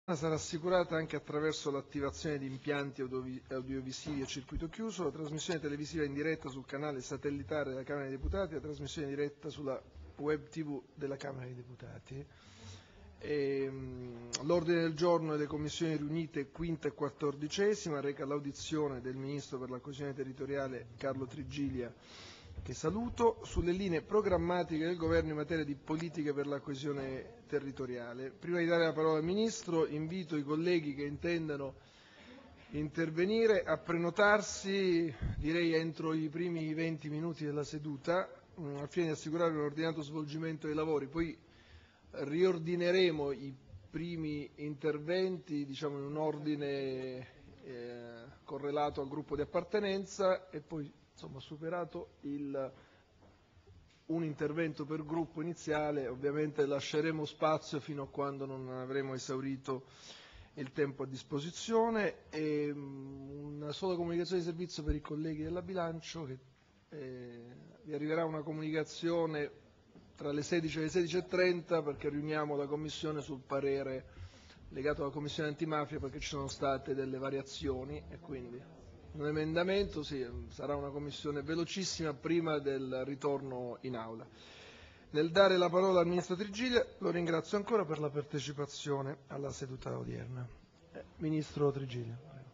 Sarà assicurata anche attraverso l'attivazione di impianti audiovisivi a circuito chiuso, la trasmissione televisiva in diretta sul canale satellitare della Camera dei Deputati e la trasmissione in diretta sulla web TV della Camera dei Deputati. L'ordine del giorno delle commissioni riunite quinta e quattordicesima reca l'audizione del Ministro per la coesione territoriale Carlo Trigilia, che saluto, sulle linee programmatiche del Governo in materia di politiche per la coesione territoriale. Prima di dare la parola al Ministro, invito i colleghi che intendano intervenire a prenotarsi, direi entro i primi 20 minuti della seduta, al fine di assicurare un ordinato svolgimento dei lavori. Poi riordineremo i primi interventi, diciamo, in un ordine correlato al gruppo di appartenenza e poi, insomma, superato un intervento per gruppo iniziale, ovviamente lasceremo spazio fino a quando non avremo esaurito il tempo a disposizione. Una sola comunicazione di servizio per i colleghi della bilancio, che vi arriverà una comunicazione tra le 16 e le 16:30 perché riuniamo la Commissione sul parere legato alla Commissione antimafia, perché ci sono state delle variazioni e quindi un emendamento, sì, sarà una commissione velocissima prima del ritorno in aula. Nel dare la parola al Ministro Trigilia, lo ringrazio ancora per la partecipazione alla seduta odierna. Ministro Trigilia.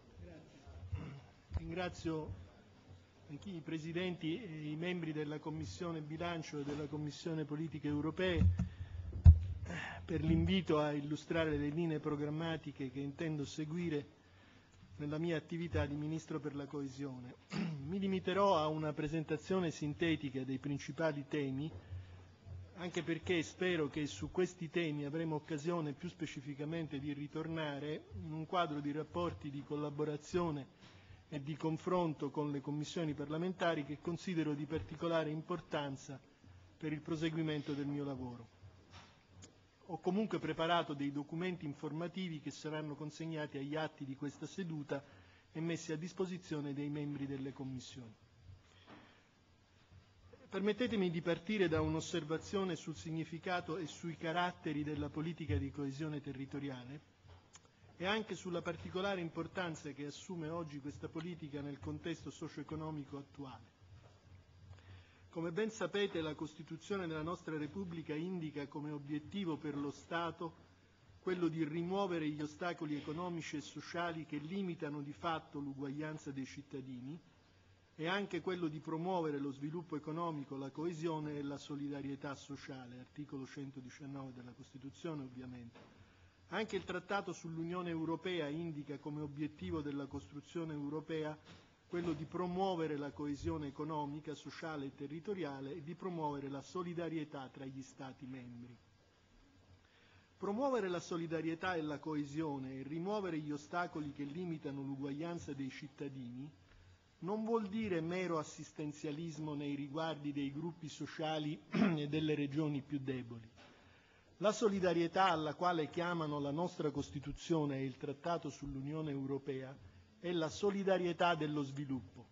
Ringrazio anch'io i Presidenti e i membri della Commissione Bilancio e della Commissione Politiche Europee per l'invito a illustrare le linee programmatiche che intendo seguire nella mia attività di Ministro per la Coesione. Mi limiterò a una presentazione sintetica dei principali temi, anche perché spero che su questi temi avremo occasione più specificamente di ritornare in un quadro di rapporti di collaborazione e di confronto con le commissioni parlamentari che considero di particolare importanza per il proseguimento del mio lavoro. Ho comunque preparato dei documenti informativi che saranno consegnati agli atti di questa seduta e messi a disposizione dei membri delle commissioni. Permettetemi di partire da un'osservazione sul significato e sui caratteri della politica di coesione territoriale e anche sulla particolare importanza che assume oggi questa politica nel contesto socio-economico attuale. Come ben sapete, la Costituzione della nostra Repubblica indica come obiettivo per lo Stato quello di rimuovere gli ostacoli economici e sociali che limitano di fatto l'uguaglianza dei cittadini e anche quello di promuovere lo sviluppo economico, la coesione e la solidarietà sociale, articolo 119 della Costituzione ovviamente. Anche il Trattato sull'Unione Europea indica come obiettivo della costruzione europea quello di promuovere la coesione economica, sociale e territoriale e di promuovere la solidarietà tra gli Stati membri. Promuovere la solidarietà e la coesione e rimuovere gli ostacoli che limitano l'uguaglianza dei cittadini non vuol dire mero assistenzialismo nei riguardi dei gruppi sociali e delle regioni più deboli. La solidarietà alla quale chiamano la nostra Costituzione e il Trattato sull'Unione Europea è la solidarietà dello sviluppo.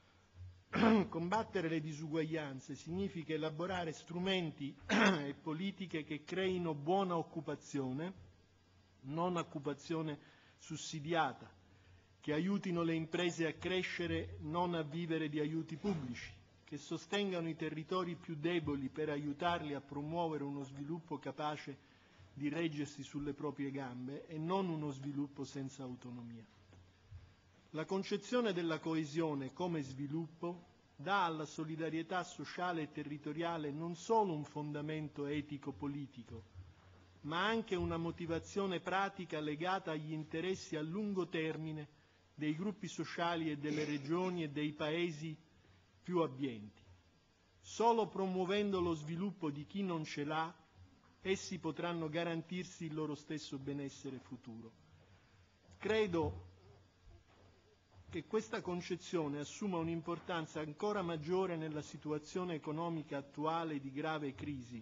Combattere le disuguaglianze significa elaborare strumenti e politiche che creino buona occupazione, non occupazione sussidiata, che aiutino le imprese a crescere, non a vivere di aiuti pubblici, che sostengano i territori più deboli per aiutarli a promuovere uno sviluppo capace di reggersi sulle proprie gambe e non uno sviluppo senza autonomia. La concezione della coesione come sviluppo dà alla solidarietà sociale e territoriale non solo un fondamento etico-politico, ma anche una motivazione pratica legata agli interessi a lungo termine dei gruppi sociali e delle regioni e dei paesi più abbienti. Solo promuovendo lo sviluppo di chi non ce l'ha, essi potranno garantirsi il loro stesso benessere futuro. Credo che questa concezione assuma un'importanza ancora maggiore nella situazione economica attuale di grave crisi.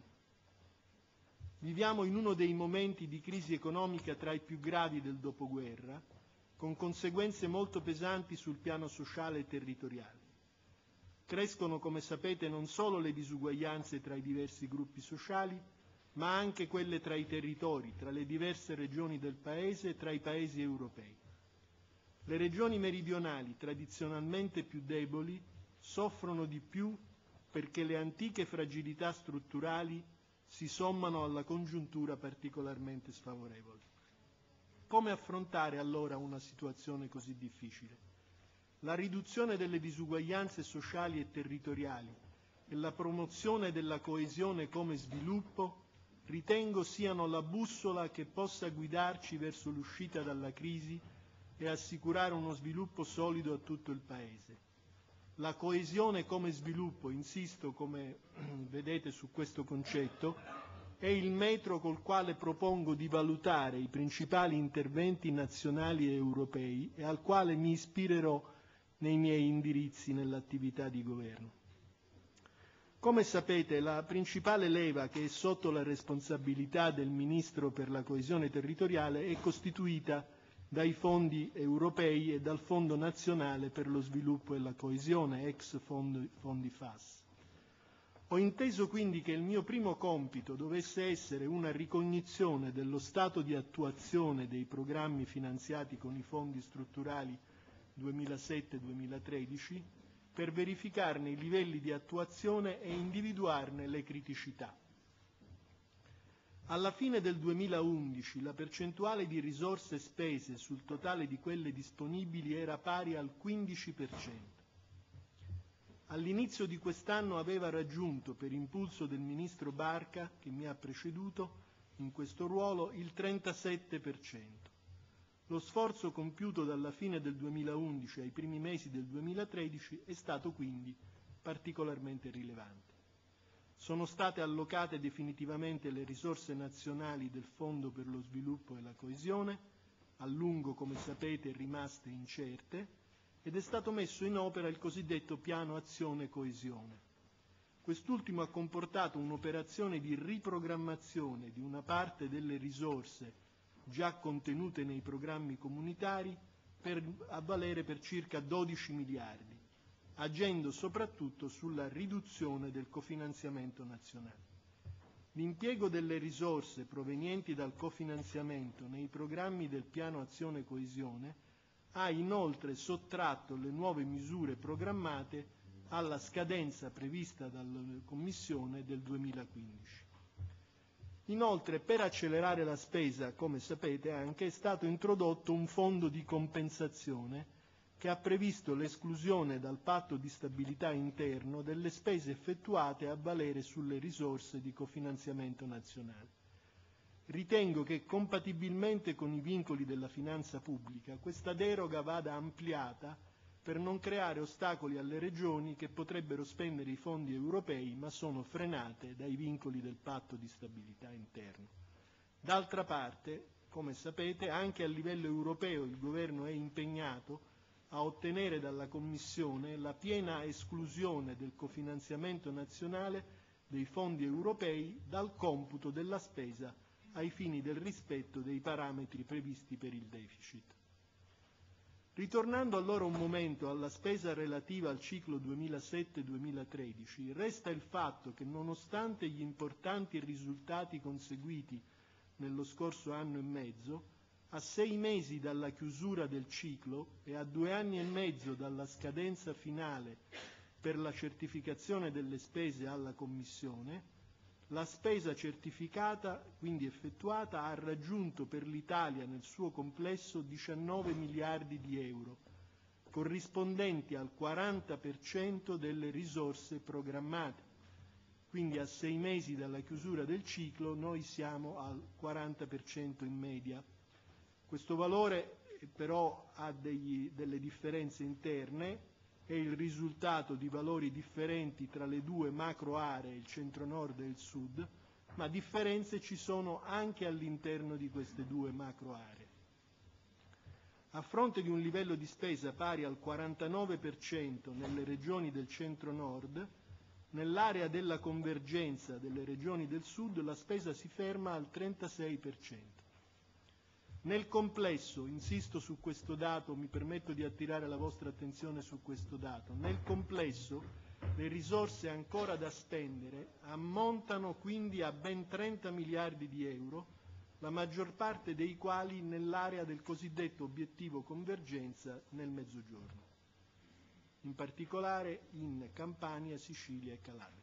Viviamo in uno dei momenti di crisi economica tra i più gravi del dopoguerra, con conseguenze molto pesanti sul piano sociale e territoriale. Crescono, come sapete, non solo le disuguaglianze tra i diversi gruppi sociali, ma anche quelle tra i territori, tra le diverse regioni del Paese e tra i Paesi europei. Le regioni meridionali, tradizionalmente più deboli, soffrono di più perché le antiche fragilità strutturali si sommano alla congiuntura particolarmente sfavorevole. Come affrontare allora una situazione così difficile? La riduzione delle disuguaglianze sociali e territoriali e la promozione della coesione come sviluppo ritengo siano la bussola che possa guidarci verso l'uscita dalla crisi e assicurare uno sviluppo solido a tutto il Paese. La coesione come sviluppo, insisto come vedete su questo concetto, è il metro col quale propongo di valutare i principali interventi nazionali e europei e al quale mi ispirerò nei miei indirizzi nell'attività di governo. Come sapete, la principale leva che è sotto la responsabilità del Ministro per la coesione territoriale è costituita dai fondi europei e dal Fondo nazionale per lo sviluppo e la coesione, ex fondi FAS. Ho inteso quindi che il mio primo compito dovesse essere una ricognizione dello stato di attuazione dei programmi finanziati con i fondi strutturali 2007-2013 per verificarne i livelli di attuazione e individuarne le criticità. Alla fine del 2011 la percentuale di risorse spese sul totale di quelle disponibili era pari al 15%. All'inizio di quest'anno aveva raggiunto, per impulso del ministro Barca, che mi ha preceduto in questo ruolo, il 37%. Lo sforzo compiuto dalla fine del 2011 ai primi mesi del 2013 è stato quindi particolarmente rilevante. Sono state allocate definitivamente le risorse nazionali del Fondo per lo sviluppo e la coesione, a lungo, come sapete, rimaste incerte, ed è stato messo in opera il cosiddetto Piano Azione Coesione. Quest'ultimo ha comportato un'operazione di riprogrammazione di una parte delle risorse già contenute nei programmi comunitari a valere per circa 12 miliardi, agendo soprattutto sulla riduzione del cofinanziamento nazionale. L'impiego delle risorse provenienti dal cofinanziamento nei programmi del Piano Azione Coesione ha inoltre sottratto le nuove misure programmate alla scadenza prevista dalla Commissione del 2015. Inoltre, per accelerare la spesa, come sapete anche, è stato introdotto un fondo di compensazione che ha previsto l'esclusione dal patto di stabilità interno delle spese effettuate a valere sulle risorse di cofinanziamento nazionale. Ritengo che, compatibilmente con i vincoli della finanza pubblica, questa deroga vada ampliata per non creare ostacoli alle regioni che potrebbero spendere i fondi europei ma sono frenate dai vincoli del patto di stabilità interno. D'altra parte, come sapete, anche a livello europeo il Governo è impegnato a ottenere dalla Commissione la piena esclusione del cofinanziamento nazionale dei fondi europei dal computo della spesa ai fini del rispetto dei parametri previsti per il deficit. Ritornando allora un momento alla spesa relativa al ciclo 2007-2013, resta il fatto che nonostante gli importanti risultati conseguiti nello scorso anno e mezzo, a 6 mesi dalla chiusura del ciclo e a 2 anni e mezzo dalla scadenza finale per la certificazione delle spese alla Commissione, la spesa certificata, quindi effettuata, ha raggiunto per l'Italia nel suo complesso 19 miliardi di euro, corrispondenti al 40% delle risorse programmate. Quindi a 6 mesi dalla chiusura del ciclo noi siamo al 40% in media. Questo valore però ha delle differenze interne, è il risultato di valori differenti tra le due macro aree, il centro-nord e il sud, ma differenze ci sono anche all'interno di queste due macro aree. A fronte di un livello di spesa pari al 49% nelle regioni del centro-nord, nell'area della convergenza delle regioni del sud la spesa si ferma al 36%. Nel complesso, insisto su questo dato, mi permetto di attirare la vostra attenzione su questo dato, nel complesso Le risorse ancora da spendere ammontano quindi a ben 30 miliardi di euro, la maggior parte dei quali nell'area del cosiddetto obiettivo convergenza nel Mezzogiorno, in particolare in Campania, Sicilia e Calabria.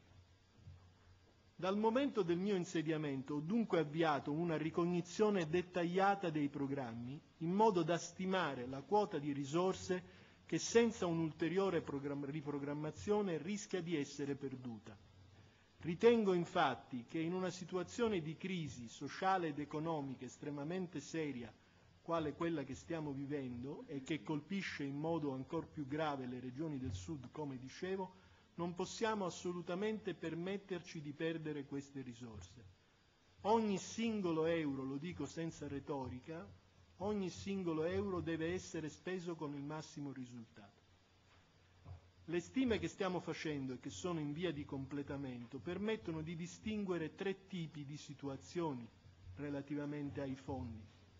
Dal momento del mio insediamento ho dunque avviato una ricognizione dettagliata dei programmi in modo da stimare la quota di risorse che senza un'ulteriore riprogrammazione rischia di essere perduta. Ritengo infatti che in una situazione di crisi sociale ed economica estremamente seria, quale quella che stiamo vivendo e che colpisce in modo ancor più grave le regioni del Sud, come dicevo, non possiamo assolutamente permetterci di perdere queste risorse. Ogni singolo euro, lo dico senza retorica, ogni singolo euro deve essere speso con il massimo risultato. Le stime che stiamo facendo e che sono in via di completamento permettono di distinguere 3 tipi di situazioni relativamente ai fondi.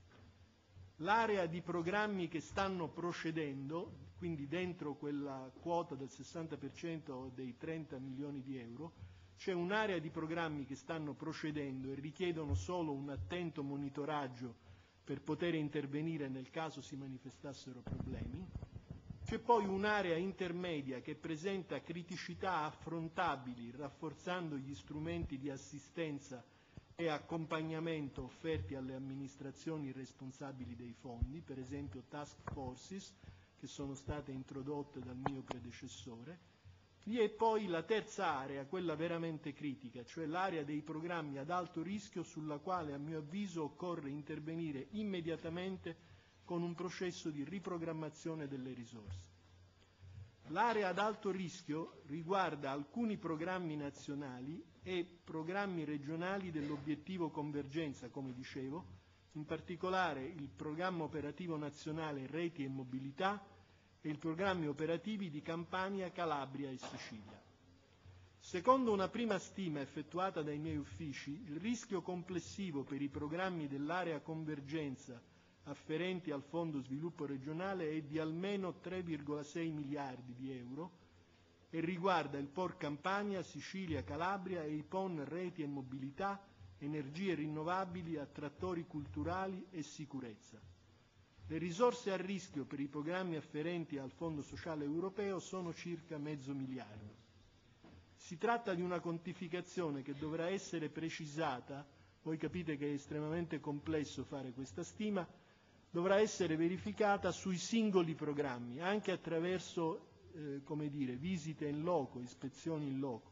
L'area di programmi che stanno procedendo, quindi dentro quella quota del 60% dei 30 milioni di euro, c'è un'area di programmi che stanno procedendo e richiedono solo un attento monitoraggio per poter intervenire nel caso si manifestassero problemi. C'è poi un'area intermedia che presenta criticità affrontabili rafforzando gli strumenti di assistenza e accompagnamento offerti alle amministrazioni responsabili dei fondi, per esempio task forces che sono state introdotte dal mio predecessore. Vi è poi la terza area, quella veramente critica, cioè l'area dei programmi ad alto rischio sulla quale a mio avviso occorre intervenire immediatamente con un processo di riprogrammazione delle risorse. L'area ad alto rischio riguarda alcuni programmi nazionali e programmi regionali dell'obiettivo convergenza, come dicevo, in particolare il programma operativo nazionale Reti e Mobilità e i programmi operativi di Campania, Calabria e Sicilia. Secondo una prima stima effettuata dai miei uffici, il rischio complessivo per i programmi dell'area convergenza afferenti al Fondo Sviluppo Regionale è di almeno 3,6 miliardi di euro e riguarda il POR Campania, Sicilia, Calabria e i PON Reti e Mobilità, Energie Rinnovabili, Attrattori Culturali e Sicurezza. Le risorse a rischio per i programmi afferenti al Fondo Sociale Europeo sono circa mezzo miliardo. Si tratta di una quantificazione che dovrà essere precisata, voi capite che è estremamente complesso fare questa stima, dovrà essere verificata sui singoli programmi, anche attraverso visite in loco, ispezioni in loco.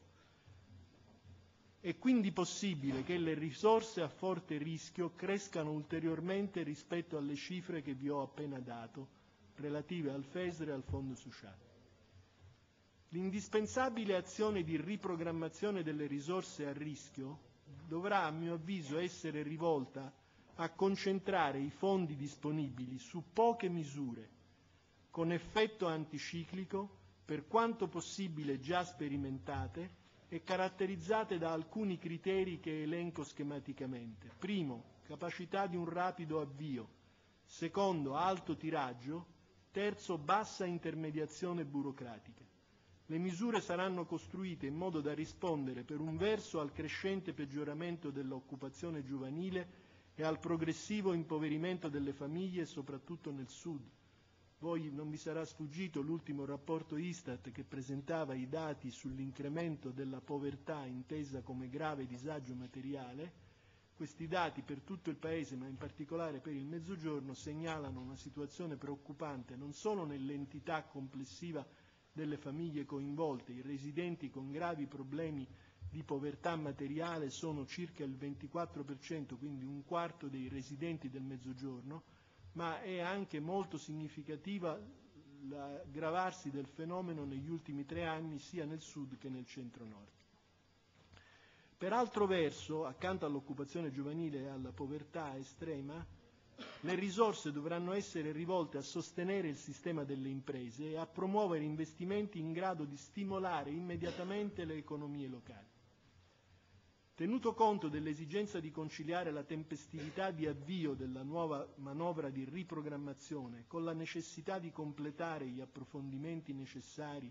È quindi possibile che le risorse a forte rischio crescano ulteriormente rispetto alle cifre che vi ho appena dato, relative al FESR e al Fondo Sociale. L'indispensabile azione di riprogrammazione delle risorse a rischio dovrà, a mio avviso, essere rivolta a concentrare i fondi disponibili su poche misure con effetto anticiclico, per quanto possibile già sperimentate e caratterizzate da alcuni criteri che elenco schematicamente. Primo, capacità di un rapido avvio. Secondo, alto tiraggio. Terzo, bassa intermediazione burocratica. Le misure saranno costruite in modo da rispondere per un verso al crescente peggioramento dell'occupazione giovanile e al progressivo impoverimento delle famiglie, soprattutto nel Sud. Voi non vi sarà sfuggito l'ultimo rapporto Istat che presentava i dati sull'incremento della povertà intesa come grave disagio materiale. Questi dati per tutto il Paese, ma in particolare per il Mezzogiorno, segnalano una situazione preoccupante non solo nell'entità complessiva delle famiglie coinvolte. I residenti con gravi problemi di povertà materiale sono circa il 24%, quindi un quarto dei residenti del Mezzogiorno, ma è anche molto significativa l'aggravarsi del fenomeno negli ultimi 3 anni sia nel Sud che nel Centro-Nord. Per altro verso, accanto all'occupazione giovanile e alla povertà estrema, le risorse dovranno essere rivolte a sostenere il sistema delle imprese e a promuovere investimenti in grado di stimolare immediatamente le economie locali. Tenuto conto dell'esigenza di conciliare la tempestività di avvio della nuova manovra di riprogrammazione con la necessità di completare gli approfondimenti necessari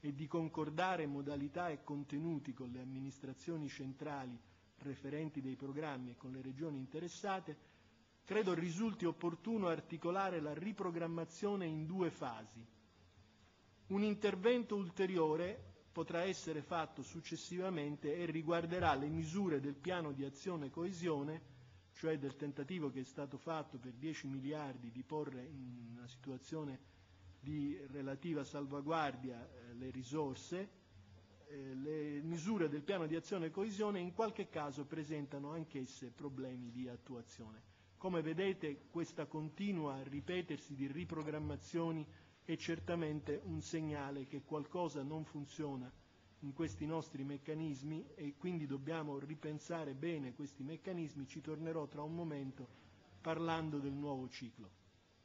e di concordare modalità e contenuti con le amministrazioni centrali referenti dei programmi e con le regioni interessate, credo risulti opportuno articolare la riprogrammazione in 2 fasi. Un intervento ulteriore potrà essere fatto successivamente e riguarderà le misure del piano di azione coesione, cioè del tentativo che è stato fatto per 10 miliardi di porre in una situazione di relativa salvaguardia le risorse. Le misure del piano di azione e coesione in qualche caso presentano anch'esse problemi di attuazione. Come vedete, questa continua ripetersi di riprogrammazioni è certamente un segnale che qualcosa non funziona in questi nostri meccanismi e quindi dobbiamo ripensare bene questi meccanismi. Ci tornerò tra un momento parlando del nuovo ciclo.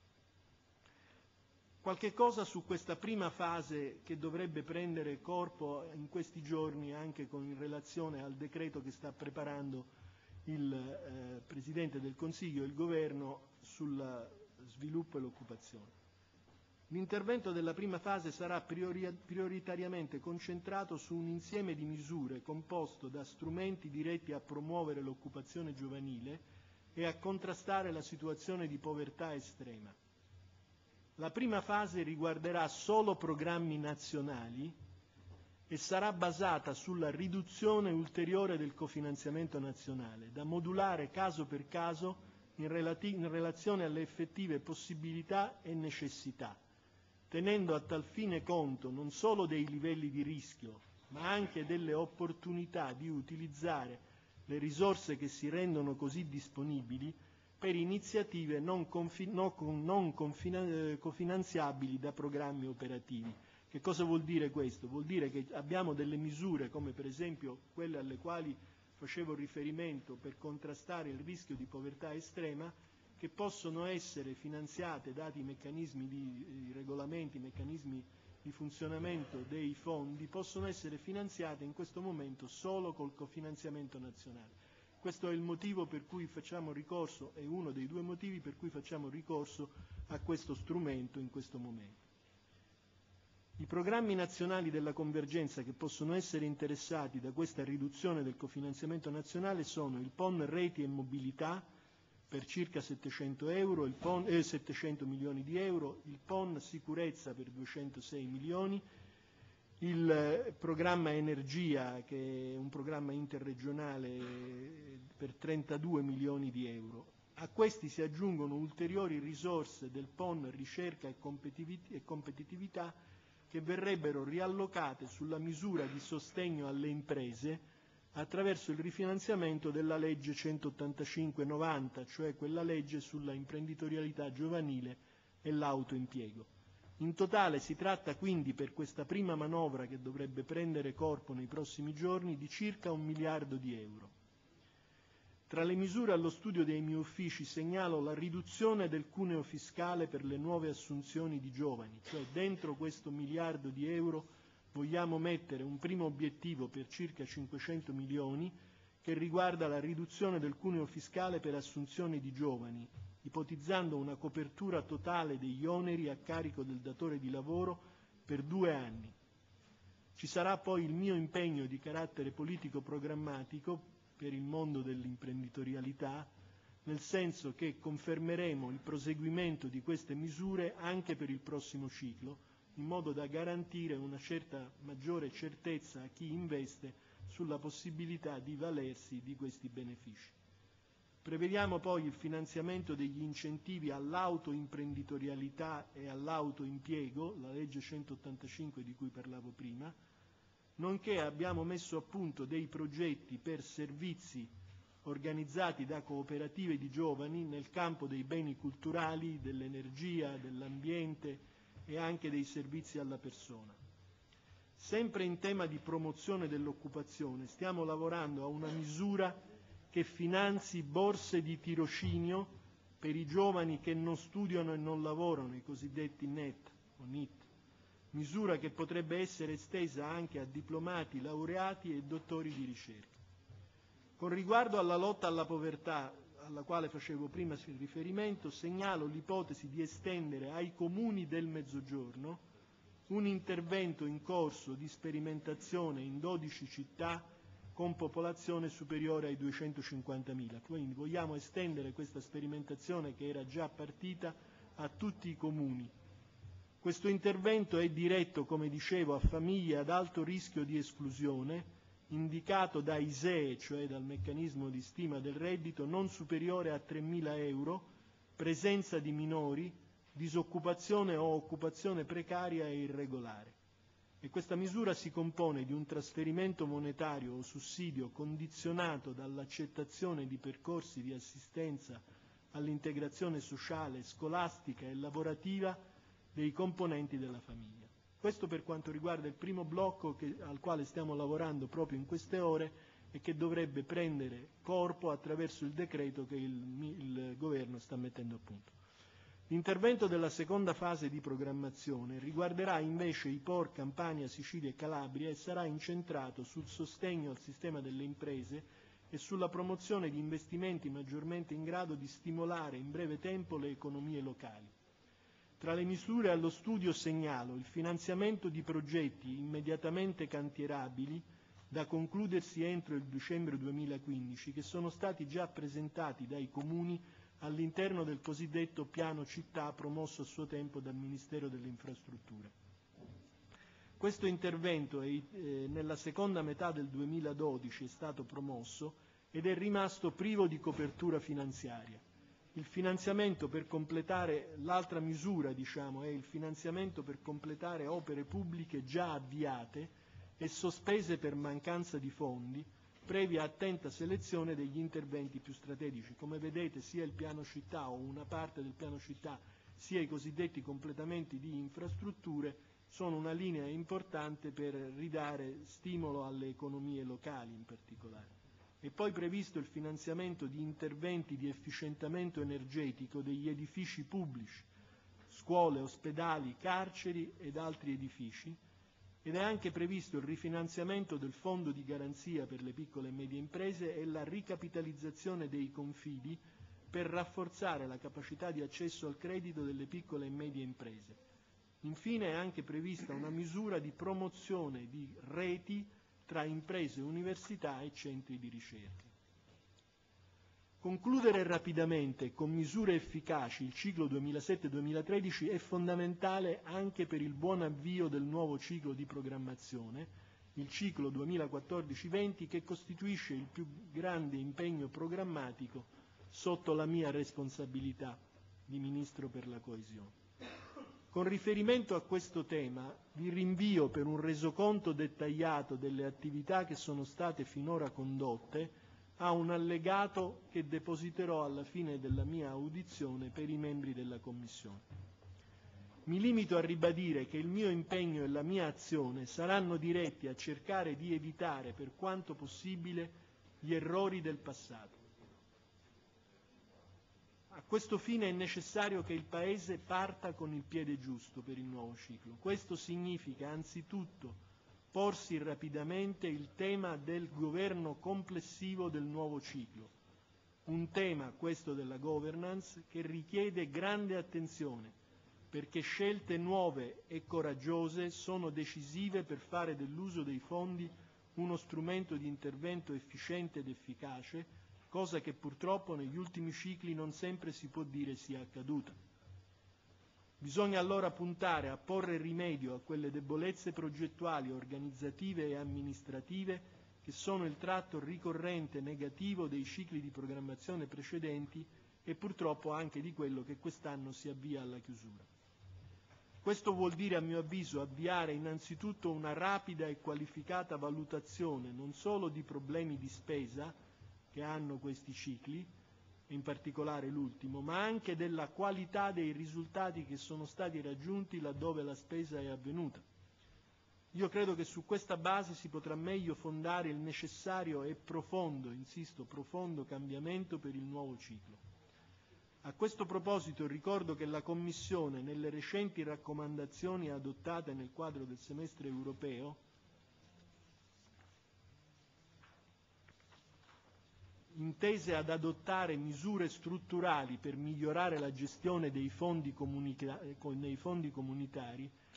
Qualche cosa su questa prima fase che dovrebbe prendere corpo in questi giorni anche in relazione al decreto che sta preparando il Presidente del Consiglio e il Governo sul sviluppo e l'occupazione. L'intervento della prima fase sarà prioritariamente concentrato su un insieme di misure composto da strumenti diretti a promuovere l'occupazione giovanile e a contrastare la situazione di povertà estrema. La prima fase riguarderà solo programmi nazionali e sarà basata sulla riduzione ulteriore del cofinanziamento nazionale, da modulare caso per caso in relazione alle effettive possibilità e necessità, tenendo a tal fine conto non solo dei livelli di rischio, ma anche delle opportunità di utilizzare le risorse che si rendono così disponibili per iniziative non cofinanziabili da programmi operativi. Che cosa vuol dire questo? Vuol dire che abbiamo delle misure, come per esempio quelle alle quali facevo riferimento per contrastare il rischio di povertà estrema, che possono essere finanziate, dati i meccanismi i regolamenti, i meccanismi di funzionamento dei fondi, possono essere finanziate in questo momento solo col cofinanziamento nazionale. Questo è il motivo per cui facciamo ricorso, è uno dei 2 motivi per cui facciamo ricorso a questo strumento in questo momento. I programmi nazionali della convergenza che possono essere interessati da questa riduzione del cofinanziamento nazionale sono il PON Reti e Mobilità per circa 700 milioni di euro, il PON Sicurezza per 206 milioni, il programma Energia, che è un programma interregionale per 32 milioni di euro. A questi si aggiungono ulteriori risorse del PON Ricerca e Competitività che verrebbero riallocate sulla misura di sostegno alle imprese attraverso il rifinanziamento della legge 185/90, cioè quella legge sulla imprenditorialità giovanile e l'autoimpiego. In totale si tratta quindi per questa prima manovra, che dovrebbe prendere corpo nei prossimi giorni, di circa 1 miliardo di euro. Tra le misure allo studio dei miei uffici segnalo la riduzione del cuneo fiscale per le nuove assunzioni di giovani, cioè dentro questo 1 miliardo di euro vogliamo mettere un primo obiettivo per circa 500 milioni che riguarda la riduzione del cuneo fiscale per assunzioni di giovani, ipotizzando una copertura totale degli oneri a carico del datore di lavoro per 2 anni. Ci sarà poi il mio impegno di carattere politico-programmatico per il mondo dell'imprenditorialità, nel senso che confermeremo il proseguimento di queste misure anche per il prossimo ciclo, in modo da garantire una certa maggiore certezza a chi investe sulla possibilità di valersi di questi benefici. Prevediamo poi il finanziamento degli incentivi all'autoimprenditorialità e all'autoimpiego, la legge 185 di cui parlavo prima, nonché abbiamo messo a punto dei progetti per servizi organizzati da cooperative di giovani nel campo dei beni culturali, dell'energia, dell'ambiente e anche dei servizi alla persona. Sempre in tema di promozione dell'occupazione, stiamo lavorando a una misura che finanzi borse di tirocinio per i giovani che non studiano e non lavorano, i cosiddetti NEET o NEET, misura che potrebbe essere estesa anche a diplomati, laureati e dottori di ricerca. Con riguardo alla lotta alla povertà, alla quale facevo prima riferimento, segnalo l'ipotesi di estendere ai comuni del Mezzogiorno, un intervento in corso di sperimentazione in 12 città con popolazione superiore ai 250.000. Quindi vogliamo estendere questa sperimentazione, che era già partita, a tutti i comuni. Questo intervento è diretto, come dicevo, a famiglie ad alto rischio di esclusione, indicato da ISEE, cioè dal meccanismo di stima del reddito, non superiore a 3.000 euro, presenza di minori, disoccupazione o occupazione precaria e irregolare. E questa misura si compone di un trasferimento monetario o sussidio condizionato dall'accettazione di percorsi di assistenza all'integrazione sociale, scolastica e lavorativa dei componenti della famiglia. Questo per quanto riguarda il primo blocco al quale stiamo lavorando proprio in queste ore e che dovrebbe prendere corpo attraverso il decreto che il Governo sta mettendo a punto. L'intervento della seconda fase di programmazione riguarderà invece i POR Campania, Sicilia e Calabria e sarà incentrato sul sostegno al sistema delle imprese e sulla promozione di investimenti maggiormente in grado di stimolare in breve tempo le economie locali. Tra le misure allo studio segnalo il finanziamento di progetti immediatamente cantierabili da concludersi entro il dicembre 2015, che sono stati già presentati dai comuni all'interno del cosiddetto piano città promosso a suo tempo dal Ministero delle Infrastrutture. Questo intervento nella seconda metà del 2012 è stato promosso ed è rimasto privo di copertura finanziaria. Il finanziamento per completare, l'altra misura è il finanziamento per completare opere pubbliche già avviate e sospese per mancanza di fondi, previa attenta selezione degli interventi più strategici. Come vedete, sia il piano città o una parte del piano città, sia i cosiddetti completamenti di infrastrutture sono una linea importante per ridare stimolo alle economie locali in particolare. È poi previsto il finanziamento di interventi di efficientamento energetico degli edifici pubblici, scuole, ospedali, carceri ed altri edifici, ed è anche previsto il rifinanziamento del fondo di garanzia per le piccole e medie imprese e la ricapitalizzazione dei confidi per rafforzare la capacità di accesso al credito delle piccole e medie imprese. Infine è anche prevista una misura di promozione di reti tra imprese, università e centri di ricerca. Concludere rapidamente con misure efficaci il ciclo 2007-2013 è fondamentale anche per il buon avvio del nuovo ciclo di programmazione, il ciclo 2014-20, che costituisce il più grande impegno programmatico sotto la mia responsabilità di Ministro per la coesione. Con riferimento a questo tema vi rinvio per un resoconto dettagliato delle attività che sono state finora condotte a un allegato che depositerò alla fine della mia audizione per i membri della Commissione. Mi limito a ribadire che il mio impegno e la mia azione saranno diretti a cercare di evitare per quanto possibile gli errori del passato. A questo fine è necessario che il Paese parta con il piede giusto per il nuovo ciclo. Questo significa anzitutto porsi rapidamente il tema del governo complessivo del nuovo ciclo, un tema, questo della governance, che richiede grande attenzione, perché scelte nuove e coraggiose sono decisive per fare dell'uso dei fondi uno strumento di intervento efficiente ed efficace, cosa che purtroppo negli ultimi cicli non sempre si può dire sia accaduta. Bisogna allora puntare a porre rimedio a quelle debolezze progettuali, organizzative e amministrative che sono il tratto ricorrente negativo dei cicli di programmazione precedenti e purtroppo anche di quello che quest'anno si avvia alla chiusura. Questo vuol dire, a mio avviso, avviare innanzitutto una rapida e qualificata valutazione non solo di problemi di spesa che hanno questi cicli, in particolare l'ultimo, ma anche della qualità dei risultati che sono stati raggiunti laddove la spesa è avvenuta. Io credo che su questa base si potrà meglio fondare il necessario e profondo, insisto, profondo cambiamento per il nuovo ciclo. A questo proposito ricordo che la Commissione, nelle recenti raccomandazioni adottate nel quadro del semestre europeo, intese ad adottare misure strutturali per migliorare la gestione dei fondi comunitari,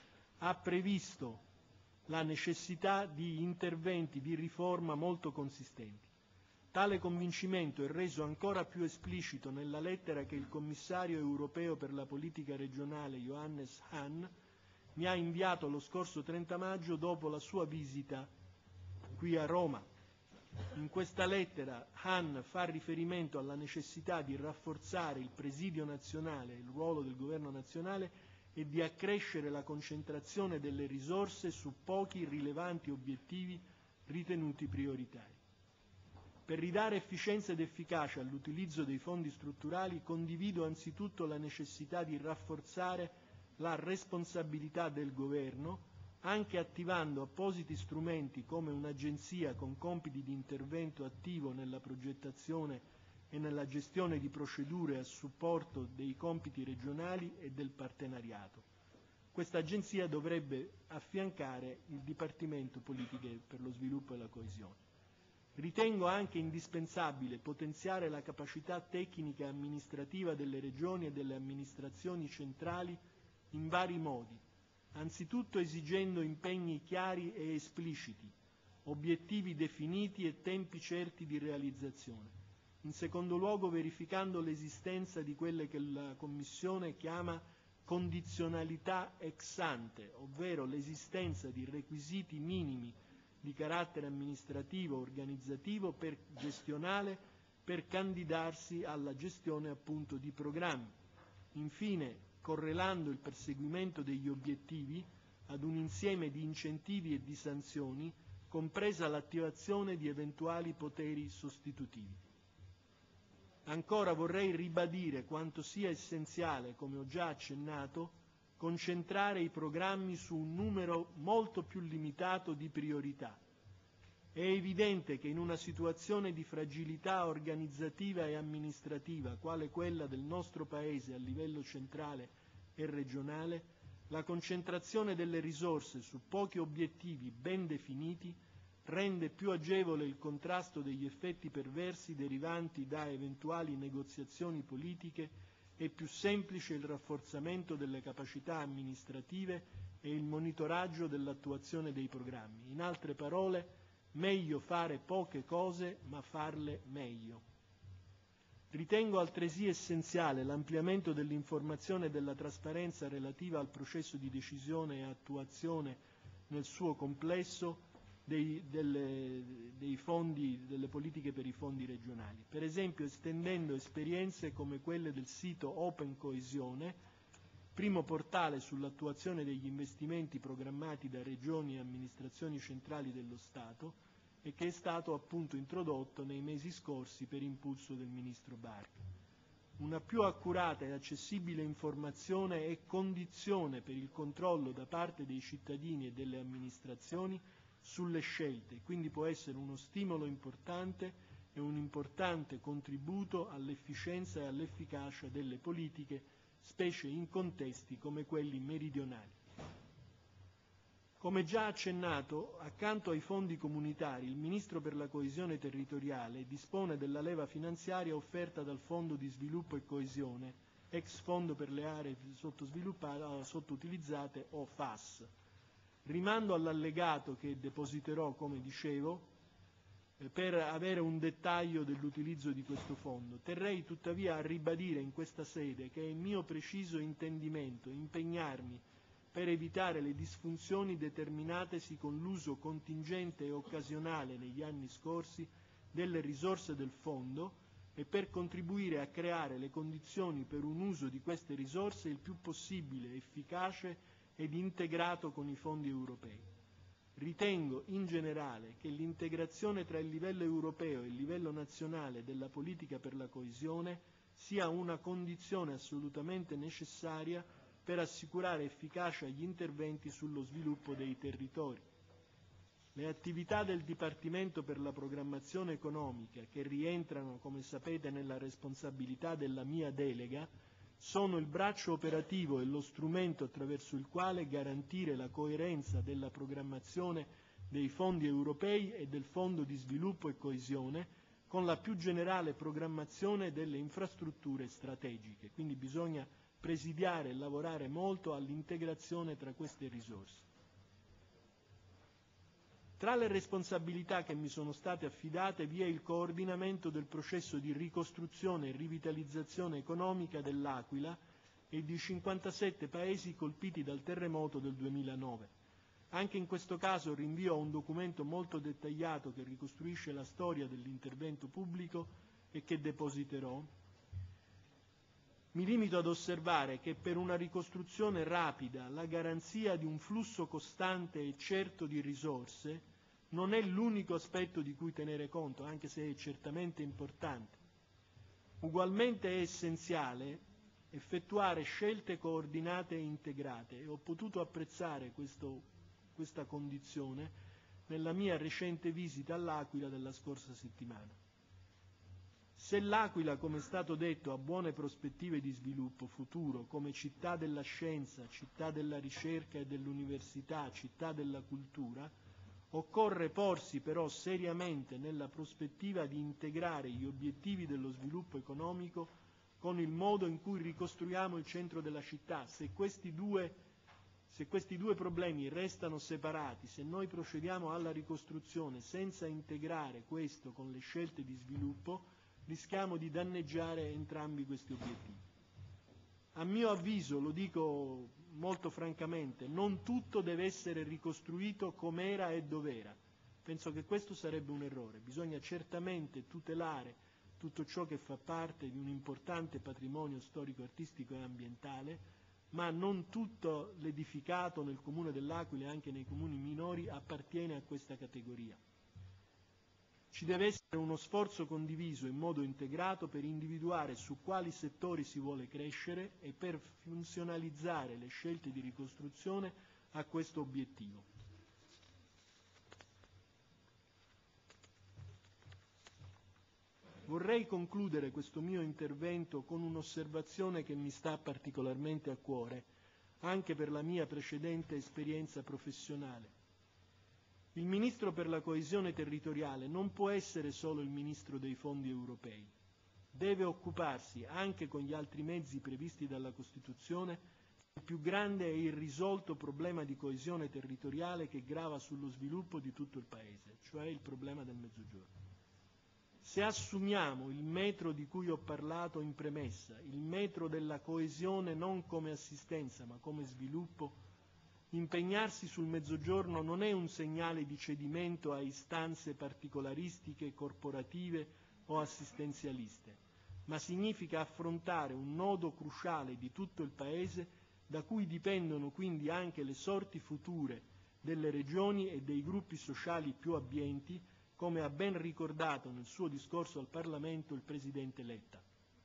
ha previsto la necessità di interventi di riforma molto consistenti. Tale convincimento è reso ancora più esplicito nella lettera che il commissario europeo per la politica regionale Johannes Hahn mi ha inviato lo scorso 30 maggio dopo la sua visita qui a Roma. In questa lettera Hahn fa riferimento alla necessità di rafforzare il presidio nazionale, il ruolo del governo nazionale, e di accrescere la concentrazione delle risorse su pochi rilevanti obiettivi ritenuti prioritari. Per ridare efficienza ed efficacia all'utilizzo dei fondi strutturali condivido anzitutto la necessità di rafforzare la responsabilità del governo, anche attivando appositi strumenti come un'agenzia con compiti di intervento attivo nella progettazione e nella gestione di procedure a supporto dei compiti regionali e del partenariato. Questa agenzia dovrebbe affiancare il Dipartimento Politiche per lo Sviluppo e la Coesione. Ritengo anche indispensabile potenziare la capacità tecnica e amministrativa delle regioni e delle amministrazioni centrali in vari modi, anzitutto esigendo impegni chiari e espliciti, obiettivi definiti e tempi certi di realizzazione. In secondo luogo, verificando l'esistenza di quelle che la Commissione chiama condizionalità ex ante, ovvero l'esistenza di requisiti minimi di carattere amministrativo, organizzativo, gestionale, per candidarsi alla gestione appunto di programmi. Infine, correlando il perseguimento degli obiettivi ad un insieme di incentivi e di sanzioni, compresa l'attivazione di eventuali poteri sostitutivi. Ancora vorrei ribadire quanto sia essenziale, come ho già accennato, concentrare i programmi su un numero molto più limitato di priorità. È evidente che in una situazione di fragilità organizzativa e amministrativa, quale quella del nostro Paese a livello centrale e regionale, la concentrazione delle risorse su pochi obiettivi ben definiti rende più agevole il contrasto degli effetti perversi derivanti da eventuali negoziazioni politiche e più semplice il rafforzamento delle capacità amministrative e il monitoraggio dell'attuazione dei programmi. In altre parole, meglio fare poche cose ma farle meglio. Ritengo altresì essenziale l'ampliamento dell'informazione e della trasparenza relativa al processo di decisione e attuazione nel suo complesso dei fondi, delle politiche per i fondi regionali. Per esempio estendendo esperienze come quelle del sito Open Coesione, primo portale sull'attuazione degli investimenti programmati da regioni e amministrazioni centrali dello Stato e che è stato appunto introdotto nei mesi scorsi per impulso del Ministro Barca. Una più accurata e accessibile informazione è condizione per il controllo da parte dei cittadini e delle amministrazioni sulle scelte, quindi può essere uno stimolo importante e un importante contributo all'efficienza e all'efficacia delle politiche, specie in contesti come quelli meridionali. Come già accennato, accanto ai fondi comunitari, il Ministro per la Coesione Territoriale dispone della leva finanziaria offerta dal Fondo di Sviluppo e Coesione, ex Fondo per le aree sottoutilizzate o FAS. Rimando all'allegato che depositerò, come dicevo, per avere un dettaglio dell'utilizzo di questo fondo. Terrei tuttavia a ribadire in questa sede che è mio preciso intendimento impegnarmi per evitare le disfunzioni determinatesi con l'uso contingente e occasionale negli anni scorsi delle risorse del fondo e per contribuire a creare le condizioni per un uso di queste risorse il più possibile efficace ed integrato con i fondi europei. Ritengo in generale che l'integrazione tra il livello europeo e il livello nazionale della politica per la coesione sia una condizione assolutamente necessaria per assicurare efficacia agli interventi sullo sviluppo dei territori. Le attività del Dipartimento per la programmazione economica, che rientrano, come sapete, nella responsabilità della mia delega, sono il braccio operativo e lo strumento attraverso il quale garantire la coerenza della programmazione dei fondi europei e del Fondo di Sviluppo e Coesione con la più generale programmazione delle infrastrutture strategiche. Quindi bisogna presidiare e lavorare molto all'integrazione tra queste risorse. Tra le responsabilità che mi sono state affidate vi è il coordinamento del processo di ricostruzione e rivitalizzazione economica dell'Aquila e di 57 paesi colpiti dal terremoto del 2009. Anche in questo caso rinvio a un documento molto dettagliato che ricostruisce la storia dell'intervento pubblico e che depositerò. Mi limito ad osservare che per una ricostruzione rapida la garanzia di un flusso costante e certo di risorse non è l'unico aspetto di cui tenere conto, anche se è certamente importante. Ugualmente è essenziale effettuare scelte coordinate e integrate e ho potuto apprezzare questa condizione nella mia recente visita all'Aquila della scorsa settimana. Se l'Aquila, come è stato detto, ha buone prospettive di sviluppo futuro come città della scienza, città della ricerca e dell'università, città della cultura, occorre porsi però seriamente nella prospettiva di integrare gli obiettivi dello sviluppo economico con il modo in cui ricostruiamo il centro della città. Se questi due problemi restano separati, se noi procediamo alla ricostruzione senza integrare questo con le scelte di sviluppo, rischiamo di danneggiare entrambi questi obiettivi. A mio avviso, lo dico molto francamente, non tutto deve essere ricostruito com'era e dov'era. Penso che questo sarebbe un errore. Bisogna certamente tutelare tutto ciò che fa parte di un importante patrimonio storico, artistico e ambientale, ma non tutto l'edificato nel comune dell'Aquila e anche nei comuni minori appartiene a questa categoria. Ci deve essere uno sforzo condiviso in modo integrato per individuare su quali settori si vuole crescere e per funzionalizzare le scelte di ricostruzione a questo obiettivo. Vorrei concludere questo mio intervento con un'osservazione che mi sta particolarmente a cuore, anche per la mia precedente esperienza professionale. Il Ministro per la coesione territoriale non può essere solo il Ministro dei fondi europei. Deve occuparsi, anche con gli altri mezzi previsti dalla Costituzione, del più grande e irrisolto problema di coesione territoriale che grava sullo sviluppo di tutto il Paese, cioè il problema del Mezzogiorno. Se assumiamo il metro di cui ho parlato in premessa, il metro della coesione non come assistenza ma come sviluppo, impegnarsi sul Mezzogiorno non è un segnale di cedimento a istanze particolaristiche, corporative o assistenzialiste, ma significa affrontare un nodo cruciale di tutto il Paese da cui dipendono quindi anche le sorti future delle regioni e dei gruppi sociali più abbienti, come ha ben ricordato nel suo discorso al Parlamento il Presidente Letta.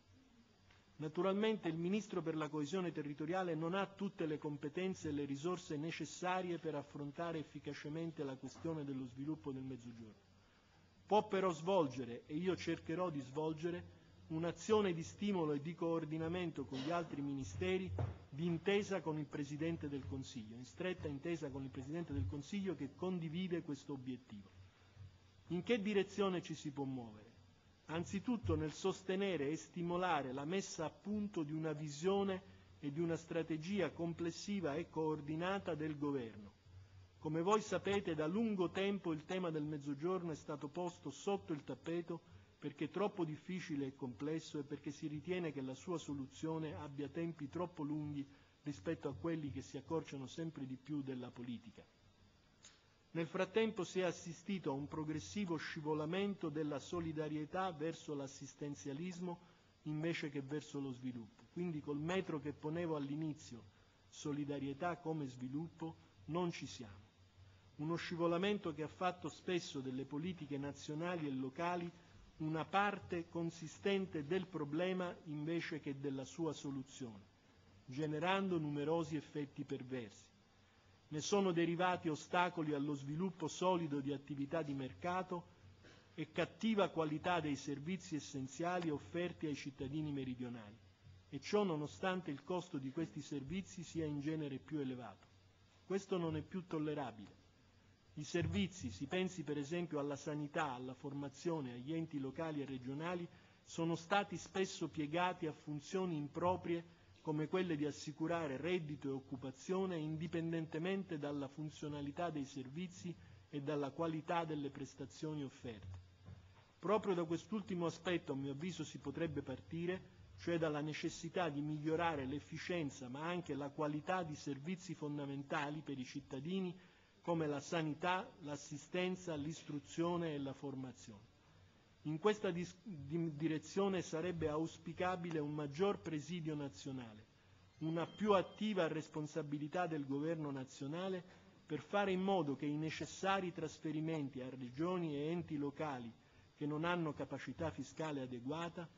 Naturalmente il Ministro per la coesione territoriale non ha tutte le competenze e le risorse necessarie per affrontare efficacemente la questione dello sviluppo del Mezzogiorno. Può però svolgere, e io cercherò di svolgere, un'azione di stimolo e di coordinamento con gli altri ministeri di intesa con il Presidente del Consiglio, in stretta intesa con il Presidente del Consiglio che condivide questo obiettivo. In che direzione ci si può muovere? Anzitutto nel sostenere e stimolare la messa a punto di una visione e di una strategia complessiva e coordinata del Governo. Come voi sapete, da lungo tempo il tema del Mezzogiorno è stato posto sotto il tappeto perché troppo difficile e complesso e perché si ritiene che la sua soluzione abbia tempi troppo lunghi rispetto a quelli che si accorciano sempre di più della politica. Nel frattempo si è assistito a un progressivo scivolamento della solidarietà verso l'assistenzialismo invece che verso lo sviluppo. Quindi col metro che ponevo all'inizio, solidarietà come sviluppo, non ci siamo. Uno scivolamento che ha fatto spesso delle politiche nazionali e locali una parte consistente del problema invece che della sua soluzione, generando numerosi effetti perversi. Ne sono derivati ostacoli allo sviluppo solido di attività di mercato e cattiva qualità dei servizi essenziali offerti ai cittadini meridionali, e ciò nonostante il costo di questi servizi sia in genere più elevato. Questo non è più tollerabile. I servizi, si pensi per esempio alla sanità, alla formazione, agli enti locali e regionali, sono stati spesso piegati a funzioni improprie come quelle di assicurare reddito e occupazione indipendentemente dalla funzionalità dei servizi e dalla qualità delle prestazioni offerte. Proprio da quest'ultimo aspetto, a mio avviso, si potrebbe partire, cioè dalla necessità di migliorare l'efficienza ma anche la qualità di servizi fondamentali per i cittadini come la sanità, l'assistenza, l'istruzione e la formazione. In questa direzione sarebbe auspicabile un maggior presidio nazionale, una più attiva responsabilità del governo nazionale per fare in modo che i necessari trasferimenti a regioni e enti locali che non hanno capacità fiscale adeguata,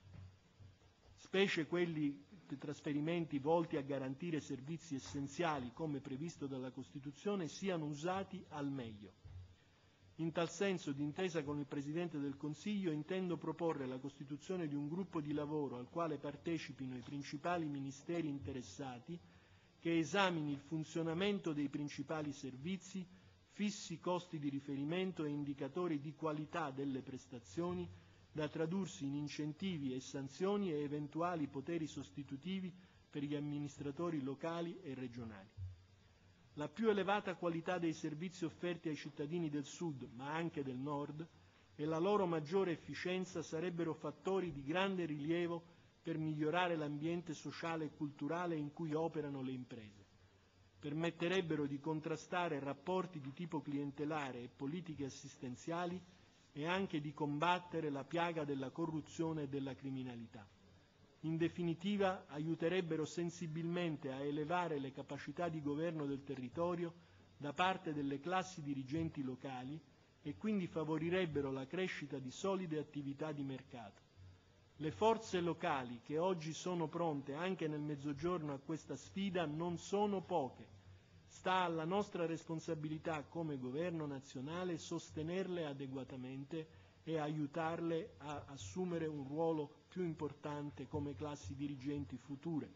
specie quelli trasferimenti volti a garantire servizi essenziali come previsto dalla Costituzione, siano usati al meglio. In tal senso, d'intesa con il Presidente del Consiglio, intendo proporre la costituzione di un gruppo di lavoro al quale partecipino i principali ministeri interessati, che esamini il funzionamento dei principali servizi, fissi costi di riferimento e indicatori di qualità delle prestazioni da tradursi in incentivi e sanzioni e eventuali poteri sostitutivi per gli amministratori locali e regionali. La più elevata qualità dei servizi offerti ai cittadini del Sud, ma anche del Nord, e la loro maggiore efficienza sarebbero fattori di grande rilievo per migliorare l'ambiente sociale e culturale in cui operano le imprese. Permetterebbero di contrastare rapporti di tipo clientelare e politiche assistenziali e anche di combattere la piaga della corruzione e della criminalità. In definitiva, aiuterebbero sensibilmente a elevare le capacità di governo del territorio da parte delle classi dirigenti locali e quindi favorirebbero la crescita di solide attività di mercato. Le forze locali che oggi sono pronte anche nel Mezzogiorno a questa sfida non sono poche. Sta alla nostra responsabilità come governo nazionale sostenerle adeguatamente e aiutarle a assumere un ruolo più importante come classi dirigenti future.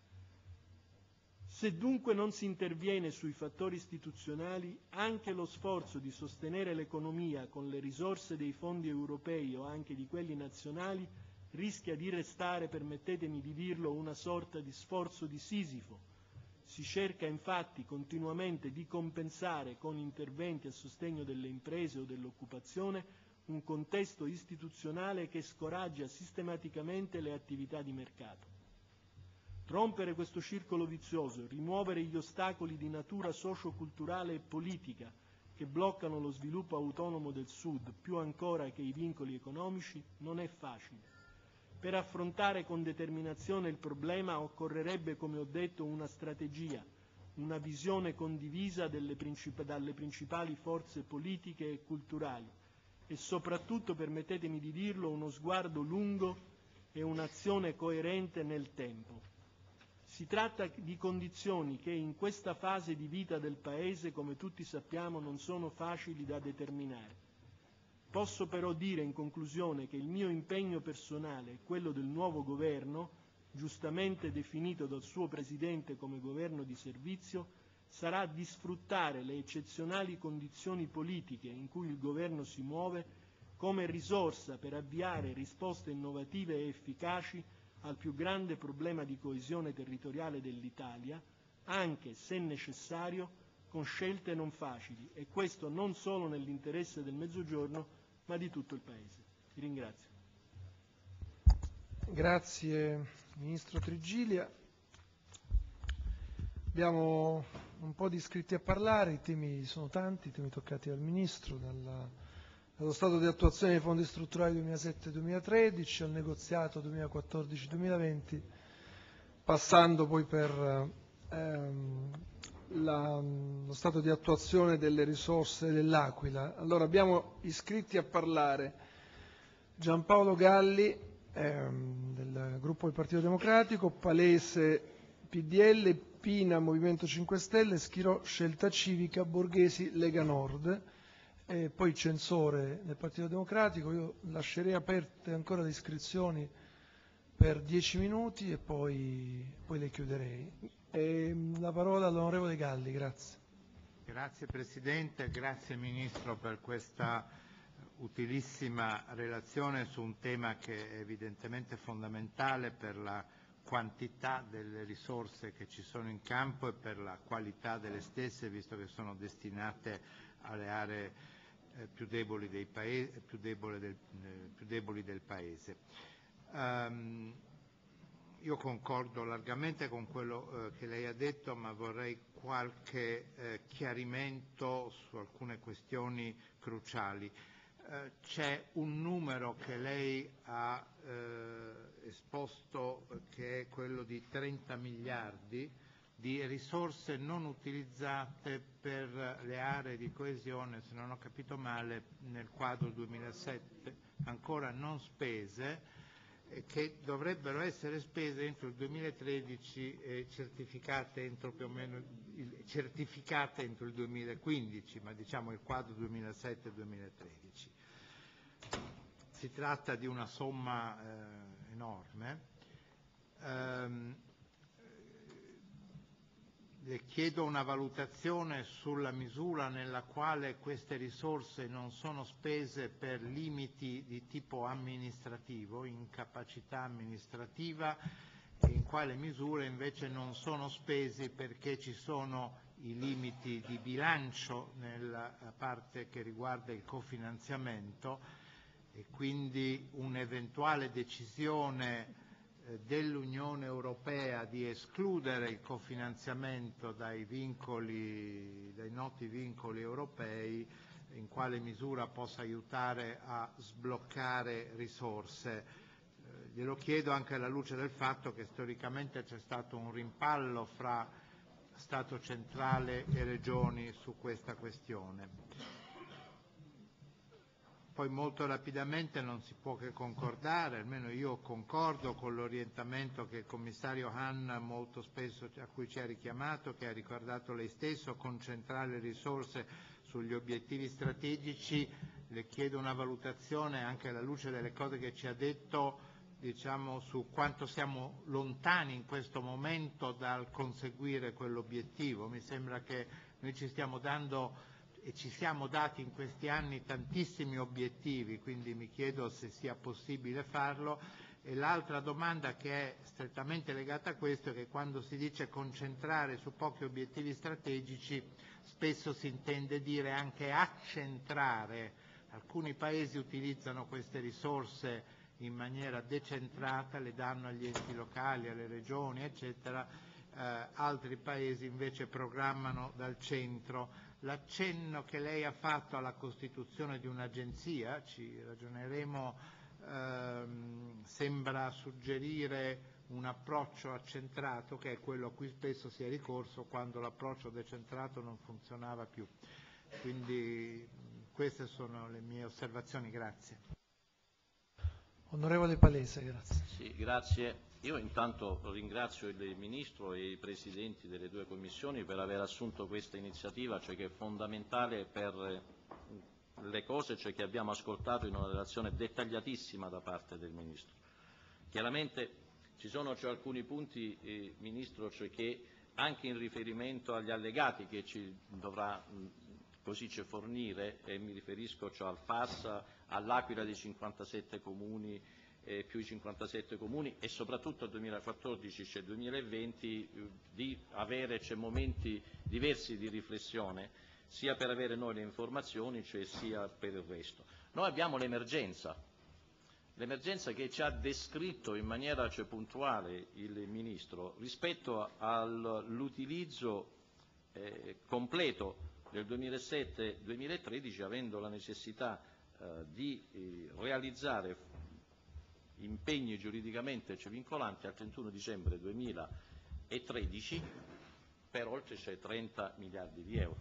Se dunque non si interviene sui fattori istituzionali, anche lo sforzo di sostenere l'economia con le risorse dei fondi europei o anche di quelli nazionali rischia di restare, permettetemi di dirlo, una sorta di sforzo di Sisifo. Si cerca infatti continuamente di compensare con interventi a sostegno delle imprese o dell'occupazione un contesto istituzionale che scoraggia sistematicamente le attività di mercato. Rompere questo circolo vizioso, rimuovere gli ostacoli di natura socio-culturale e politica che bloccano lo sviluppo autonomo del Sud, più ancora che i vincoli economici, non è facile. Per affrontare con determinazione il problema occorrerebbe, come ho detto, una strategia, una visione condivisa dalle principali forze politiche e culturali e soprattutto, permettetemi di dirlo, uno sguardo lungo e un'azione coerente nel tempo. Si tratta di condizioni che in questa fase di vita del Paese, come tutti sappiamo, non sono facili da determinare. Posso però dire in conclusione che il mio impegno personale e quello del nuovo governo, giustamente definito dal suo Presidente come governo di servizio, sarà di sfruttare le eccezionali condizioni politiche in cui il governo si muove come risorsa per avviare risposte innovative e efficaci al più grande problema di coesione territoriale dell'Italia, anche, se necessario, con scelte non facili, e questo non solo nell'interesse del Mezzogiorno, ma di tutto il Paese. Vi ringrazio. Grazie Ministro Trigilia. Abbiamo un po' di iscritti a parlare, i temi sono tanti, i temi toccati dal Ministro, dallo stato di attuazione dei fondi strutturali 2007-2013 al negoziato 2014-2020, passando poi per lo stato di attuazione delle risorse dell'Aquila. Allora abbiamo iscritti a parlare Giampaolo Galli del gruppo del Partito Democratico, Palese PDL, Pina Movimento 5 Stelle, Schirò Scelta Civica, Borghesi Lega Nord, e poi Censore del Partito Democratico. Io lascerei aperte ancora le iscrizioni per 10 minuti e poi le chiuderei. La parola all'onorevole Galli, grazie. Grazie Presidente, grazie Ministro per questa utilissima relazione su un tema che è evidentemente fondamentale per la quantità delle risorse che ci sono in campo e per la qualità delle stesse, visto che sono destinate alle aree più deboli del Paese. Io concordo largamente con quello che lei ha detto, ma vorrei qualche chiarimento su alcune questioni cruciali. C'è un numero che lei ha esposto che è quello di 30 miliardi di risorse non utilizzate per le aree di coesione, se non ho capito male, nel quadro 2007, ancora non spese, che dovrebbero essere spese entro il 2013 e certificate entro più o meno certificate entro il 2015, ma diciamo il quadro 2007-2013. Si tratta di una somma enorme. Le chiedo una valutazione sulla misura nella quale queste risorse non sono spese per limiti di tipo amministrativo, incapacità amministrativa, e in quale misura invece non sono spesi perché ci sono i limiti di bilancio nella parte che riguarda il cofinanziamento e quindi un'eventuale decisione dell'Unione Europea di escludere il cofinanziamento dai noti vincoli europei, in quale misura possa aiutare a sbloccare risorse. Glielo chiedo anche alla luce del fatto che storicamente c'è stato un rimpallo fra Stato centrale e regioni su questa questione. Poi molto rapidamente non si può che concordare, almeno io concordo con l'orientamento che il commissario Hahn molto spesso a cui ci ha richiamato, che ha ricordato lei stesso, concentrare le risorse sugli obiettivi strategici. Le chiedo una valutazione anche alla luce delle cose che ci ha detto, diciamo, su quanto siamo lontani in questo momento dal conseguire quell'obiettivo. Mi sembra che noi ci stiamo dando e ci siamo dati in questi anni tantissimi obiettivi, quindi mi chiedo se sia possibile farlo. E l'altra domanda che è strettamente legata a questo è che quando si dice concentrare su pochi obiettivi strategici spesso si intende dire anche accentrare. Alcuni paesi utilizzano queste risorse in maniera decentrata, le danno agli enti locali, alle regioni, eccetera. Altri paesi invece programmano dal centro. L'accenno che lei ha fatto alla costituzione di un'agenzia, ci ragioneremo, sembra suggerire un approccio accentrato, che è quello a cui spesso si è ricorso quando l'approccio decentrato non funzionava più. Quindi queste sono le mie osservazioni, grazie. Onorevole Palese, grazie. Sì, grazie. Io intanto ringrazio il Ministro e i Presidenti delle due Commissioni per aver assunto questa iniziativa, cioè che è fondamentale per le cose che abbiamo ascoltato in una relazione dettagliatissima da parte del Ministro. Chiaramente ci sono alcuni punti, Ministro, che anche in riferimento agli allegati che ci dovrà fornire, e mi riferisco al FAS, all'Aquila di 57 comuni, più i 57 comuni, e soprattutto al 2014 e 2020 di avere momenti diversi di riflessione, sia per avere noi le informazioni, sia per il resto. Noi abbiamo l'emergenza che ci ha descritto in maniera puntuale il Ministro rispetto all'utilizzo completo del 2007-2013, avendo la necessità di realizzare impegni giuridicamente vincolanti al 31 dicembre 2013 per oltre 30 miliardi di euro.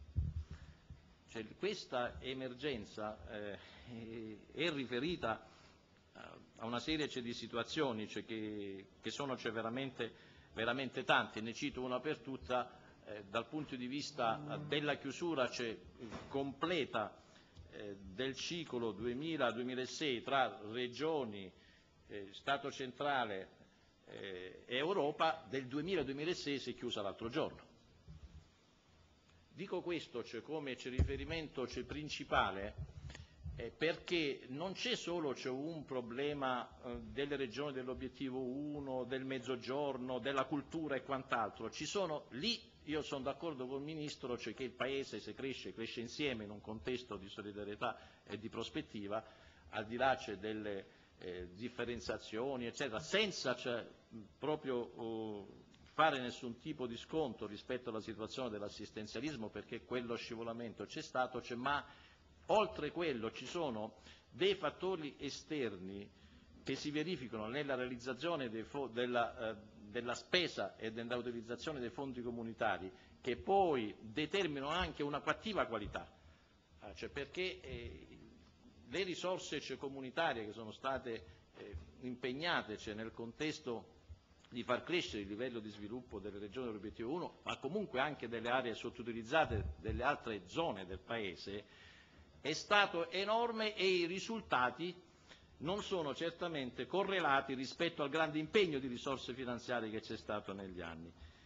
Questa emergenza è riferita a una serie di situazioni che sono veramente tante. Ne cito una per tutta. Dal punto di vista della chiusura completa del ciclo 2000-2006 tra regioni, Stato centrale e Europa, del 2000-2006 si è chiusa l'altro giorno. Dico questo come riferimento principale perché non c'è solo un problema delle regioni dell'obiettivo 1, del mezzogiorno, della cultura e quant'altro, ci sono lì, io sono d'accordo col Ministro, cioè che il Paese se cresce, cresce insieme in un contesto di solidarietà e di prospettiva, al di là delle differenziazioni eccetera, senza proprio fare nessun tipo di sconto rispetto alla situazione dell'assistenzialismo, perché quello scivolamento c'è stato, ma oltre quello ci sono dei fattori esterni che si verificano nella realizzazione della spesa e dell'utilizzazione dei fondi comunitari, che poi determinano anche una cattiva qualità, perché le risorse comunitarie che sono state impegnate nel contesto di far crescere il livello di sviluppo delle regioni dell'obiettivo 1, ma comunque anche delle aree sottoutilizzate delle altre zone del Paese, è stato enorme e i risultati non sono certamente correlati rispetto al grande impegno di risorse finanziarie che c'è stato negli anni.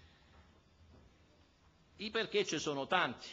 I perché ci sono tanti.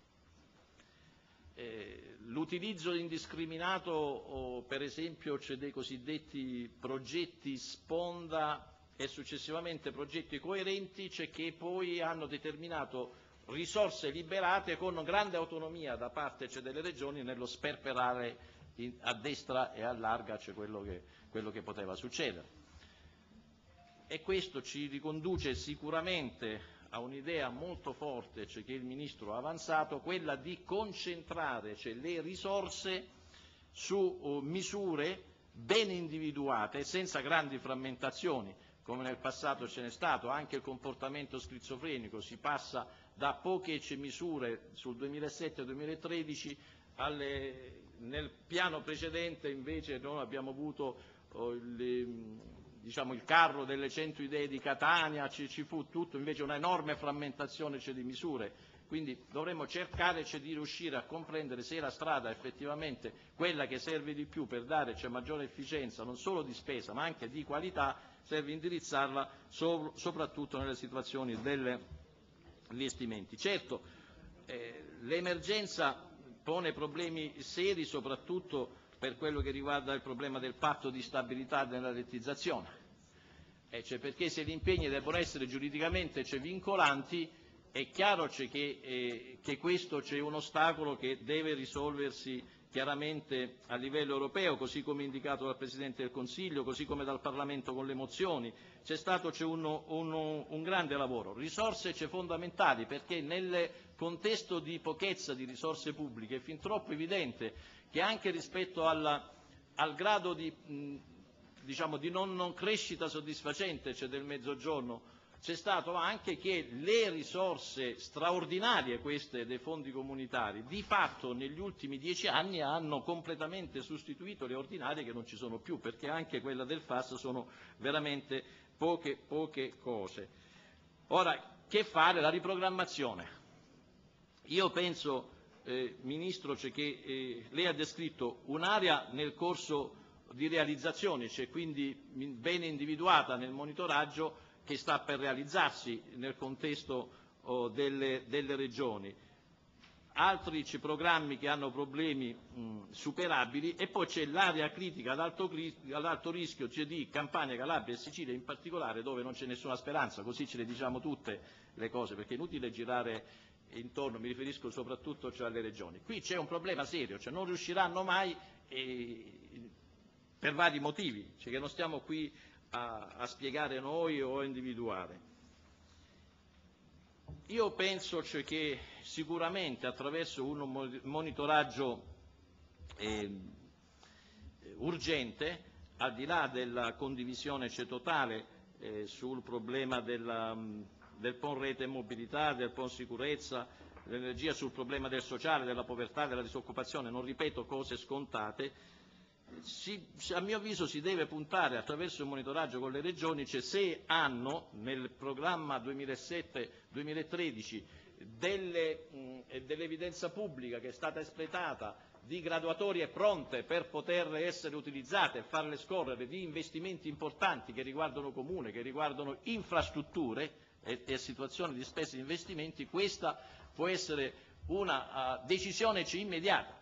L'utilizzo indiscriminato, per esempio, dei cosiddetti progetti sponda e successivamente progetti coerenti, che poi hanno determinato risorse liberate con grande autonomia da parte delle regioni nello sperperare a destra e a larga quello che poteva succedere. E questo ci riconduce sicuramente a un'idea molto forte che il Ministro ha avanzato, quella di concentrare le risorse su misure ben individuate, senza grandi frammentazioni, come nel passato ce n'è stato. Anche il comportamento schizofrenico, si passa da poche misure sul 2007-2013 nel piano precedente invece noi abbiamo avuto il carro delle 100 idee di Catania, ci fu tutto invece una enorme frammentazione di misure. Quindi dovremmo cercare di riuscire a comprendere se la strada effettivamente quella che serve di più per dare maggiore efficienza non solo di spesa ma anche di qualità, serve indirizzarla soprattutto nelle situazioni degli investimenti. Certo, l'emergenza pone problemi seri soprattutto per quello che riguarda il problema del patto di stabilità della rettizzazione, perché se gli impegni devono essere giuridicamente vincolanti, è chiaro che questo è un ostacolo che deve risolversi chiaramente a livello europeo, così come indicato dal Presidente del Consiglio, così come dal Parlamento con le mozioni. C'è stato un grande lavoro, risorse fondamentali, perché nel contesto di pochezza di risorse pubbliche è fin troppo evidente che anche rispetto al grado di non crescita soddisfacente del Mezzogiorno, c'è stato anche che le risorse straordinarie, queste dei fondi comunitari, di fatto negli ultimi 10 anni hanno completamente sostituito le ordinarie che non ci sono più, perché anche quella del FAS sono veramente poche cose. Ora, che fare? La riprogrammazione. Io penso, Ministro, che lei ha descritto un'area nel corso di realizzazione, quindi ben individuata nel monitoraggio, che sta per realizzarsi nel contesto delle regioni, altri programmi che hanno problemi superabili, e poi c'è l'area critica ad alto rischio di Campania, Calabria e Sicilia in particolare, dove non c'è nessuna speranza, così ce le diciamo tutte le cose, perché è inutile girare intorno, mi riferisco soprattutto alle regioni. Qui c'è un problema serio, non riusciranno mai per vari motivi, che non stiamo qui a spiegare noi o a individuare. Io penso che sicuramente attraverso un monitoraggio urgente, al di là della condivisione totale sul problema del PON rete e mobilità, del PON sicurezza, dell'energia, sul problema del sociale, della povertà, della disoccupazione, non ripeto cose scontate, a mio avviso si deve puntare attraverso il monitoraggio con le regioni, se hanno nel programma 2007-2013 dell'evidenza pubblica che è stata espletata di graduatorie pronte per poter essere utilizzate e farle scorrere, di investimenti importanti che riguardano comune, che riguardano infrastrutture e situazioni di spese e investimenti. Questa può essere una decisione immediata,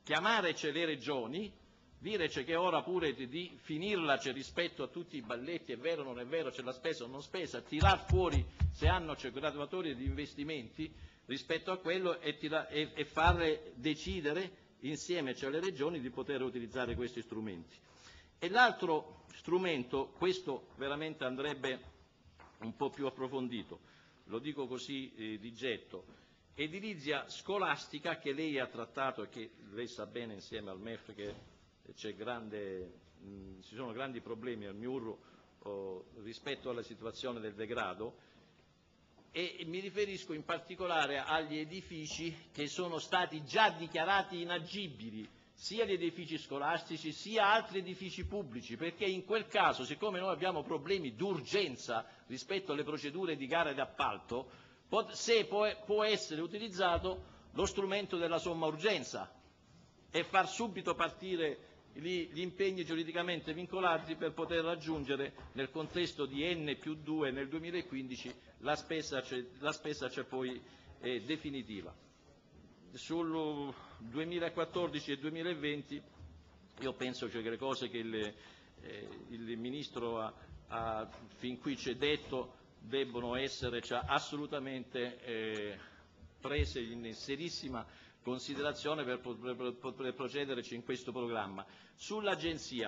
chiamareci le regioni, direci che è ora pure di finirla rispetto a tutti i balletti, è vero o non è vero, c'è la spesa o non spesa, tirar fuori se hanno graduatorie di investimenti rispetto a quello e far decidere insieme alle regioni di poter utilizzare questi strumenti. E l'altro strumento, questo veramente andrebbe un po' più approfondito, lo dico così di getto, edilizia scolastica, che lei ha trattato e che lei sa bene insieme al MEF che ci sono grandi problemi al MIUR rispetto alla situazione del degrado, e mi riferisco in particolare agli edifici che sono stati già dichiarati inagibili, sia gli edifici scolastici sia altri edifici pubblici, perché in quel caso, siccome noi abbiamo problemi d'urgenza rispetto alle procedure di gara e d'appalto, se può essere utilizzato lo strumento della somma urgenza e far subito partire gli impegni giuridicamente vincolanti per poter raggiungere nel contesto di N+2 nel 2015 la spesa c'è poi definitiva. Sul 2014 e 2020 io penso che le cose che il Ministro ha fin qui ci ha detto debbono essere assolutamente prese in serissima considerazione per poter procedere in questo programma. Sull'Agenzia,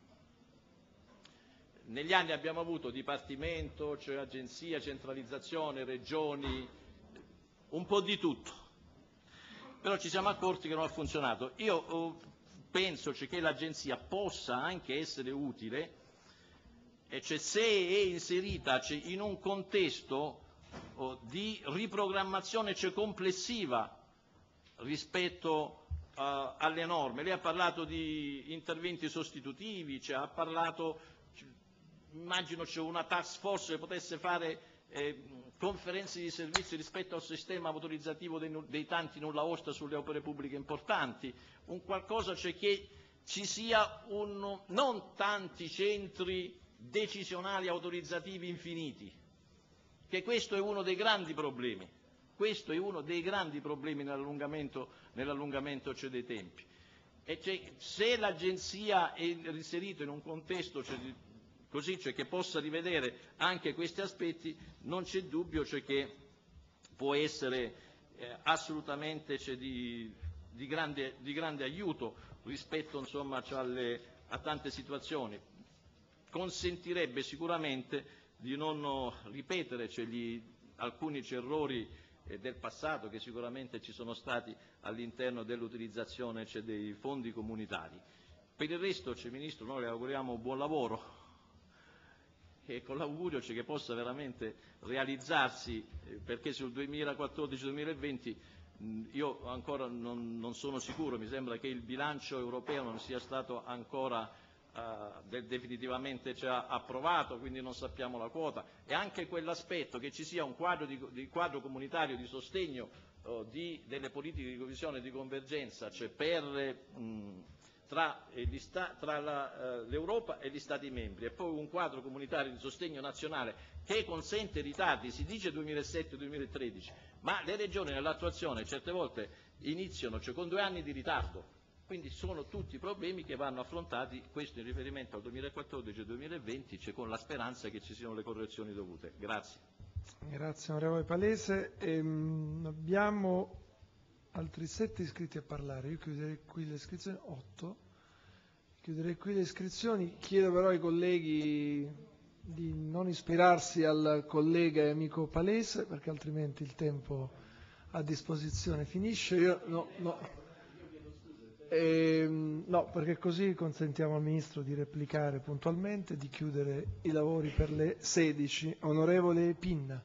negli anni abbiamo avuto dipartimento, cioè agenzia, centralizzazione, regioni, un po' di tutto, però ci siamo accorti che non ha funzionato. Io penso che l'Agenzia possa anche essere utile, se è inserita in un contesto di riprogrammazione complessiva rispetto alle norme. Lei ha parlato di interventi sostitutivi, ha parlato, immagino c'è una task force che potesse fare conferenze di servizi rispetto al sistema autorizzativo dei tanti nulla osta sulle opere pubbliche importanti, un qualcosa che ci sia non tanti centri decisionali autorizzativi infiniti, che questo è uno dei grandi problemi. Questo è uno dei grandi problemi nell'allungamento dei tempi. E se l'Agenzia è inserita in un contesto così, che possa rivedere anche questi aspetti, non c'è dubbio che può essere assolutamente di grande aiuto rispetto a tante situazioni. Consentirebbe sicuramente di non ripetere alcuni errori del passato che sicuramente ci sono stati all'interno dell'utilizzazione dei fondi comunitari. Per il resto, Ministro, noi le auguriamo buon lavoro e con l'augurio che possa veramente realizzarsi, perché sul 2014-2020 io ancora non sono sicuro, mi sembra che il bilancio europeo non sia stato ancora definitivamente approvato, quindi non sappiamo la quota, e anche quell'aspetto che ci sia un quadro comunitario di sostegno delle politiche di coesione e di convergenza, tra l'Europa e gli Stati membri, e poi un quadro comunitario di sostegno nazionale che consente ritardi, si dice 2007-2013, ma le regioni nell'attuazione certe volte iniziano con 2 anni di ritardo. Quindi sono tutti problemi che vanno affrontati, questo in riferimento al 2014 e 2020, con la speranza che ci siano le correzioni dovute. Grazie. Grazie onorevole Palese. Abbiamo altri 7 iscritti a parlare, io chiuderei qui le iscrizioni, 8. Chiuderei qui le iscrizioni, chiedo però ai colleghi di non ispirarsi al collega e amico Palese, perché altrimenti il tempo a disposizione finisce. No, perché così consentiamo al Ministro di replicare puntualmente, di chiudere i lavori per le 16. Onorevole Pinna.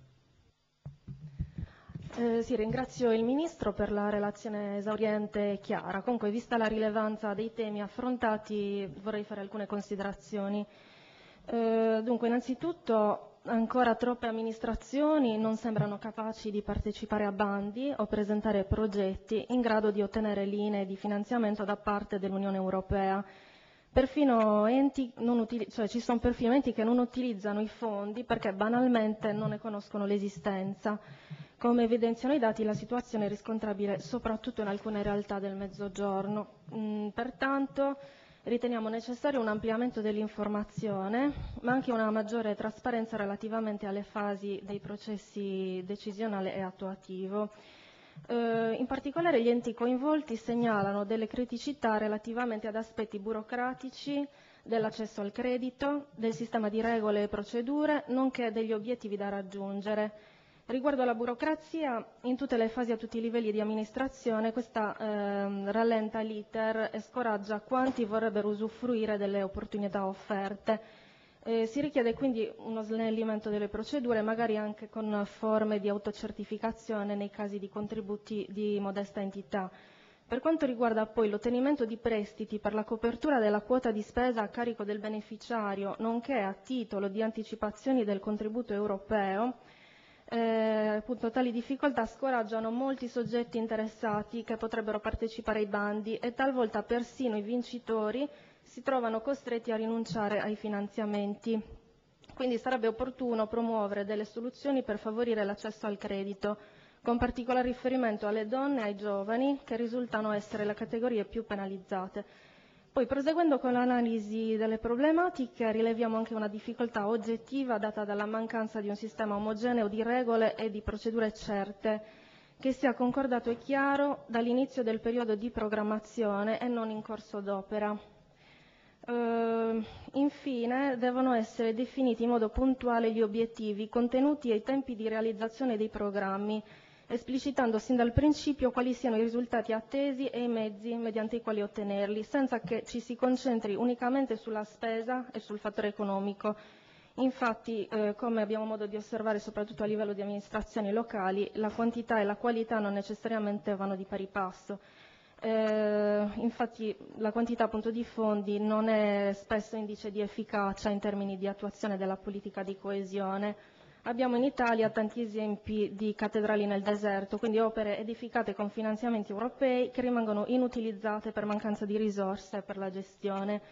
Sì, ringrazio il Ministro per la relazione esauriente e chiara. Comunque, vista la rilevanza dei temi affrontati, vorrei fare alcune considerazioni. Dunque, innanzitutto, ancora troppe amministrazioni non sembrano capaci di partecipare a bandi o presentare progetti in grado di ottenere linee di finanziamento da parte dell'Unione Europea. Perfino ci sono perfino enti che non utilizzano i fondi perché banalmente non ne conoscono l'esistenza. Come evidenziano i dati, la situazione è riscontrabile soprattutto in alcune realtà del Mezzogiorno. Pertanto riteniamo necessario un ampliamento dell'informazione, ma anche una maggiore trasparenza relativamente alle fasi dei processi decisionale e attuativo. In particolare gli enti coinvolti segnalano delle criticità relativamente ad aspetti burocratici dell'accesso al credito, del sistema di regole e procedure, nonché degli obiettivi da raggiungere. Riguardo alla burocrazia, in tutte le fasi e a tutti i livelli di amministrazione, questa rallenta l'iter e scoraggia quanti vorrebbero usufruire delle opportunità offerte. Si richiede quindi uno snellimento delle procedure, magari anche con forme di autocertificazione nei casi di contributi di modesta entità. Per quanto riguarda poi l'ottenimento di prestiti per la copertura della quota di spesa a carico del beneficiario, nonché a titolo di anticipazioni del contributo europeo, appunto tali difficoltà scoraggiano molti soggetti interessati che potrebbero partecipare ai bandi e talvolta persino i vincitori si trovano costretti a rinunciare ai finanziamenti. Quindi sarebbe opportuno promuovere delle soluzioni per favorire l'accesso al credito, con particolare riferimento alle donne e ai giovani, che risultano essere le categorie più penalizzate. Poi, proseguendo con l'analisi delle problematiche, rileviamo anche una difficoltà oggettiva data dalla mancanza di un sistema omogeneo di regole e di procedure certe, che sia concordato e chiaro dall'inizio del periodo di programmazione e non in corso d'opera. Infine, devono essere definiti in modo puntuale gli obiettivi, contenuti e i tempi di realizzazione dei programmi, esplicitando sin dal principio quali siano i risultati attesi e i mezzi mediante i quali ottenerli, senza che ci si concentri unicamente sulla spesa e sul fattore economico. Infatti, come abbiamo modo di osservare soprattutto a livello di amministrazioni locali, la quantità e la qualità non necessariamente vanno di pari passo. Infatti la quantità appunto di fondi non è spesso indice di efficacia in termini di attuazione della politica di coesione. Abbiamo in Italia tanti esempi di cattedrali nel deserto, quindi opere edificate con finanziamenti europei che rimangono inutilizzate per mancanza di risorse per la gestione.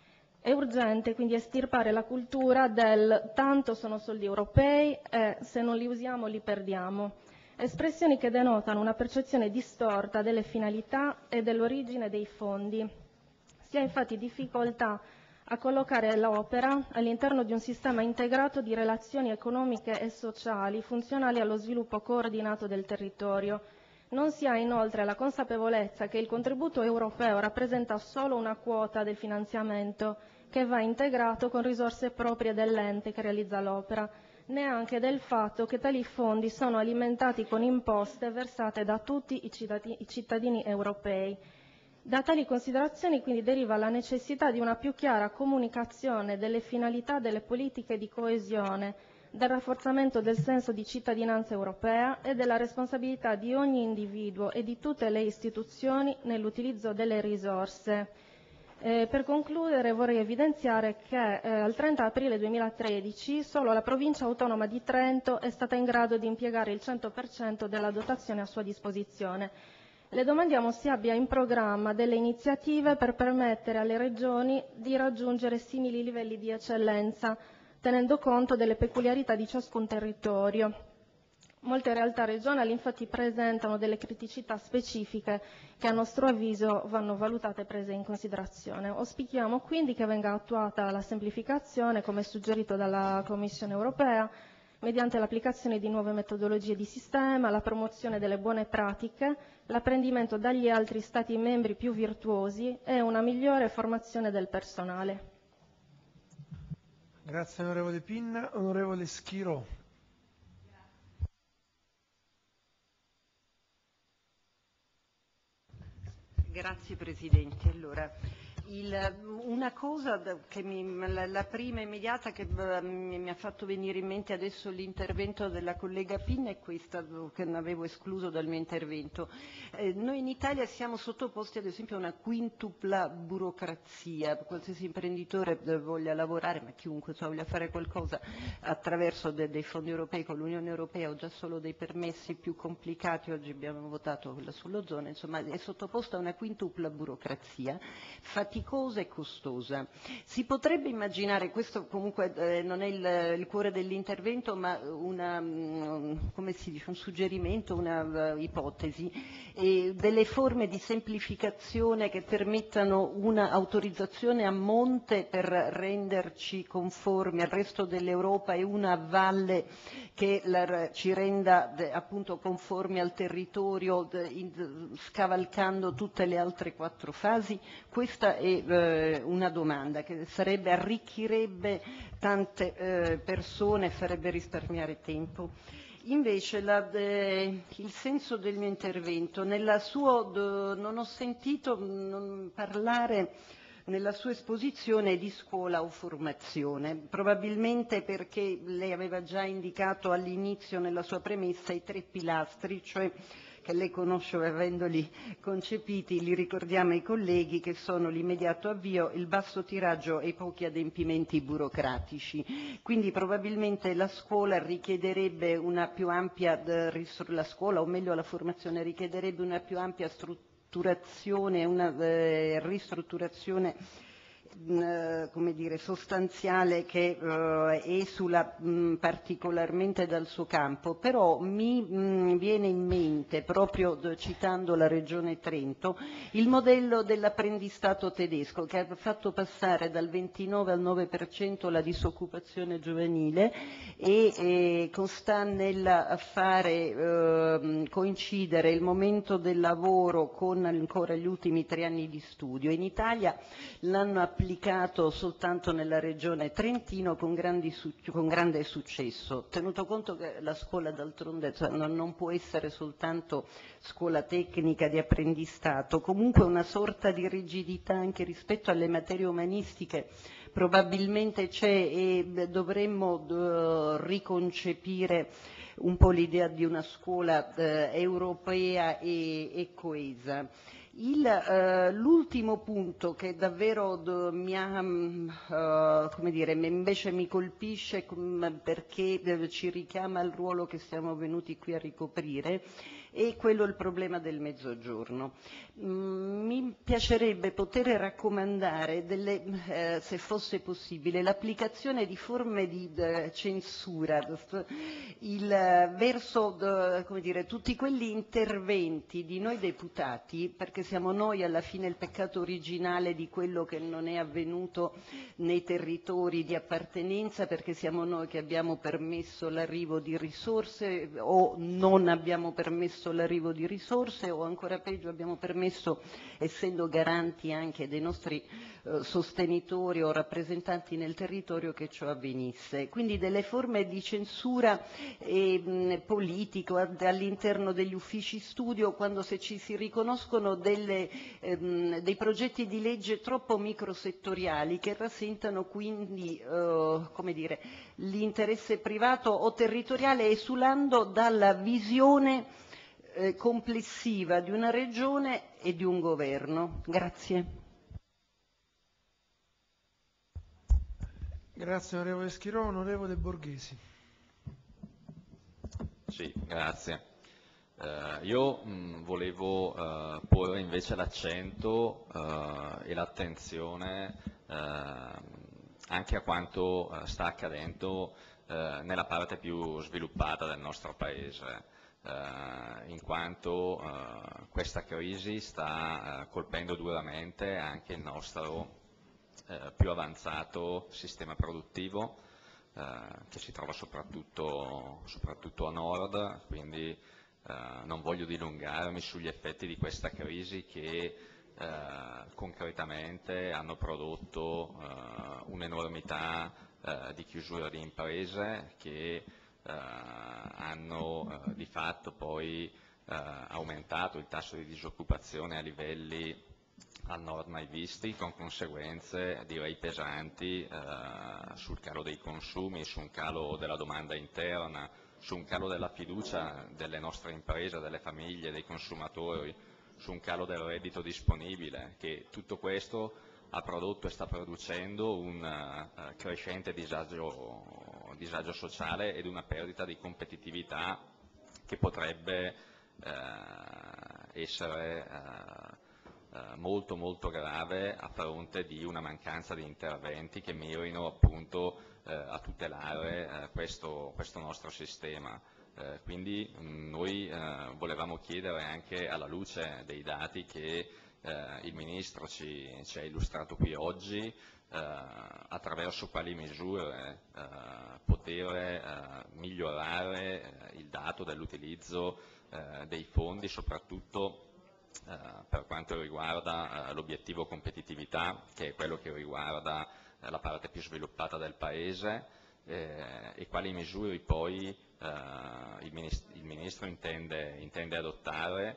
È urgente quindi estirpare la cultura del tanto sono soldi europei e se non li usiamo li perdiamo. Espressioni che denotano una percezione distorta delle finalità e dell'origine dei fondi. Si ha infatti difficoltà a collocare l'opera all'interno di un sistema integrato di relazioni economiche e sociali funzionali allo sviluppo coordinato del territorio. Non si ha inoltre la consapevolezza che il contributo europeo rappresenta solo una quota del finanziamento che va integrato con risorse proprie dell'ente che realizza l'opera, neanche del fatto che tali fondi sono alimentati con imposte versate da tutti i cittadini europei. Da tali considerazioni quindi deriva la necessità di una più chiara comunicazione delle finalità delle politiche di coesione, del rafforzamento del senso di cittadinanza europea e della responsabilità di ogni individuo e di tutte le istituzioni nell'utilizzo delle risorse. Per concludere vorrei evidenziare che al 30 aprile 2013 solo la provincia autonoma di Trento è stata in grado di impiegare il 100% della dotazione a sua disposizione. Le domandiamo se abbia in programma delle iniziative per permettere alle regioni di raggiungere simili livelli di eccellenza, tenendo conto delle peculiarità di ciascun territorio. Molte realtà regionali infatti presentano delle criticità specifiche che a nostro avviso vanno valutate e prese in considerazione. Auspichiamo quindi che venga attuata la semplificazione, come suggerito dalla Commissione europea, mediante l'applicazione di nuove metodologie di sistema, la promozione delle buone pratiche, l'apprendimento dagli altri Stati membri più virtuosi e una migliore formazione del personale. Grazie onorevole Pinna. Onorevole Schirò. Grazie Presidente. Allora, una cosa che la prima immediata che mi ha fatto venire in mente adesso l'intervento della collega Pinna è questa che non avevo escluso dal mio intervento. Noi in Italia siamo sottoposti ad esempio a una quintupla burocrazia. Qualsiasi imprenditore voglia lavorare, ma chiunque voglia fare qualcosa attraverso dei fondi europei con l'Unione Europea o già solo dei permessi più complicati, oggi abbiamo votato quella sull'ozone, insomma è sottoposto a una quintupla burocrazia, faticosamente faticosa e costosa. Si potrebbe immaginare, questo comunque non è il cuore dell'intervento, ma come si dice, un suggerimento, una ipotesi, delle forme di semplificazione che permettano una autorizzazione a monte per renderci conformi al resto dell'Europa e una a valle che ci renda appunto conformi al territorio, scavalcando tutte le altre 4 fasi? Questa è una domanda che arricchirebbe tante persone e farebbe risparmiare tempo. Invece il senso del mio intervento, non ho sentito parlare nella sua esposizione di scuola o formazione, probabilmente perché lei aveva già indicato all'inizio nella sua premessa i 3 pilastri, cioè che lei conosce avendoli concepiti, li ricordiamo ai colleghi, che sono l'immediato avvio, il basso tiraggio e i pochi adempimenti burocratici. Quindi probabilmente la scuola richiederebbe una più ampia, la scuola o meglio la formazione richiederebbe una più ampia strutturazione, una ristrutturazione come dire, sostanziale che esula particolarmente dal suo campo, però mi viene in mente, proprio citando la Regione Trento, il modello dell'apprendistato tedesco che ha fatto passare dal 29 al 9% la disoccupazione giovanile e sta nel fare coincidere il momento del lavoro con ancora gli ultimi 3 anni di studio. In Italia l'hanno applicato soltanto nella regione Trentino con grande successo, tenuto conto che la scuola d'altronde non può essere soltanto scuola tecnica di apprendistato, comunque una sorta di rigidità anche rispetto alle materie umanistiche probabilmente c'è e dovremmo riconcepire un po' l'idea di una scuola europea e coesa. L'ultimo punto che davvero invece mi colpisce perché ci richiama al ruolo che siamo venuti qui a ricoprire è il problema del Mezzogiorno. Mi piacerebbe poter raccomandare, se fosse possibile, l'applicazione di forme di censura verso tutti quegli interventi di noi deputati, perché siamo noi alla fine il peccato originale di quello che non è avvenuto nei territori di appartenenza, perché siamo noi che abbiamo permesso l'arrivo di risorse o non abbiamo permesso l'arrivo di risorse o ancora peggio abbiamo permesso, essendo garanti anche dei nostri sostenitori o rappresentanti nel territorio, che ciò avvenisse. Quindi delle forme di censura politico all'interno degli uffici studio, quando ci si riconoscono dei progetti di legge troppo microsettoriali che rasentano quindi l'interesse privato o territoriale, esulando dalla visione complessiva di una regione e di un governo. Grazie. Grazie onorevole Schirò. Onorevole Borghesi. Sì, grazie. Io volevo porre invece l'accento e l'attenzione anche a quanto sta accadendo nella parte più sviluppata del nostro Paese, in quanto questa crisi sta colpendo duramente anche il nostro più avanzato sistema produttivo, che si trova soprattutto a nord, quindi non voglio dilungarmi sugli effetti di questa crisi che concretamente hanno prodotto un'enormità di chiusura di imprese che hanno di fatto poi aumentato il tasso di disoccupazione a livelli al nord mai visti, con conseguenze direi pesanti sul calo dei consumi, su un calo della domanda interna, su un calo della fiducia delle nostre imprese, delle famiglie, dei consumatori, su un calo del reddito disponibile, che tutto questo ha prodotto e sta producendo un crescente disagio sociale ed una perdita di competitività che potrebbe essere molto molto grave a fronte di una mancanza di interventi che mirino appunto a tutelare questo nostro sistema. Quindi noi volevamo chiedere, anche alla luce dei dati che il Ministro ci ha illustrato qui oggi, attraverso quali misure poter migliorare il dato dell'utilizzo dei fondi, soprattutto per quanto riguarda l'obiettivo competitività, che è quello che riguarda la parte più sviluppata del Paese, e quali misure poi il Ministro intende adottare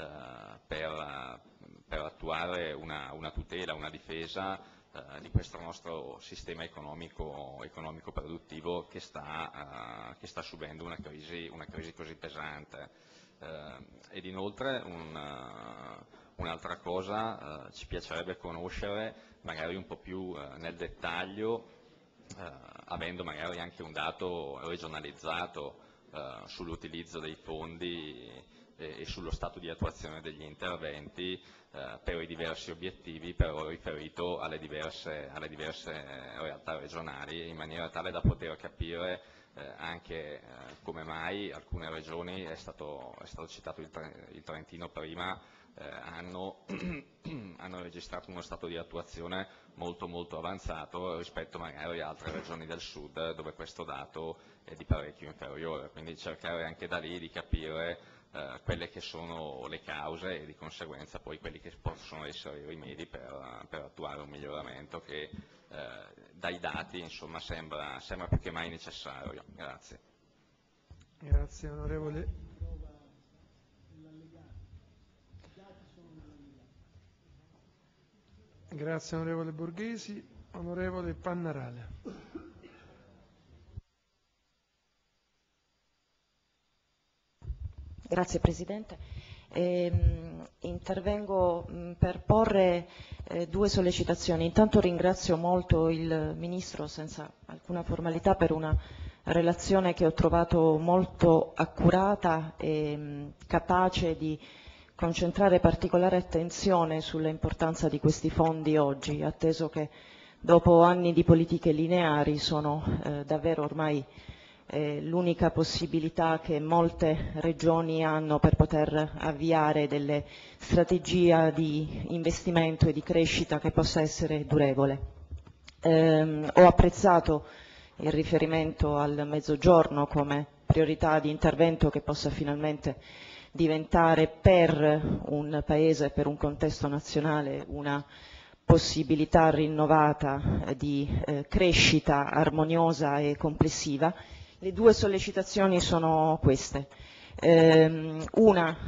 per attuare una tutela, una difesa di questo nostro sistema economico produttivo che sta subendo una crisi così pesante. Ed inoltre un'altra cosa ci piacerebbe conoscere magari un po' più nel dettaglio, avendo magari anche un dato regionalizzato sull'utilizzo dei fondi e sullo stato di attuazione degli interventi per i diversi obiettivi, però riferito alle diverse realtà regionali, in maniera tale da poter capire anche come mai alcune regioni, è stato citato il Trentino prima, hanno registrato uno stato di attuazione molto molto avanzato rispetto magari a altre regioni del sud dove questo dato è di parecchio inferiore, quindi cercare anche da lì di capire quelle che sono le cause e di conseguenza poi quelli che possono essere i rimedi per attuare un miglioramento che dai dati insomma sembra più che mai necessario. Grazie. Grazie onorevole. Grazie onorevole Borghesi. Onorevole Pannarale. Grazie Presidente. Intervengo per porre due sollecitazioni. Intanto ringrazio molto il Ministro, senza alcuna formalità, per una relazione che ho trovato molto accurata e capace di concentrare particolare attenzione sull'importanza di questi fondi oggi, atteso che dopo anni di politiche lineari sono davvero ormai l'unica possibilità che molte regioni hanno per poter avviare delle strategie di investimento e di crescita che possa essere durevole. Ho apprezzato il riferimento al Mezzogiorno come priorità di intervento che possa finalmente diventare per un Paese, per un contesto nazionale, una possibilità rinnovata di crescita armoniosa e complessiva. Le due sollecitazioni sono queste. Una,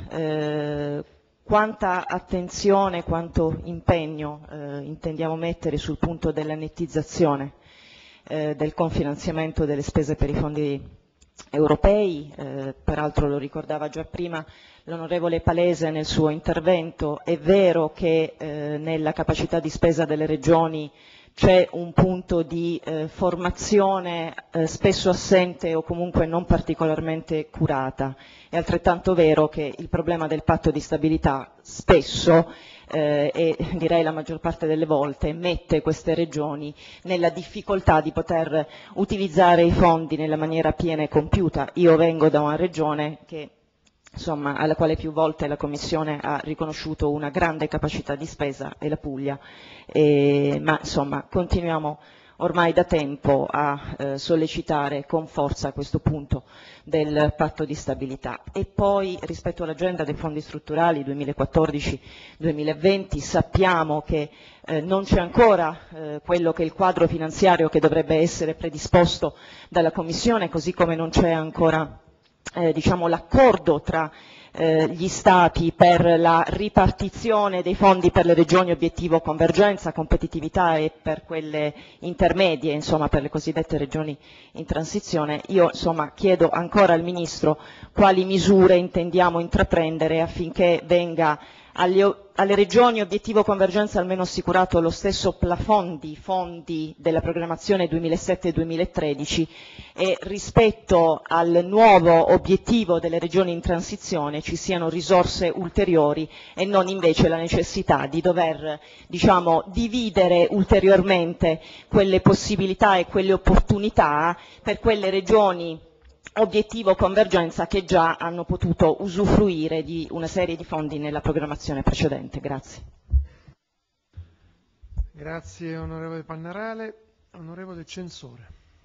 quanta attenzione, quanto impegno intendiamo mettere sul punto della nettizzazione del confinanziamento delle spese per i fondi europei, peraltro lo ricordava già prima l'onorevole Palese nel suo intervento. È vero che nella capacità di spesa delle regioni c'è un punto di formazione spesso assente o comunque non particolarmente curata. È altrettanto vero che il problema del patto di stabilità spesso e direi la maggior parte delle volte mette queste regioni nella difficoltà di poter utilizzare i fondi nella maniera piena e compiuta. Io vengo da una regione che insomma, alla quale più volte la Commissione ha riconosciuto una grande capacità di spesa, è la Puglia, ma insomma continuiamo ormai da tempo a sollecitare con forza questo punto del patto di stabilità. E poi rispetto all'agenda dei fondi strutturali 2014-2020 sappiamo che non c'è ancora quello che è il quadro finanziario che dovrebbe essere predisposto dalla Commissione, così come non c'è ancora diciamo, l'accordo tra gli Stati per la ripartizione dei fondi per le regioni obiettivo convergenza, competitività e per quelle intermedie, insomma per le cosiddette regioni in transizione. Io insomma chiedo ancora al Ministro quali misure intendiamo intraprendere affinché venga alle regioni obiettivo convergenza almeno assicurato lo stesso plafond di fondi della programmazione 2007-2013 e rispetto al nuovo obiettivo delle regioni in transizione ci siano risorse ulteriori e non invece la necessità di dover, diciamo, dividere ulteriormente quelle possibilità e quelle opportunità per quelle regioni obiettivo convergenza che già hanno potuto usufruire di una serie di fondi nella programmazione precedente. Grazie. Grazie onorevole Pannarale. Onorevole Censore.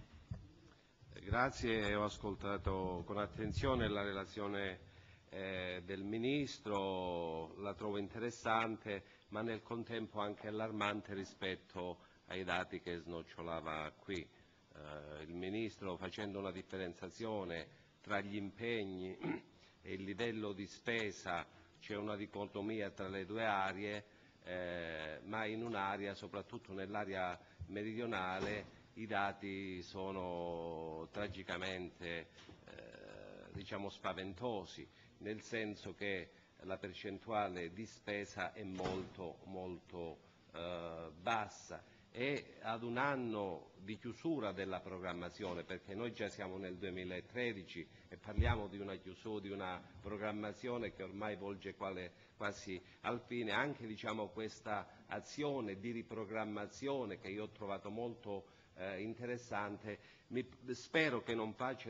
Grazie, ho ascoltato con attenzione la relazione del Ministro, la trovo interessante ma nel contempo anche allarmante rispetto ai dati che snocciolava qui. Il Ministro, facendo una differenziazione tra gli impegni e il livello di spesa, c'è una dicotomia tra le due aree, ma in un'area, soprattutto nell'area meridionale, i dati sono tragicamente diciamo spaventosi, nel senso che la percentuale di spesa è molto bassa. E ad un anno di chiusura della programmazione, perché noi già siamo nel 2013 e parliamo di una chiusura, di una programmazione che ormai volge quasi al fine, anche diciamo, questa azione di riprogrammazione che io ho trovato molto interessante, spero che non faccia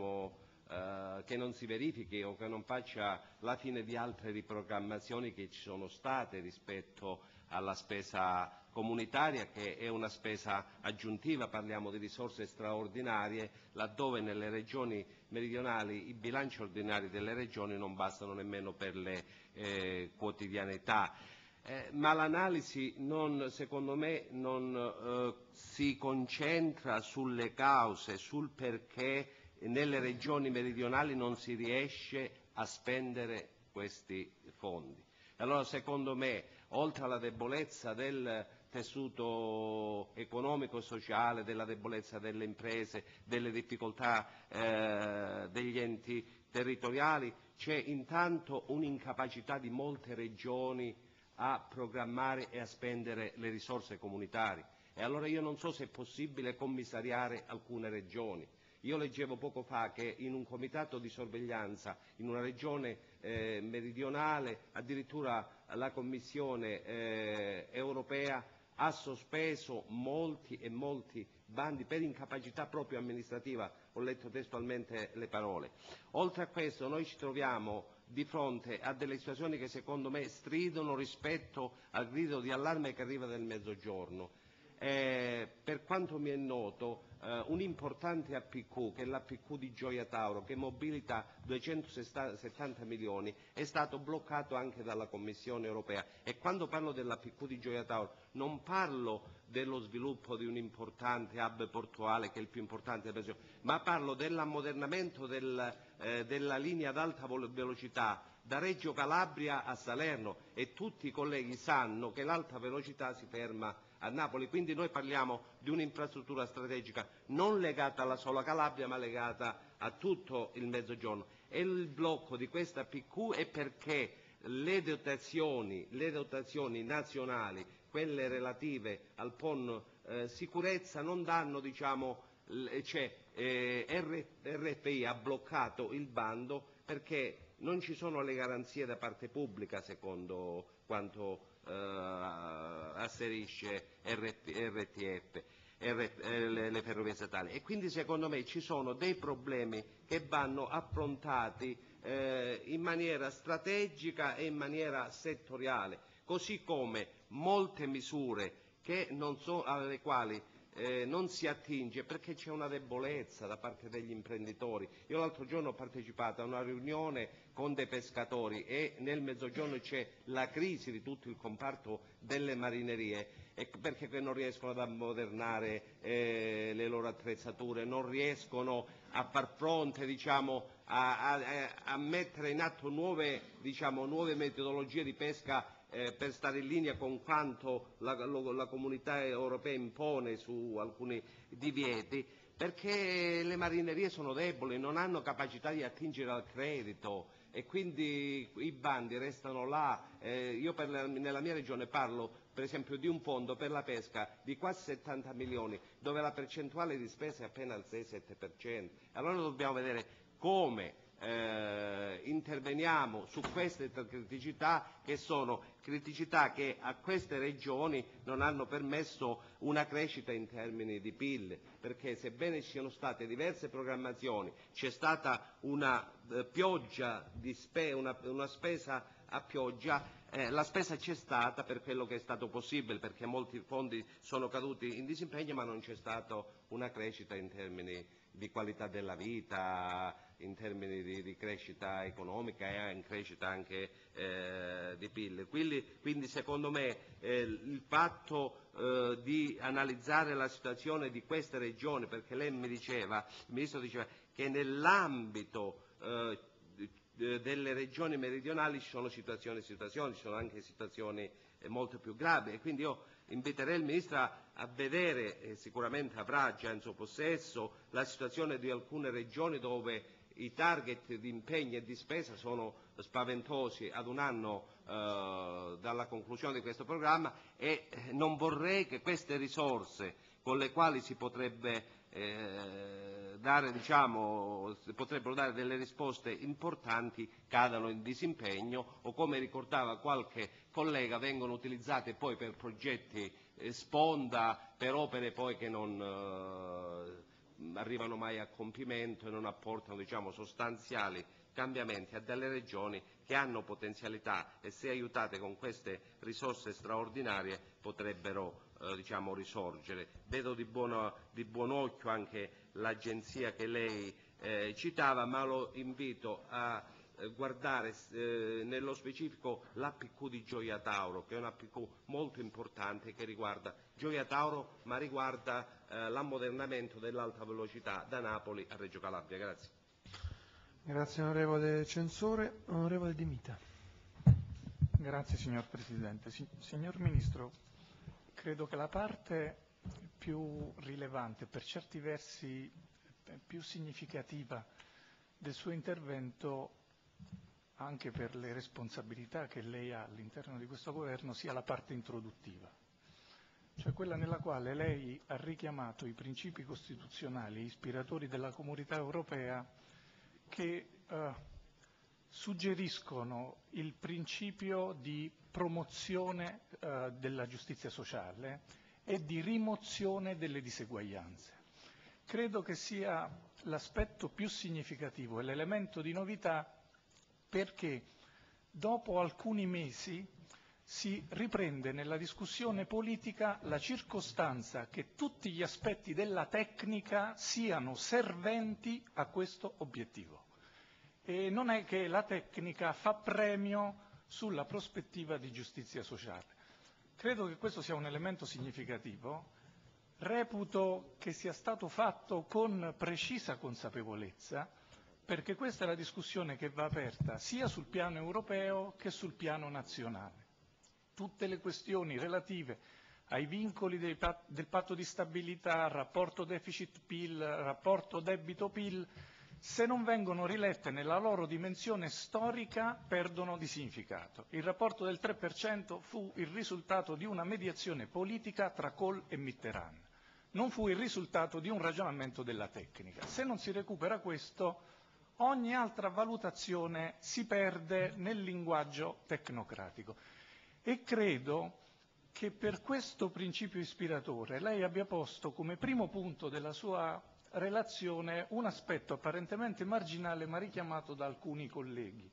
che non si verifichi o che non faccia la fine di altre riprogrammazioni che ci sono state rispetto alla spesa comunitaria, che è una spesa aggiuntiva, parliamo di risorse straordinarie, laddove nelle regioni meridionali i bilanci ordinari delle regioni non bastano nemmeno per le quotidianità. Ma l'analisi secondo me non si concentra sulle cause, sul perché nelle regioni meridionali non si riesce a spendere questi fondi. Allora secondo me, oltre alla debolezza del tessuto economico e sociale, della debolezza delle imprese, delle difficoltà degli enti territoriali, c'è intanto un'incapacità di molte regioni a programmare e a spendere le risorse comunitarie. E allora io non so se è possibile commissariare alcune regioni. Io leggevo poco fa che in un comitato di sorveglianza in una regione meridionale addirittura la Commissione europea ha sospeso molti bandi per incapacità proprio amministrativa, ho letto testualmente le parole. Oltre a questo noi ci troviamo di fronte a delle situazioni che secondo me stridono rispetto al grido di allarme che arriva dal Mezzogiorno. Per quanto mi è noto, un importante APQ, che è l'APQ di Gioia Tauro, che mobilita 270 milioni, è stato bloccato anche dalla Commissione europea. E quando parlo dell'APQ di Gioia Tauro non parlo dello sviluppo di un importante hub portuale, che è il più importante del paese, ma parlo dell'ammodernamento della linea ad alta velocità da Reggio Calabria a Salerno, e tutti i colleghi sanno che l'alta velocità si ferma a Napoli, quindi noi parliamo di un'infrastruttura strategica non legata alla sola Calabria ma legata a tutto il Mezzogiorno. E il blocco di questa PQ è perché le dotazioni nazionali, quelle relative al PON sicurezza, non danno, RFI ha bloccato il bando perché non ci sono le garanzie da parte pubblica, secondo quanto asserisce RTF, le ferrovie statali. E quindi secondo me ci sono dei problemi che vanno affrontati in maniera strategica e in maniera settoriale, così come molte misure alle quali non si attinge perché c'è una debolezza da parte degli imprenditori. Io l'altro giorno ho partecipato a una riunione con dei pescatori e nel Mezzogiorno c'è la crisi di tutto il comparto delle marinerie, perché non riescono ad ammodernare le loro attrezzature, non riescono a far fronte, a mettere in atto nuove metodologie di pesca per stare in linea con quanto la comunità europea impone su alcuni divieti, perché le marinerie sono deboli, non hanno capacità di attingere al credito. e quindi i bandi restano là. Io nella mia regione parlo per esempio di un fondo per la pesca di quasi 70 milioni dove la percentuale di spesa è appena al 6-7%. Allora dobbiamo vedere come interveniamo su queste criticità, che sono criticità che a queste regioni non hanno permesso una crescita in termini di PIL, perché sebbene ci siano state diverse programmazioni, c'è stata una pioggia di una spesa a pioggia, la spesa c'è stata per quello che è stato possibile, perché molti fondi sono caduti in disimpegno, ma non c'è stata una crescita in termini di qualità della vita, in termini di crescita economica e in crescita anche di PIL. Quindi secondo me il fatto di analizzare la situazione di queste regioni, perché lei il Ministro diceva che nell'ambito delle regioni meridionali ci sono situazioni, ci sono anche situazioni molto più gravi, e quindi io inviterei il Ministro a vedere, e sicuramente avrà già in suo possesso, la situazione di alcune regioni dove i target di impegni e di spesa sono spaventosi ad un anno dalla conclusione di questo programma, e non vorrei che queste risorse con le quali si potrebbero dare delle risposte importanti cadano in disimpegno o, come ricordava qualche collega, vengono utilizzate poi per progetti sponda, per opere poi che non arrivano mai a compimento e non apportano sostanziali cambiamenti a delle regioni che hanno potenzialità e, se aiutate con queste risorse straordinarie, potrebbero risorgere. Vedo di buon occhio anche l'agenzia che lei citava, ma lo invito a guardare nello specifico l'APQ di Gioia Tauro, che è un APQ molto importante che riguarda Gioia Tauro, ma riguarda l'ammodernamento dell'alta velocità da Napoli a Reggio Calabria. Grazie. Grazie onorevole Censore. Onorevole De Mita. Grazie signor Presidente. Signor Ministro, credo che la parte più rilevante, per certi versi più significativa del suo intervento, anche per le responsabilità che lei ha all'interno di questo governo, sia la parte introduttiva, cioè quella nella quale lei ha richiamato i principi costituzionali ispiratori della Comunità Europea che suggeriscono il principio di promozione della giustizia sociale e di rimozione delle diseguaglianze. Credo che sia l'aspetto più significativo e l'elemento di novità, perché dopo alcuni mesi si riprende nella discussione politica la circostanza che tutti gli aspetti della tecnica siano serventi a questo obiettivo. E non è che la tecnica fa premio sulla prospettiva di giustizia sociale. Credo che questo sia un elemento significativo. Reputo che sia stato fatto con precisa consapevolezza, perché questa è la discussione che va aperta sia sul piano europeo che sul piano nazionale. Tutte le questioni relative ai vincoli del patto di stabilità, rapporto deficit-PIL, rapporto debito-PIL, se non vengono rilette nella loro dimensione storica, perdono di significato. Il rapporto del 3% fu il risultato di una mediazione politica tra Kohl e Mitterrand. Non fu il risultato di un ragionamento della tecnica. Se non si recupera questo, ogni altra valutazione si perde nel linguaggio tecnocratico. E credo che per questo principio ispiratore lei abbia posto come primo punto della sua relazione un aspetto apparentemente marginale ma richiamato da alcuni colleghi.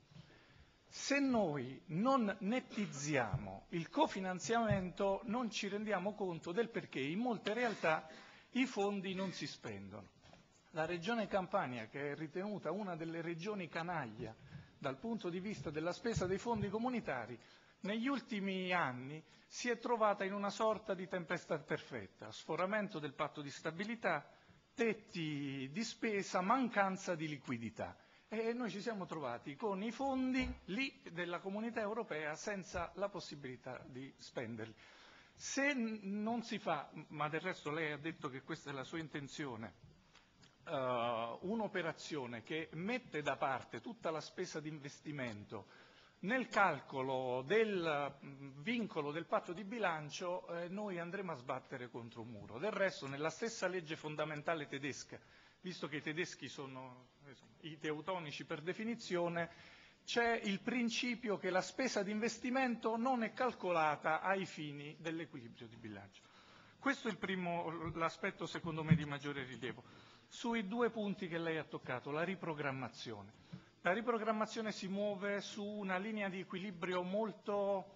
Se noi non nettizziamo il cofinanziamento non ci rendiamo conto del perché in molte realtà i fondi non si spendono. La Regione Campania, che è ritenuta una delle regioni canaglia dal punto di vista della spesa dei fondi comunitari, negli ultimi anni si è trovata in una sorta di tempesta perfetta, sforamento del patto di stabilità, tetti di spesa, mancanza di liquidità. E noi ci siamo trovati con i fondi lì della Comunità Europea senza la possibilità di spenderli. Se non si fa, ma del resto lei ha detto che questa è la sua intenzione, un'operazione che mette da parte tutta la spesa di investimento nel calcolo del vincolo del patto di bilancio, noi andremo a sbattere contro un muro. Del resto, nella stessa legge fondamentale tedesca, visto che i tedeschi sono i teutonici per definizione, c'è il principio che la spesa di investimento non è calcolata ai fini dell'equilibrio di bilancio. Questo è l'aspetto secondo me di maggiore rilievo. Sui due punti che lei ha toccato, la riprogrammazione. La riprogrammazione si muove su una linea di equilibrio molto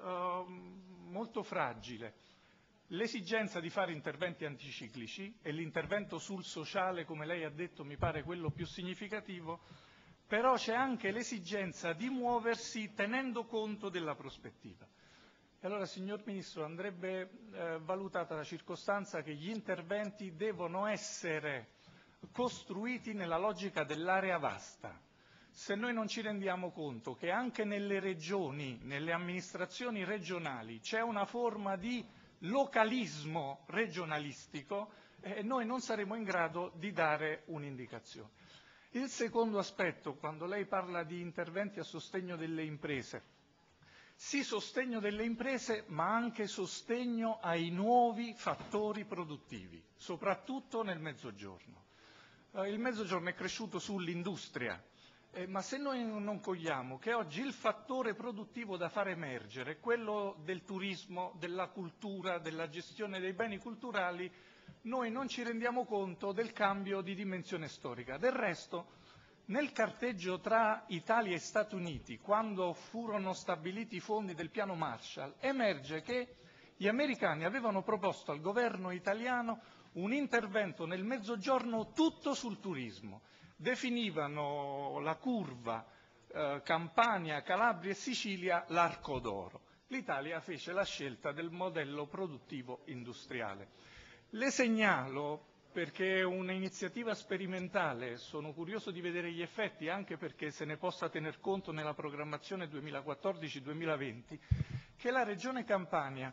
fragile. L'esigenza di fare interventi anticiclici, e l'intervento sul sociale, come lei ha detto, mi pare quello più significativo, però c'è anche l'esigenza di muoversi tenendo conto della prospettiva. E allora, signor Ministro, andrebbe valutata la circostanza che gli interventi devono essere costruiti nella logica dell'area vasta. Se noi non ci rendiamo conto che anche nelle regioni, nelle amministrazioni regionali, c'è una forma di localismo regionalistico, noi non saremo in grado di dare un'indicazione. Il secondo aspetto, quando lei parla di interventi a sostegno delle imprese, sì, sostegno delle imprese, ma anche sostegno ai nuovi fattori produttivi, soprattutto nel Mezzogiorno. Il Mezzogiorno è cresciuto sull'industria, ma se noi non cogliamo che oggi il fattore produttivo da far emergere è quello del turismo, della cultura, della gestione dei beni culturali, noi non ci rendiamo conto del cambio di dimensione storica. Del resto, nel carteggio tra Italia e Stati Uniti, quando furono stabiliti i fondi del piano Marshall, emerge che gli americani avevano proposto al governo italiano un intervento nel Mezzogiorno tutto sul turismo. Definivano la curva Campania, Calabria e Sicilia l'arco d'oro. L'Italia fece la scelta del modello produttivo industriale. Le segnalo, perché è un'iniziativa sperimentale, sono curioso di vedere gli effetti, anche perché se ne possa tener conto nella programmazione 2014-2020, che la Regione Campania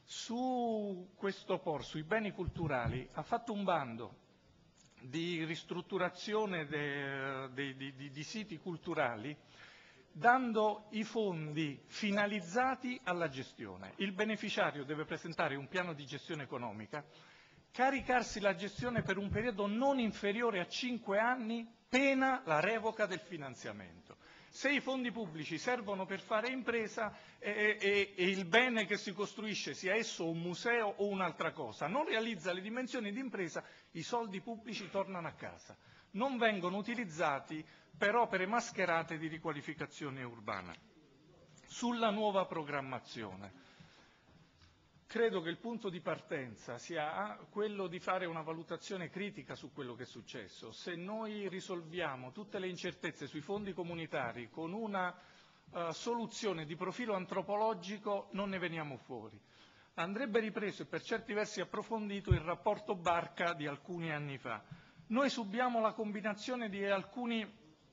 su questo POR, sui beni culturali, ha fatto un bando di ristrutturazione di siti culturali, dando i fondi finalizzati alla gestione. Il beneficiario deve presentare un piano di gestione economica, caricarsi la gestione per un periodo non inferiore a 5 anni, pena la revoca del finanziamento. Se i fondi pubblici servono per fare impresa e il bene che si costruisce, sia esso un museo o un'altra cosa, non realizza le dimensioni di impresa, i soldi pubblici tornano a casa. Non vengono utilizzati per opere mascherate di riqualificazione urbana. Sulla nuova programmazione, credo che il punto di partenza sia quello di fare una valutazione critica su quello che è successo. Se noi risolviamo tutte le incertezze sui fondi comunitari con una soluzione di profilo antropologico, non ne veniamo fuori. Andrebbe ripreso e per certi versi approfondito il rapporto Barca di alcuni anni fa. Noi subiamo la combinazione di alcuni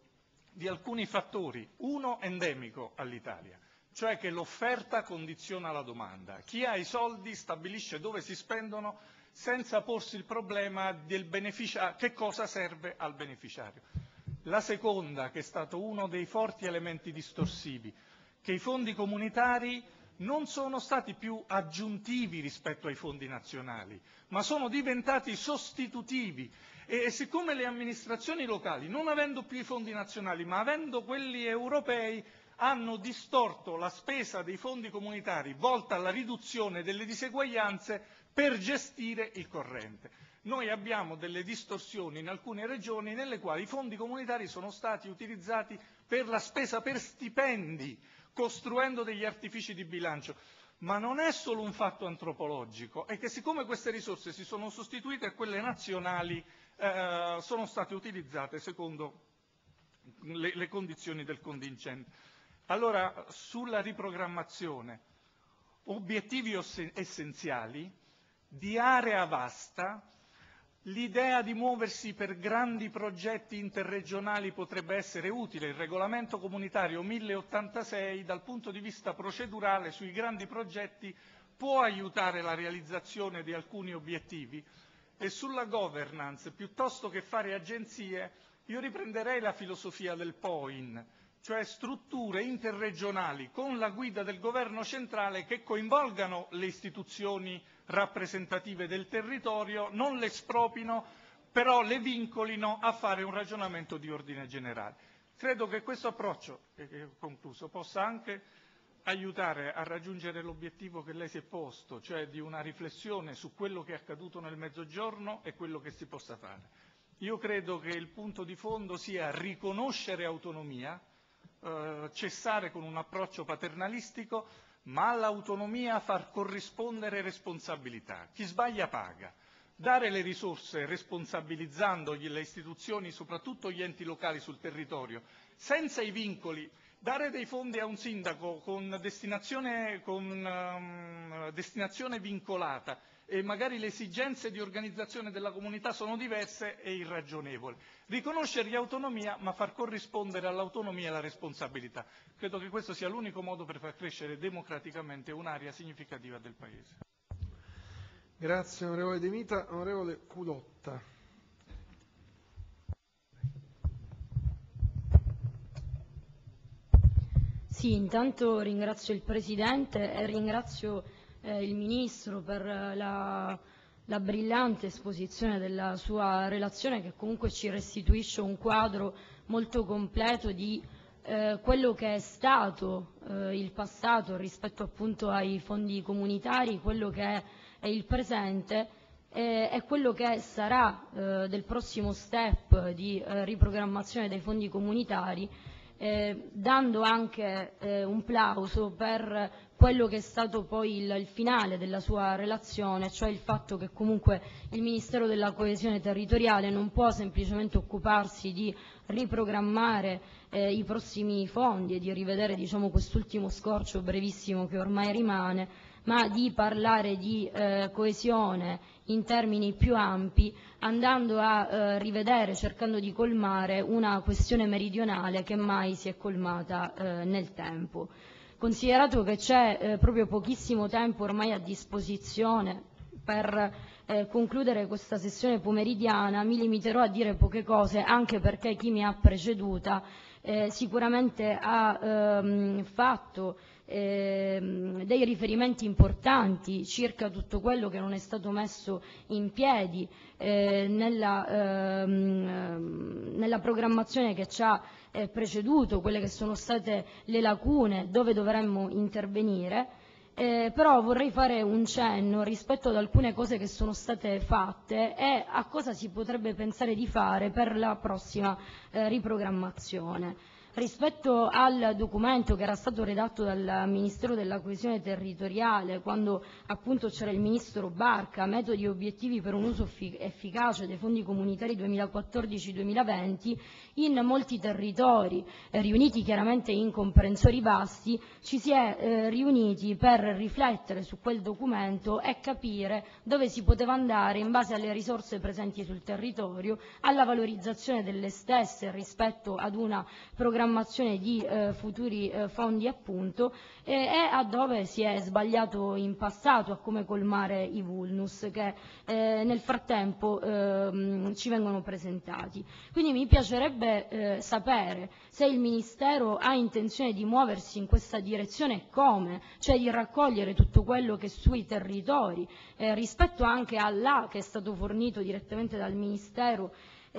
fattori, uno endemico all'Italia, cioè che l'offerta condiziona la domanda. Chi ha i soldi stabilisce dove si spendono senza porsi il problema del beneficiario, che cosa serve al beneficiario. La seconda, che è stato uno dei forti elementi distorsivi, che i fondi comunitari non sono stati più aggiuntivi rispetto ai fondi nazionali, ma sono diventati sostitutivi. E siccome le amministrazioni locali, non avendo più i fondi nazionali, ma avendo quelli europei, hanno distorto la spesa dei fondi comunitari volta alla riduzione delle diseguaglianze per gestire il corrente. Noi abbiamo delle distorsioni in alcune regioni nelle quali i fondi comunitari sono stati utilizzati per la spesa per stipendi, costruendo degli artifici di bilancio. Ma non è solo un fatto antropologico, è che siccome queste risorse si sono sostituite a quelle nazionali, sono state utilizzate secondo le condizioni del contingente. Allora, sulla riprogrammazione, obiettivi essenziali, di area vasta, l'idea di muoversi per grandi progetti interregionali potrebbe essere utile. Il regolamento comunitario 1086 dal punto di vista procedurale sui grandi progetti può aiutare la realizzazione di alcuni obiettivi E sulla governance, piuttosto che fare agenzie, io riprenderei la filosofia del POIN, cioè strutture interregionali con la guida del governo centrale che coinvolgano le istituzioni rappresentative del territorio, non le espropino, però le vincolino a fare un ragionamento di ordine generale. Credo che questo approccio, e ho concluso, possa anche aiutare a raggiungere l'obiettivo che lei si è posto, cioè di una riflessione su quello che è accaduto nel Mezzogiorno e quello che si possa fare. Io credo che il punto di fondo sia riconoscere autonomia, cessare con un approccio paternalistico, ma all'autonomia far corrispondere responsabilità. Chi sbaglia paga. Dare le risorse responsabilizzando le istituzioni, soprattutto gli enti locali sul territorio, senza i vincoli. Dare dei fondi a un sindaco con destinazione vincolata e magari le esigenze di organizzazione della comunità sono diverse è irragionevole. Riconoscergli autonomia ma far corrispondere all'autonomia la responsabilità. Credo che questo sia l'unico modo per far crescere democraticamente un'area significativa del Paese. Grazie onorevole De Mita. Onorevole Culotta. Sì, intanto ringrazio il Presidente e ringrazio il Ministro per la brillante esposizione della sua relazione, che comunque ci restituisce un quadro molto completo di quello che è stato il passato rispetto appunto ai fondi comunitari, quello che è il presente e quello che sarà del prossimo step di riprogrammazione dei fondi comunitari, dando anche un plauso per quello che è stato poi il finale della sua relazione, cioè il fatto che comunque il Ministero della Coesione Territoriale non può semplicemente occuparsi di riprogrammare i prossimi fondi e di rivedere, diciamo, quest'ultimo scorcio brevissimo che ormai rimane, ma di parlare di coesione in termini più ampi, andando a rivedere, cercando di colmare una questione meridionale che mai si è colmata nel tempo. Considerato che c'è proprio pochissimo tempo ormai a disposizione per concludere questa sessione pomeridiana, mi limiterò a dire poche cose, anche perché chi mi ha preceduta sicuramente ha fatto dei riferimenti importanti circa tutto quello che non è stato messo in piedi nella programmazione che ci ha preceduto, quelle che sono state le lacune, dove dovremmo intervenire. Però vorrei fare un cenno rispetto ad alcune cose che sono state fatte e a cosa si potrebbe pensare di fare per la prossima riprogrammazione. Rispetto al documento che era stato redatto dal Ministero della Coesione Territoriale, quando appunto c'era il Ministro Barca, metodi e obiettivi per un uso efficace dei fondi comunitari 2014-2020, in molti territori, riuniti chiaramente in comprensori vasti, ci si è riuniti per riflettere su quel documento e capire dove si poteva andare in base alle risorse presenti sul territorio, alla valorizzazione delle stesse rispetto ad una programmazione di futuri fondi appunto, e a dove si è sbagliato in passato, a come colmare i vulnus che nel frattempo ci vengono presentati. Quindi mi piacerebbe sapere se il Ministero ha intenzione di muoversi in questa direzione e come, cioè di raccogliere tutto quello che sui territori, rispetto anche all'A che è stato fornito direttamente dal Ministero,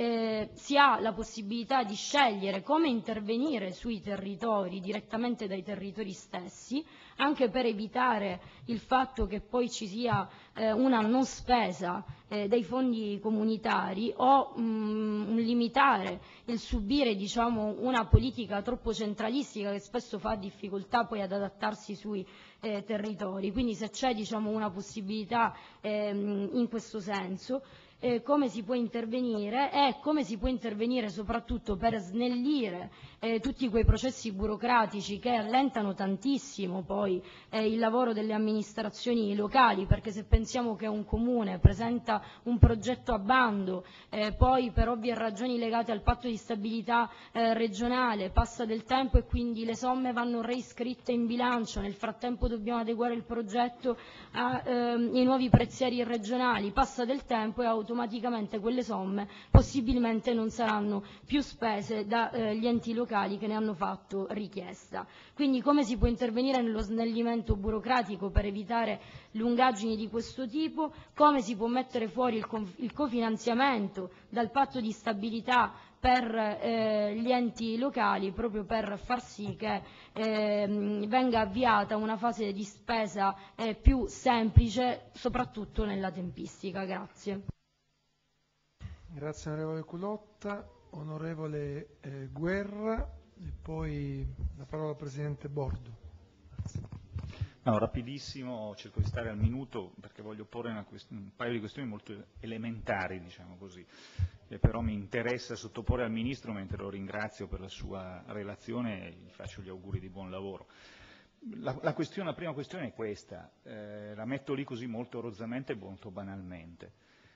si ha la possibilità di scegliere come intervenire sui territori, direttamente dai territori stessi, anche per evitare il fatto che poi ci sia una non spesa dei fondi comunitari o un limitare il subire, diciamo, una politica troppo centralistica che spesso fa difficoltà poi ad adattarsi sui territori. Quindi se c'è, diciamo, una possibilità in questo senso, come si può intervenire e come si può intervenire soprattutto per snellire tutti quei processi burocratici che allentano tantissimo poi il lavoro delle amministrazioni locali, perché se pensiamo che un comune presenta un progetto a bando, poi per ovvie ragioni legate al patto di stabilità regionale passa del tempo e quindi le somme vanno reiscritte in bilancio, nel frattempo dobbiamo adeguare il progetto ai nuovi prezzieri regionali, passa del tempo e automaticamente automaticamente quelle somme possibilmente non saranno più spese dagli enti locali che ne hanno fatto richiesta. Quindi come si può intervenire nello snellimento burocratico per evitare lungaggini di questo tipo, come si può mettere fuori il cofinanziamento dal patto di stabilità per gli enti locali, proprio per far sì che venga avviata una fase di spesa più semplice, soprattutto nella tempistica. Grazie. Grazie onorevole Culotta. Onorevole Guerra e poi la parola al Presidente Bordo. Grazie. No, rapidissimo, cerco di stare al minuto perché voglio porre un paio di questioni molto elementari, diciamo così, che però mi interessa sottoporre al Ministro mentre lo ringrazio per la sua relazione e gli faccio gli auguri di buon lavoro. La prima questione è questa, la metto lì così molto rozzamente e molto banalmente.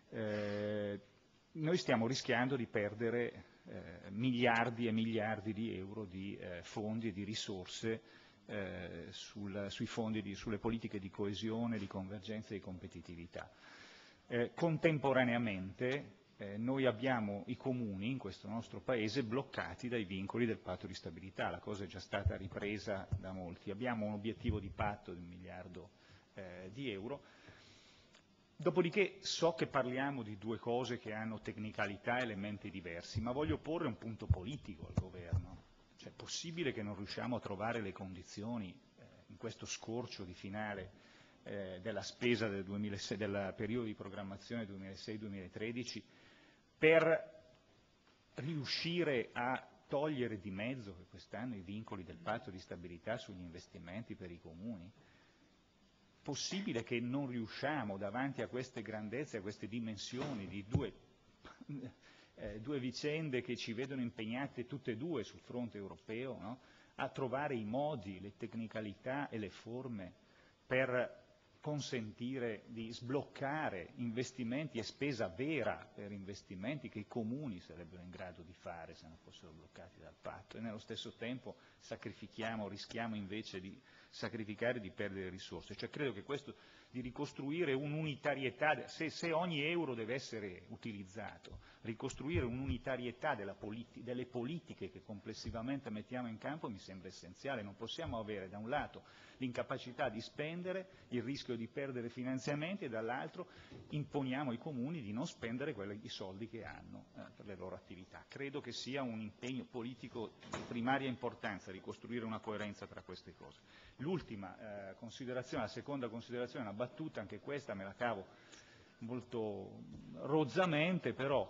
Noi stiamo rischiando di perdere miliardi e miliardi di euro di fondi e di risorse sui fondi, sulle politiche di coesione, di convergenza e di competitività. Contemporaneamente noi abbiamo i comuni in questo nostro Paese bloccati dai vincoli del patto di stabilità, la cosa è già stata ripresa da molti. Abbiamo un obiettivo di patto di 1 miliardo di euro. Dopodiché so che parliamo di due cose che hanno tecnicalità e elementi diversi, ma voglio porre un punto politico al Governo. Cioè, è possibile che non riusciamo a trovare le condizioni in questo scorcio di finale della spesa del periodo di programmazione 2006-2013 per riuscire a togliere di mezzo per quest'anno i vincoli del patto di stabilità sugli investimenti per i comuni? Possibile che non riusciamo davanti a queste grandezze, a queste dimensioni di due vicende che ci vedono impegnate tutte e due sul fronte europeo, no? A trovare i modi, le tecnicalità e le forme per consentire di sbloccare investimenti e spesa vera per investimenti che i comuni sarebbero in grado di fare se non fossero bloccati dal patto, e nello stesso tempo rischiamo invece di sacrificare e di perdere risorse. Cioè, credo che questo di ricostruire un'unitarietà, se ogni euro deve essere utilizzato, ricostruire un'unitarietà delle politiche che complessivamente mettiamo in campo mi sembra essenziale. Non possiamo avere da un lato l'incapacità di spendere, il rischio di perdere finanziamenti, e dall'altro imponiamo ai comuni di non spendere i soldi che hanno per le loro attività. Credo che sia un impegno politico di primaria importanza ricostruire una coerenza tra queste cose. L'ultima considerazione, la seconda considerazione, una battuta, anche questa me la cavo molto rozzamente, però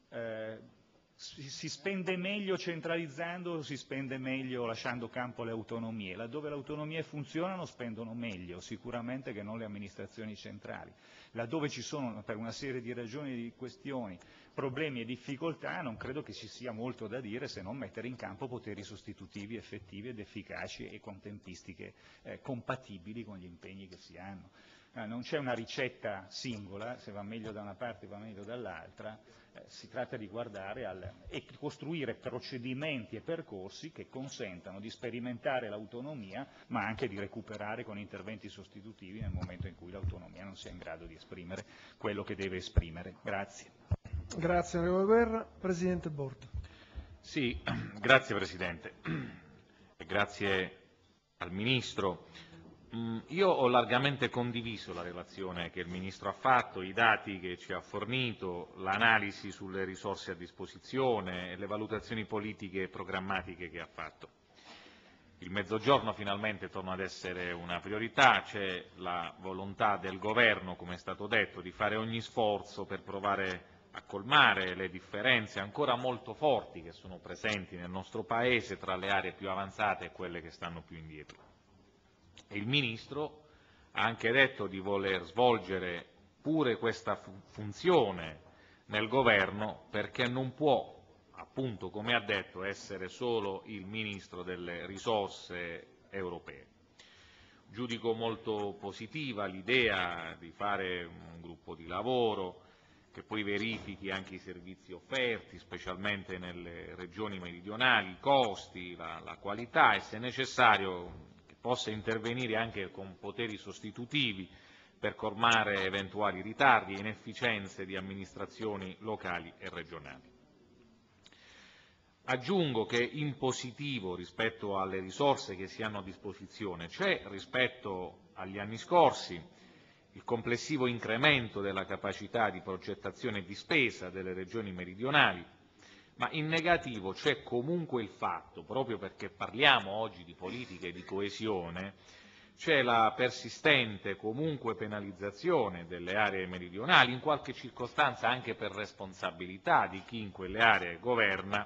si spende meglio centralizzando o si spende meglio lasciando campo alle autonomie? Laddove le autonomie funzionano spendono meglio sicuramente che non le amministrazioni centrali. Laddove ci sono, per una serie di ragioni e di questioni, problemi e difficoltà, non credo che ci sia molto da dire se non mettere in campo poteri sostitutivi effettivi ed efficaci e con tempistiche compatibili con gli impegni che si hanno. Non c'è una ricetta singola, se va meglio da una parte va meglio dall'altra, si tratta di guardare e costruire procedimenti e percorsi che consentano di sperimentare l'autonomia, ma anche di recuperare con interventi sostitutivi nel momento in cui l'autonomia non sia in grado di esprimere quello che deve esprimere. Grazie. Grazie onorevole Guerra. Presidente Bordo. Sì, grazie Presidente e grazie al Ministro. Io ho largamente condiviso la relazione che il Ministro ha fatto, i dati che ci ha fornito, l'analisi sulle risorse a disposizione e le valutazioni politiche e programmatiche che ha fatto. Il Mezzogiorno finalmente torna ad essere una priorità, c'è la volontà del Governo, come è stato detto, di fare ogni sforzo per provare a colmare le differenze ancora molto forti che sono presenti nel nostro Paese tra le aree più avanzate e quelle che stanno più indietro. Il Ministro ha anche detto di voler svolgere pure questa funzione nel Governo, perché non può, appunto come ha detto, essere solo il Ministro delle risorse europee. Giudico molto positiva l'idea di fare un gruppo di lavoro che poi verifichi anche i servizi offerti, specialmente nelle regioni meridionali, i costi, la qualità, e se necessario possa intervenire anche con poteri sostitutivi per colmare eventuali ritardi e inefficienze di amministrazioni locali e regionali. Aggiungo che in positivo rispetto alle risorse che si hanno a disposizione c'è, rispetto agli anni scorsi, il complessivo incremento della capacità di progettazione e di spesa delle regioni meridionali, ma in negativo c'è comunque il fatto, proprio perché parliamo oggi di politiche di coesione, c'è la persistente comunque penalizzazione delle aree meridionali, in qualche circostanza anche per responsabilità di chi in quelle aree governa,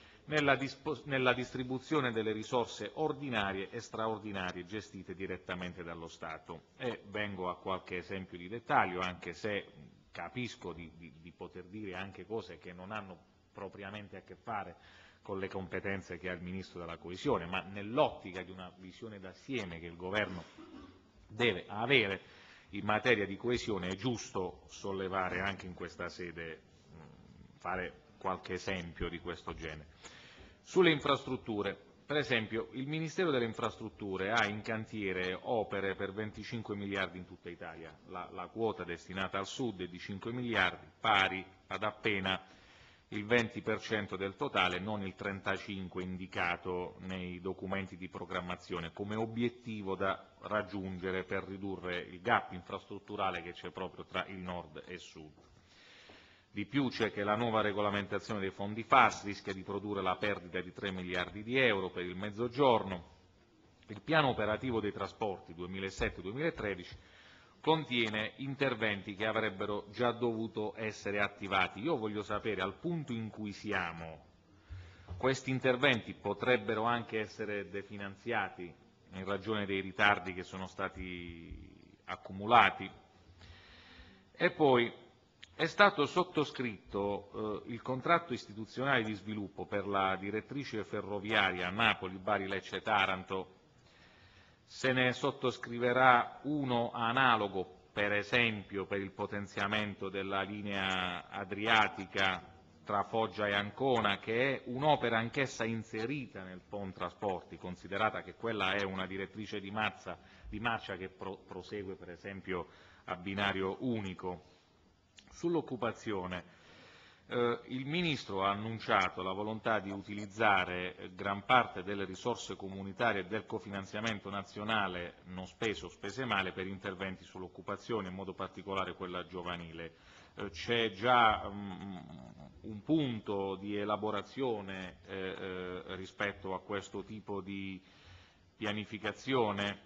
nella distribuzione delle risorse ordinarie e straordinarie gestite direttamente dallo Stato. E vengo a qualche esempio di dettaglio, anche se capisco di poter dire anche cose che non hanno propriamente a che fare con le competenze che ha il Ministro della Coesione, ma nell'ottica di una visione d'assieme che il Governo deve avere in materia di coesione è giusto sollevare anche in questa sede, fare qualche esempio di questo genere. Sulle infrastrutture, per esempio, il Ministero delle Infrastrutture ha in cantiere opere per 25 miliardi in tutta Italia, la quota destinata al Sud è di 5 miliardi, pari ad appena il 20% del totale, non il 35% indicato nei documenti di programmazione come obiettivo da raggiungere per ridurre il gap infrastrutturale che c'è proprio tra il Nord e il Sud. Di più c'è che la nuova regolamentazione dei fondi FAS rischia di produrre la perdita di 3 miliardi di euro per il Mezzogiorno. Il piano operativo dei trasporti 2007-2013 contiene interventi che avrebbero già dovuto essere attivati. Io voglio sapere, al punto in cui siamo, questi interventi potrebbero anche essere definanziati in ragione dei ritardi che sono stati accumulati? E poi è stato sottoscritto il contratto istituzionale di sviluppo per la direttrice ferroviaria Napoli-Bari-Lecce-Taranto. Se ne sottoscriverà uno analogo, per esempio, per il potenziamento della linea adriatica tra Foggia e Ancona, che è un'opera anch'essa inserita nel PON Trasporti, considerata che quella è una direttrice di marcia che prosegue, per esempio, a binario unico. Sull'occupazione, il Ministro ha annunciato la volontà di utilizzare gran parte delle risorse comunitarie e del cofinanziamento nazionale non speso o spese male per interventi sull'occupazione, in modo particolare quella giovanile. C'è già un punto di elaborazione rispetto a questo tipo di pianificazione.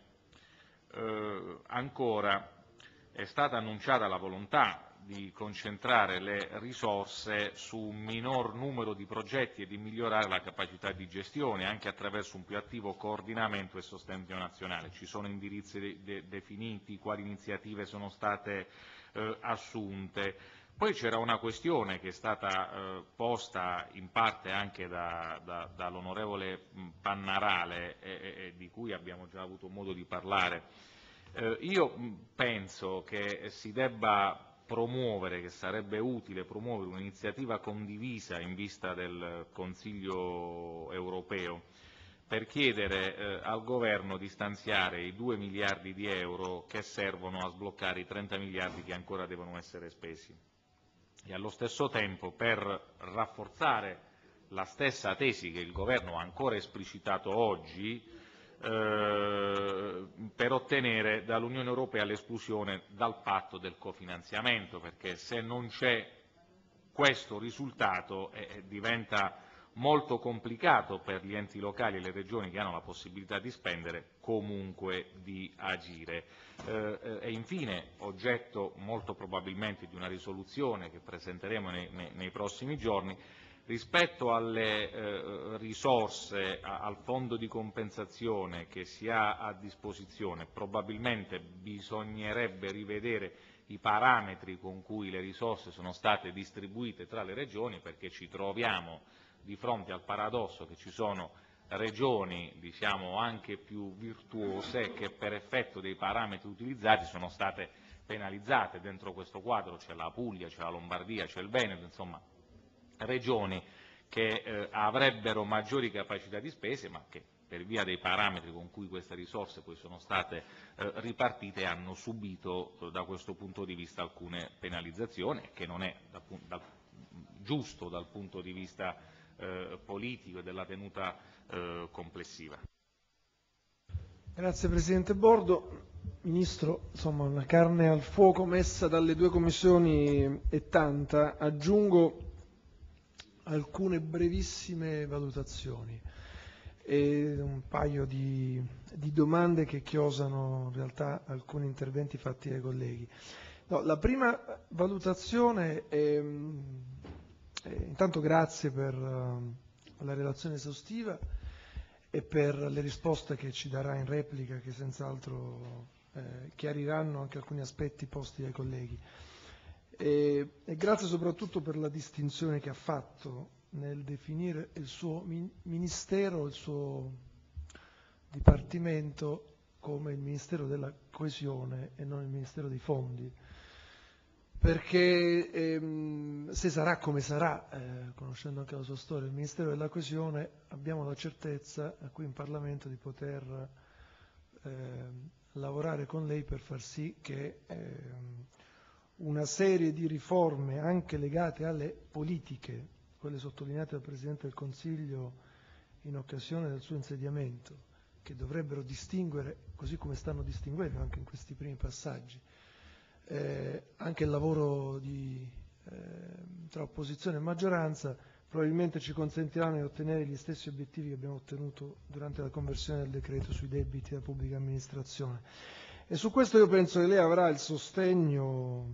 Ancora, è stata annunciata la volontà di concentrare le risorse su un minor numero di progetti e di migliorare la capacità di gestione anche attraverso un più attivo coordinamento e sostegno nazionale. Ci sono indirizzi definiti, quali iniziative sono state assunte. Poi c'era una questione che è stata posta in parte anche dall'onorevole Pannarale e di cui abbiamo già avuto modo di parlare. Io penso che si debba promuovere, che sarebbe utile promuovere un'iniziativa condivisa in vista del Consiglio europeo per chiedere al Governo di stanziare i 2 miliardi di euro che servono a sbloccare i 30 miliardi che ancora devono essere spesi e allo stesso tempo per rafforzare la stessa tesi che il Governo ha ancora esplicitato oggi per ottenere dall'Unione Europea l'esclusione dal patto del cofinanziamento, perché se non c'è questo risultato diventa molto complicato per gli enti locali e le regioni che hanno la possibilità di spendere comunque di agire. E infine, oggetto molto probabilmente di una risoluzione che presenteremo nei prossimi giorni, rispetto alle risorse, al fondo di compensazione che si ha a disposizione, probabilmente bisognerebbe rivedere i parametri con cui le risorse sono state distribuite tra le regioni, perché ci troviamo di fronte al paradosso che ci sono regioni, diciamo, anche più virtuose che per effetto dei parametri utilizzati sono state penalizzate. Dentro questo quadro c'è la Puglia, c'è la Lombardia, c'è il Veneto, insomma regioni che avrebbero maggiori capacità di spese ma che per via dei parametri con cui queste risorse poi sono state ripartite, hanno subito da questo punto di vista alcune penalizzazioni, che non è giusto dal punto di vista politico e della tenuta complessiva. Grazie Presidente Bordo. Ministro, insomma, la carne al fuoco messa dalle due commissioni è tanta. Aggiungo alcune brevissime valutazioni e un paio di domande che chiosano in realtà alcuni interventi fatti dai colleghi. No, la prima valutazione è intanto grazie per la relazione esaustiva e per le risposte che ci darà in replica, che senz'altro chiariranno anche alcuni aspetti posti dai colleghi. E grazie soprattutto per la distinzione che ha fatto nel definire il suo ministero, il suo dipartimento come il Ministero della Coesione e non il Ministero dei Fondi, perché se sarà come sarà, conoscendo anche la sua storia, il Ministero della Coesione, abbiamo la certezza qui in Parlamento di poter lavorare con lei per far sì che una serie di riforme anche legate alle politiche, quelle sottolineate dal Presidente del Consiglio in occasione del suo insediamento, che dovrebbero distinguere, così come stanno distinguendo anche in questi primi passaggi, anche il lavoro tra opposizione e maggioranza, probabilmente ci consentiranno di ottenere gli stessi obiettivi che abbiamo ottenuto durante la conversione del decreto sui debiti della pubblica amministrazione. E su questo io penso che lei avrà il sostegno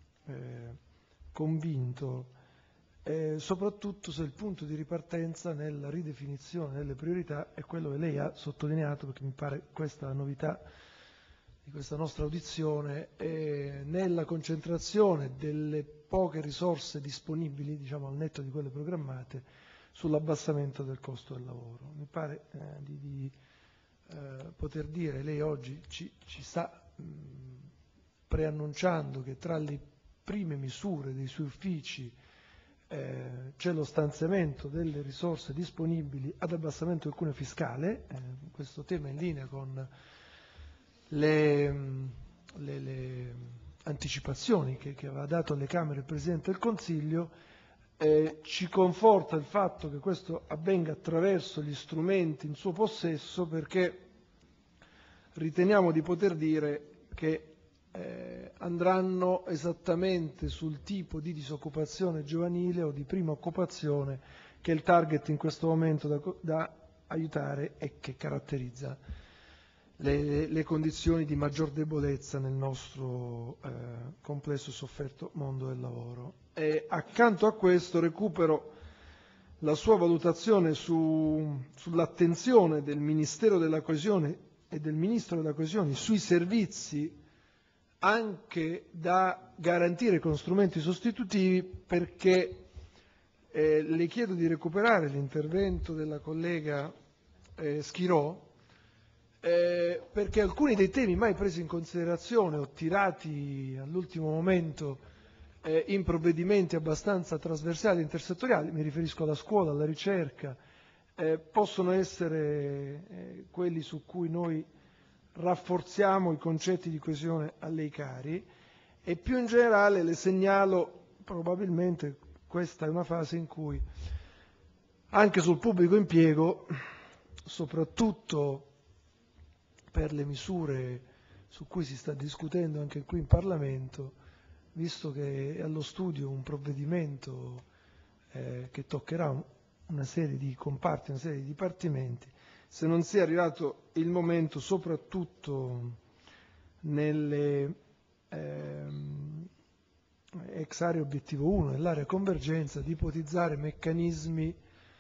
convinto, soprattutto se il punto di ripartenza nella ridefinizione delle priorità è quello che lei ha sottolineato, perché mi pare questa la novità di questa nostra audizione, nella concentrazione delle poche risorse disponibili, diciamo al netto di quelle programmate, sull'abbassamento del costo del lavoro. Mi pare di poter dire, lei oggi ci sta preannunciando che tra le prime misure dei suoi uffici c'è lo stanziamento delle risorse disponibili ad abbassamento del cuneo fiscale. Questo tema è in linea con le anticipazioni che aveva dato alle Camere il Presidente del Consiglio. Ci conforta il fatto che questo avvenga attraverso gli strumenti in suo possesso, perché riteniamo di poter dire che andranno esattamente sul tipo di disoccupazione giovanile o di prima occupazione che è il target in questo momento da aiutare e che caratterizza le condizioni di maggior debolezza nel nostro complesso e sofferto mondo del lavoro. E accanto a questo recupero la sua valutazione sull'attenzione del Ministero della Coesione e del Ministro della Coesione sui servizi anche da garantire con strumenti sostitutivi, perché le chiedo di recuperare l'intervento della collega Schirò, perché alcuni dei temi mai presi in considerazione o tirati all'ultimo momento in provvedimenti abbastanza trasversali e intersettoriali, mi riferisco alla scuola, alla ricerca, possono essere quelli su cui noi rafforziamo i concetti di coesione a lei cari, e più in generale le segnalo, probabilmente questa è una fase in cui anche sul pubblico impiego, soprattutto per le misure su cui si sta discutendo anche qui in Parlamento, visto che è allo studio un provvedimento che toccherà una serie di comparti, una serie di dipartimenti, se non sia arrivato il momento, soprattutto nelle ex area obiettivo 1 e l'area convergenza, di ipotizzare meccanismi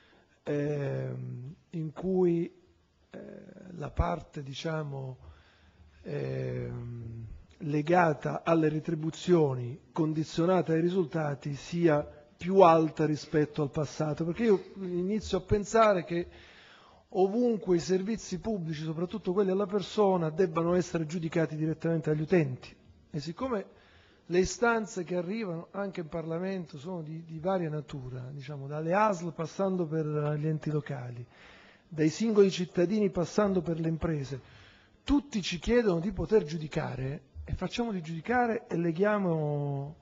in cui la parte, diciamo, legata alle retribuzioni, condizionata ai risultati, sia più alta rispetto al passato, perché io inizio a pensare che ovunque i servizi pubblici, soprattutto quelli alla persona, debbano essere giudicati direttamente dagli utenti, e siccome le istanze che arrivano anche in Parlamento sono di varia natura, diciamo dalle ASL passando per gli enti locali, dai singoli cittadini passando per le imprese, tutti ci chiedono di poter giudicare, e facciamoli giudicare e leghiamo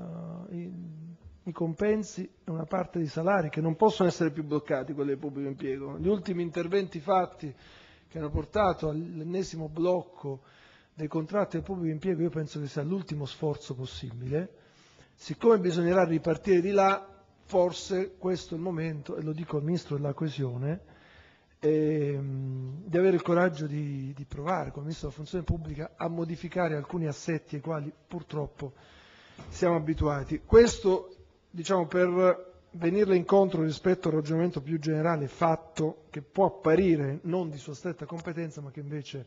i compensi e una parte dei salari, che non possono essere più bloccati, quelli del pubblico impiego. Gli ultimi interventi fatti che hanno portato all'ennesimo blocco dei contratti del pubblico impiego, io penso che sia l'ultimo sforzo possibile. Siccome bisognerà ripartire di là, forse questo è il momento, e lo dico al Ministro della Coesione, di avere il coraggio di provare, come Ministro della Funzione Pubblica, a modificare alcuni assetti ai quali purtroppo siamo abituati. Questo, diciamo, per venirle incontro rispetto al ragionamento più generale fatto, che può apparire non di sua stretta competenza, ma che invece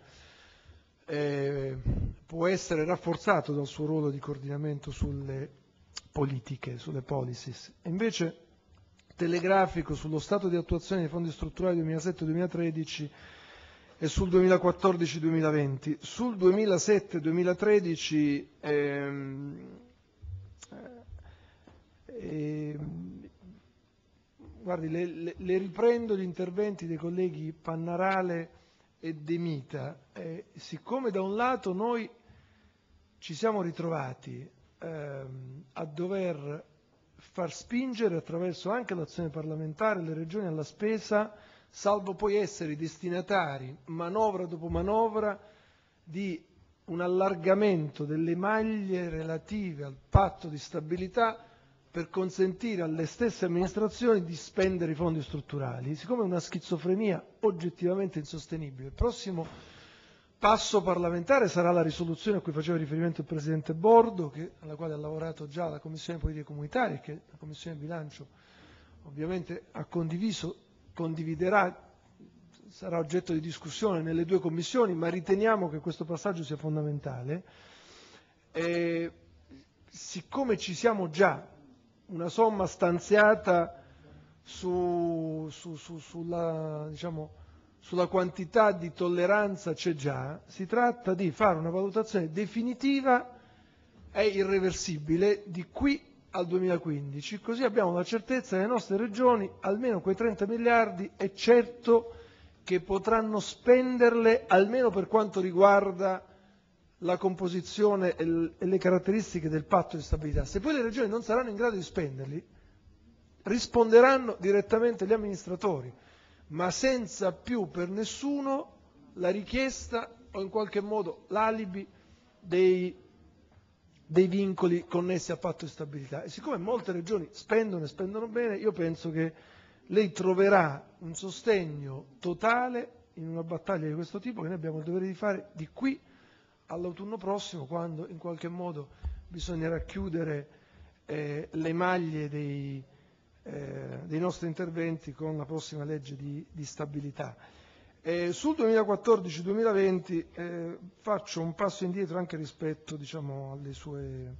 può essere rafforzato dal suo ruolo di coordinamento sulle politiche, sulle policies. E invece telegrafico sullo stato di attuazione dei fondi strutturali 2007-2013 e sul 2014-2020. Sul 2007-2013 guardi, le riprendo gli interventi dei colleghi Pannarale e De Mita. Siccome da un lato noi ci siamo ritrovati a dover far spingere attraverso anche l'azione parlamentare le regioni alla spesa, salvo poi essere i destinatari, manovra dopo manovra, di un allargamento delle maglie relative al patto di stabilità per consentire alle stesse amministrazioni di spendere i fondi strutturali. Siccome è una schizofrenia oggettivamente insostenibile, il prossimo passo parlamentare sarà la risoluzione a cui faceva riferimento il Presidente Bordo, alla quale ha lavorato già la Commissione Politiche Comunitarie, che la Commissione Bilancio ovviamente ha condiviso, condividerà, sarà oggetto di discussione nelle due commissioni, ma riteniamo che questo passaggio sia fondamentale. Siccome ci siamo già una somma stanziata sulla, diciamo, sulla quantità di tolleranza c'è già, si tratta di fare una valutazione definitiva e irreversibile di qui al 2015, così abbiamo la certezza che le nostre regioni almeno quei 30 miliardi è certo che potranno spenderle, almeno per quanto riguarda la composizione e le caratteristiche del patto di stabilità. Se poi le regioni non saranno in grado di spenderli, risponderanno direttamente gli amministratori, ma senza più per nessuno la richiesta o in qualche modo l'alibi dei vincoli connessi al patto di stabilità. E siccome molte regioni spendono e spendono bene, io penso che lei troverà un sostegno totale in una battaglia di questo tipo che noi abbiamo il dovere di fare di qui all'autunno prossimo, quando in qualche modo bisognerà chiudere le maglie dei nostri interventi con la prossima legge di stabilità. Sul 2014-2020 faccio un passo indietro anche rispetto, diciamo, alle sue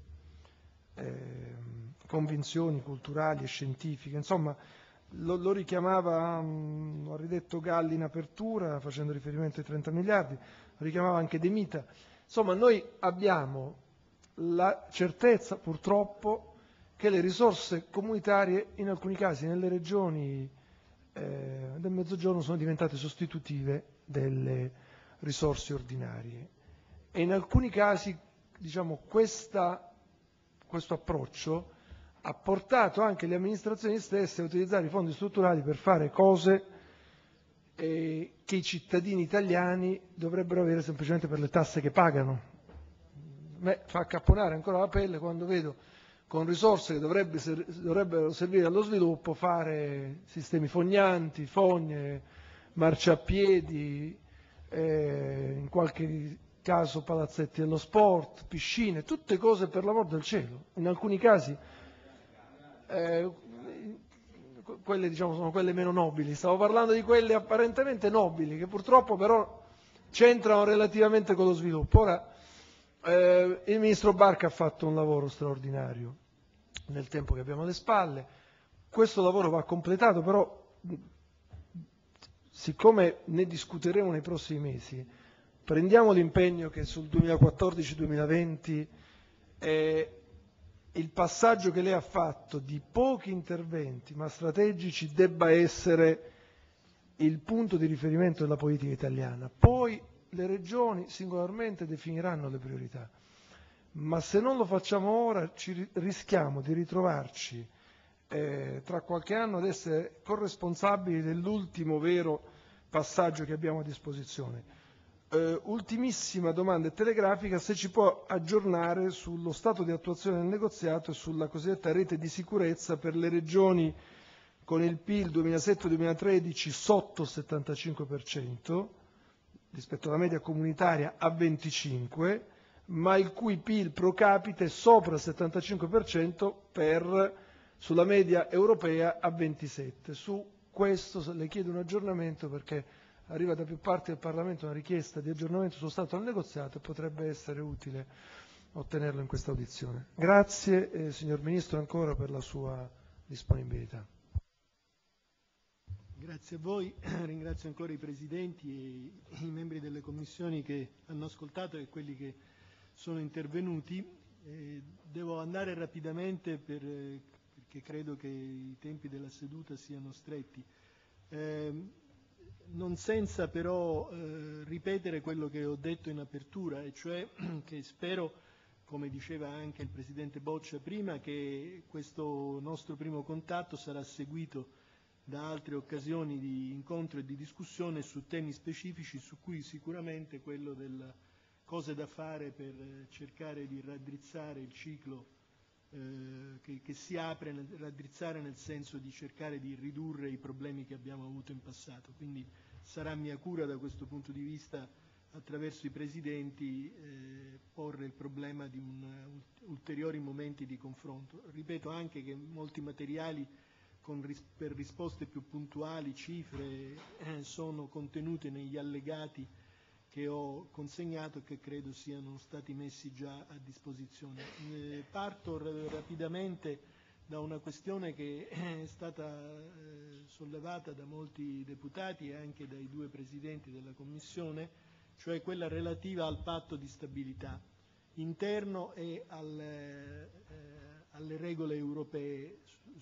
convinzioni culturali e scientifiche. Insomma, lo richiamava, ho ridetto Galli in apertura facendo riferimento ai 30 miliardi, lo richiamava anche De Mita. Insomma, noi abbiamo la certezza purtroppo che le risorse comunitarie in alcuni casi nelle regioni del Mezzogiorno sono diventate sostitutive delle risorse ordinarie e in alcuni casi, diciamo, questo approccio ha portato anche le amministrazioni stesse a utilizzare i fondi strutturali per fare cose che i cittadini italiani dovrebbero avere semplicemente per le tasse che pagano. Me fa accapponare ancora la pelle quando vedo con risorse che dovrebbero servire allo sviluppo fare sistemi fognanti, fogne, marciapiedi, in qualche caso palazzetti dello sport, piscine, tutte cose per l'amor del cielo. In alcuni casi quelle, diciamo, sono quelle meno nobili, stavo parlando di quelle apparentemente nobili che purtroppo però c'entrano relativamente con lo sviluppo. Ora, il Ministro Barca ha fatto un lavoro straordinario nel tempo che abbiamo alle spalle, questo lavoro va completato, però siccome ne discuteremo nei prossimi mesi, prendiamo l'impegno che sul 2014-2020 il passaggio che lei ha fatto di pochi interventi ma strategici debba essere il punto di riferimento della politica italiana. Poi le regioni singolarmente definiranno le priorità, ma se non lo facciamo ora rischiamo di ritrovarci tra qualche anno ad essere corresponsabili dell'ultimo vero passaggio che abbiamo a disposizione. Ultimissima domanda telegrafica, se ci può aggiornare sullo stato di attuazione del negoziato e sulla cosiddetta rete di sicurezza per le regioni con il PIL 2007-2013 sotto il 75% rispetto alla media comunitaria a 25%, ma il cui PIL pro capite è sopra il 75% sulla media europea a 27%. Su questo le chiedo un aggiornamento, perché arriva da più parti del Parlamento una richiesta di aggiornamento sullo stato del negoziato e potrebbe essere utile ottenerlo in questa audizione. Grazie signor Ministro ancora per la sua disponibilità. Grazie a voi, ringrazio ancora i Presidenti e i membri delle Commissioni che hanno ascoltato e quelli che sono intervenuti. Devo andare rapidamente perché credo che i tempi della seduta siano stretti. Non senza però ripetere quello che ho detto in apertura, e cioè che spero, come diceva anche il Presidente Boccia prima, che questo nostro primo contatto sarà seguito da altre occasioni di incontro e di discussione su temi specifici, su cui sicuramente quello delle cose da fare per cercare di raddrizzare il ciclo che si apre, raddrizzare nel senso di cercare di ridurre i problemi che abbiamo avuto in passato. Quindi sarà mia cura da questo punto di vista, attraverso i Presidenti, porre il problema di ulteriori momenti di confronto. Ripeto anche che molti materiali per risposte più puntuali, cifre, sono contenute negli allegati che ho consegnato e che credo siano stati messi già a disposizione. Parto rapidamente da una questione che è stata sollevata da molti deputati e anche dai due Presidenti della Commissione, cioè quella relativa al patto di stabilità interno e alle regole europee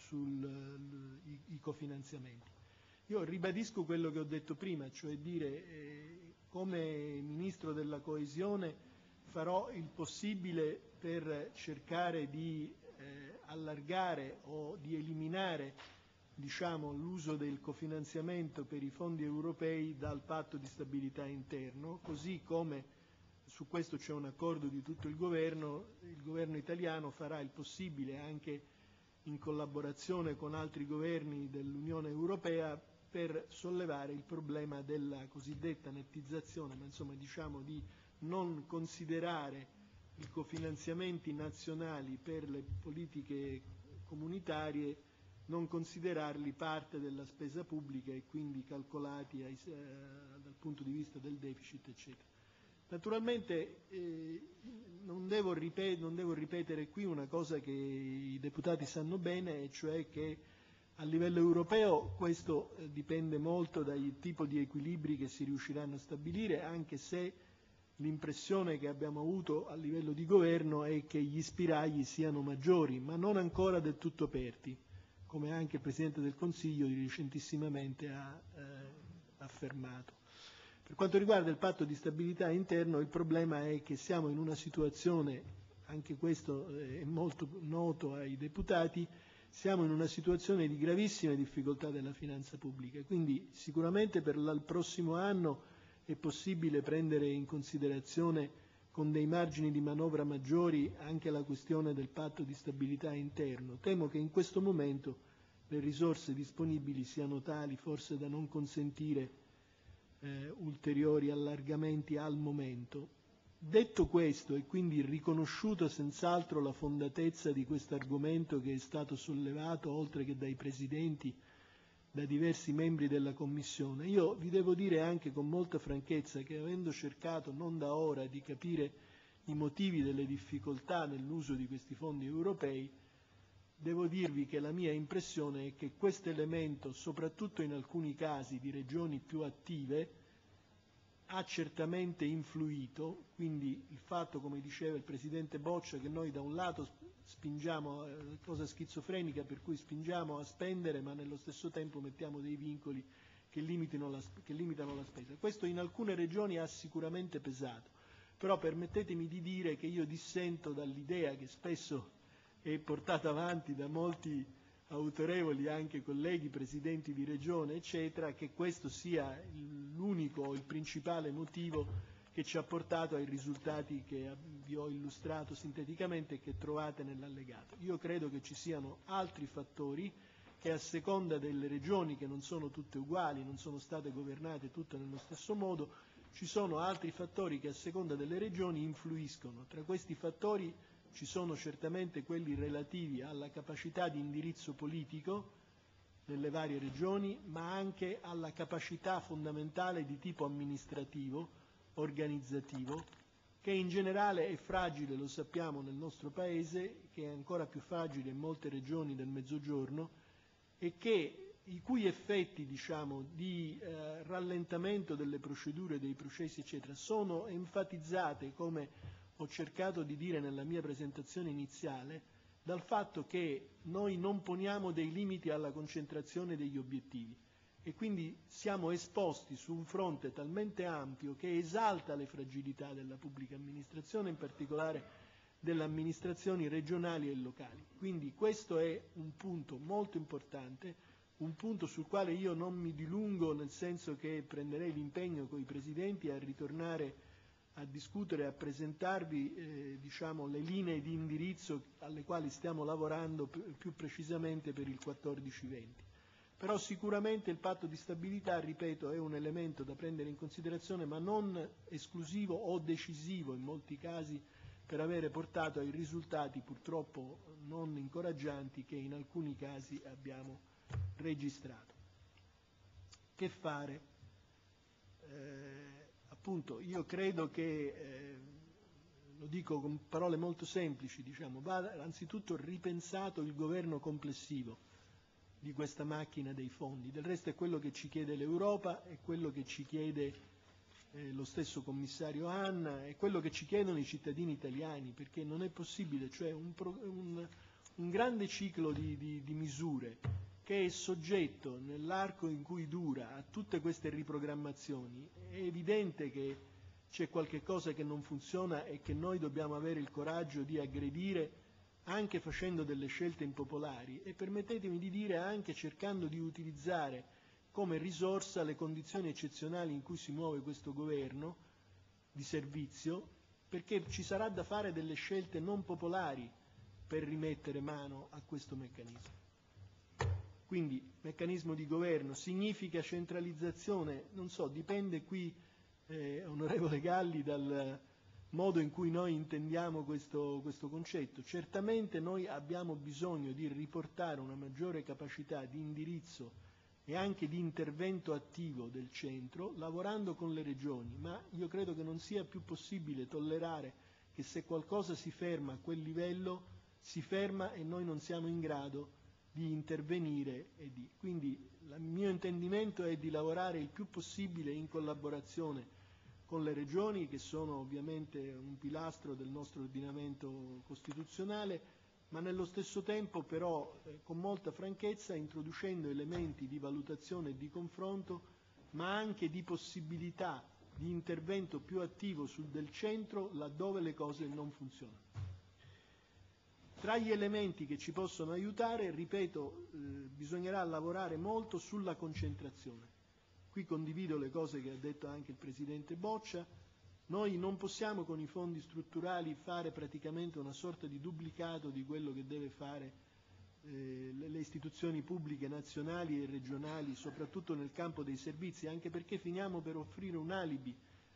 sui cofinanziamenti. Io ribadisco quello che ho detto prima, cioè dire come Ministro della Coesione farò il possibile per cercare di allargare o di eliminare, diciamo, l'uso del cofinanziamento per i fondi europei dal patto di stabilità interno, così come su questo c'è un accordo di tutto il governo italiano farà il possibile, anche in collaborazione con altri governi dell'Unione Europea, per sollevare il problema della cosiddetta nettizzazione, ma insomma diciamo di non considerare i cofinanziamenti nazionali per le politiche comunitarie, non considerarli parte della spesa pubblica e quindi calcolati dal punto di vista del deficit, eccetera. Naturalmente non devo ripetere qui una cosa che i deputati sanno bene, e cioè che a livello europeo questo dipende molto dal tipo di equilibri che si riusciranno a stabilire, anche se l'impressione che abbiamo avuto a livello di governo è che gli spiragli siano maggiori, ma non ancora del tutto aperti, come anche il Presidente del Consiglio recentissimamente ha affermato. Per quanto riguarda il patto di stabilità interno, il problema è che siamo in una situazione, anche questo è molto noto ai deputati, siamo in una situazione di gravissime difficoltà della finanza pubblica, quindi sicuramente per il prossimo anno è possibile prendere in considerazione con dei margini di manovra maggiori anche la questione del patto di stabilità interno. Temo che in questo momento le risorse disponibili siano tali forse da non consentire ulteriori allargamenti al momento. Detto questo, e quindi riconosciuto senz'altro la fondatezza di questo argomento che è stato sollevato, oltre che dai Presidenti, da diversi membri della Commissione, io vi devo dire anche con molta franchezza che, avendo cercato non da ora di capire i motivi delle difficoltà nell'uso di questi fondi europei, devo dirvi che la mia impressione è che questo elemento, soprattutto in alcuni casi di regioni più attive, ha certamente influito, quindi il fatto, come diceva il Presidente Boccia, che noi da un lato spingiamo, cosa schizofrenica, per cui spingiamo a spendere ma nello stesso tempo mettiamo dei vincoli che limitano la spesa. Questo in alcune regioni ha sicuramente pesato, però permettetemi di dire che io dissento dall'idea che spesso è portata avanti da molti autorevoli anche colleghi, presidenti di regione, eccetera, che questo sia l'unico o il principale motivo che ci ha portato ai risultati che vi ho illustrato sinteticamente e che trovate nell'allegato. Io credo che ci siano altri fattori che a seconda delle regioni, che non sono tutte uguali, non sono state governate tutte nello stesso modo, ci sono altri fattori che a seconda delle regioni influiscono. Tra questi fattori ci sono certamente quelli relativi alla capacità di indirizzo politico delle varie regioni, ma anche alla capacità fondamentale di tipo amministrativo, organizzativo, che in generale è fragile, lo sappiamo nel nostro Paese, che è ancora più fragile in molte regioni del Mezzogiorno e i cui effetti, diciamo, di rallentamento delle procedure, dei processi, eccetera, sono enfatizzate, come ho cercato di dire nella mia presentazione iniziale, dal fatto che noi non poniamo dei limiti alla concentrazione degli obiettivi e quindi siamo esposti su un fronte talmente ampio che esalta le fragilità della pubblica amministrazione, in particolare delle amministrazioni regionali e locali. Quindi questo è un punto molto importante, un punto sul quale io non mi dilungo, nel senso che prenderei l'impegno con i presidenti a ritornare a discutere, a presentarvi diciamo, le linee di indirizzo alle quali stiamo lavorando più precisamente per il 14-20. Però sicuramente il patto di stabilità, ripeto, è un elemento da prendere in considerazione, ma non esclusivo o decisivo in molti casi per avere portato ai risultati purtroppo non incoraggianti che in alcuni casi abbiamo registrato. Che fare? Appunto, io credo che, lo dico con parole molto semplici, diciamo, va anzitutto ripensato il governo complessivo di questa macchina dei fondi. Del resto è quello che ci chiede l'Europa, è quello che ci chiede lo stesso commissario Hahn, è quello che ci chiedono i cittadini italiani, perché non è possibile, cioè un grande ciclo di misure che è soggetto nell'arco in cui dura a tutte queste riprogrammazioni. È evidente che c'è qualche cosa che non funziona e che noi dobbiamo avere il coraggio di aggredire anche facendo delle scelte impopolari e, permettetemi di dire, anche cercando di utilizzare come risorsa le condizioni eccezionali in cui si muove questo governo di servizio, perché ci sarà da fare delle scelte non popolari per rimettere mano a questo meccanismo. Quindi meccanismo di governo significa centralizzazione, non so, dipende qui, onorevole Galli, dal modo in cui noi intendiamo questo concetto. Certamente noi abbiamo bisogno di riportare una maggiore capacità di indirizzo e anche di intervento attivo del centro, lavorando con le regioni, ma io credo che non sia più possibile tollerare che se qualcosa si ferma a quel livello, si ferma e noi non siamo in grado di intervenire. Quindi il mio intendimento è di lavorare il più possibile in collaborazione con le regioni, che sono ovviamente un pilastro del nostro ordinamento costituzionale, ma nello stesso tempo però con molta franchezza introducendo elementi di valutazione e di confronto, ma anche di possibilità di intervento più attivo del centro laddove le cose non funzionano. Tra gli elementi che ci possono aiutare, ripeto, bisognerà lavorare molto sulla concentrazione. Qui condivido le cose che ha detto anche il Presidente Boccia. Noi non possiamo con i fondi strutturali fare praticamente una sorta di duplicato di quello che deve fare le istituzioni pubbliche nazionali e regionali, soprattutto nel campo dei servizi, anche perché finiamo per offrire un alibi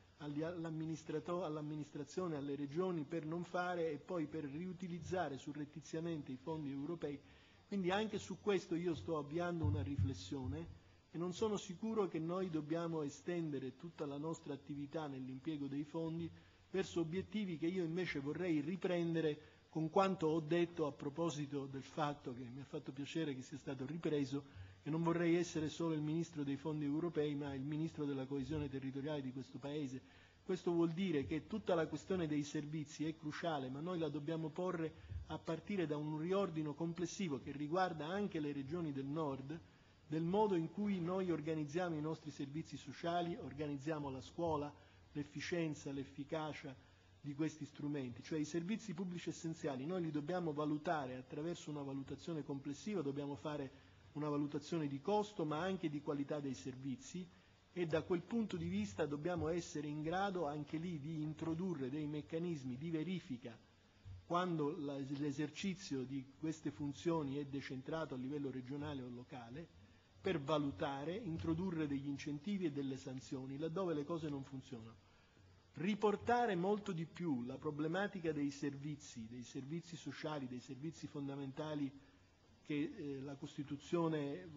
all'amministrazione, alle regioni per non fare e poi per riutilizzare surrettiziamente i fondi europei. Quindi anche su questo io sto avviando una riflessione e non sono sicuro che noi dobbiamo estendere tutta la nostra attività nell'impiego dei fondi verso obiettivi che io invece vorrei riprendere con quanto ho detto a proposito del fatto che mi ha fatto piacere che sia stato ripreso, che non vorrei essere solo il Ministro dei fondi europei ma il Ministro della coesione territoriale di questo Paese. Questo vuol dire che tutta la questione dei servizi è cruciale, ma noi la dobbiamo porre a partire da un riordino complessivo che riguarda anche le regioni del nord, del modo in cui noi organizziamo i nostri servizi sociali, organizziamo la scuola, l'efficienza, l'efficacia di questi strumenti. Cioè i servizi pubblici essenziali noi li dobbiamo valutare attraverso una valutazione complessiva, dobbiamo fare una valutazione di costo ma anche di qualità dei servizi, e da quel punto di vista dobbiamo essere in grado anche lì di introdurre dei meccanismi di verifica quando l'esercizio di queste funzioni è decentrato a livello regionale o locale, per valutare, introdurre degli incentivi e delle sanzioni laddove le cose non funzionano. Riportare molto di più la problematica dei servizi sociali, dei servizi fondamentali che la Costituzione,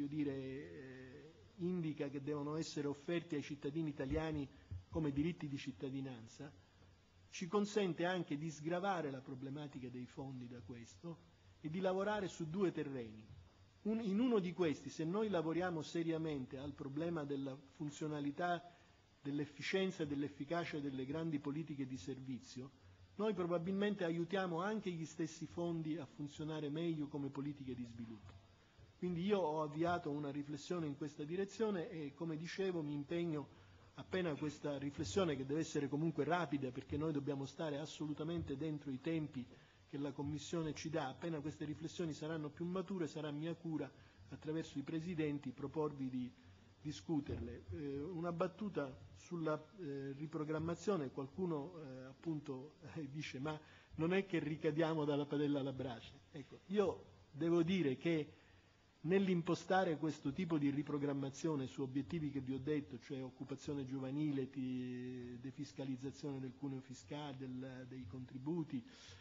indica che devono essere offerti ai cittadini italiani come diritti di cittadinanza, ci consente anche di sgravare la problematica dei fondi da questo e di lavorare su due terreni. In uno di questi, se noi lavoriamo seriamente al problema della funzionalità, dell'efficienza e dell'efficacia delle grandi politiche di servizio, noi probabilmente aiutiamo anche gli stessi fondi a funzionare meglio come politiche di sviluppo. Quindi io ho avviato una riflessione in questa direzione e, come dicevo, mi impegno, appena questa riflessione, che deve essere comunque rapida perché noi dobbiamo stare assolutamente dentro i tempi che la Commissione ci dà, appena queste riflessioni saranno più mature sarà mia cura, attraverso i Presidenti, proporvi di discuterle. Una battuta sulla riprogrammazione: qualcuno dice ma non è che ricadiamo dalla padella alla brace. Ecco, io devo dire che nell'impostare questo tipo di riprogrammazione su obiettivi che vi ho detto, cioè occupazione giovanile, defiscalizzazione del cuneo fiscale, dei contributi,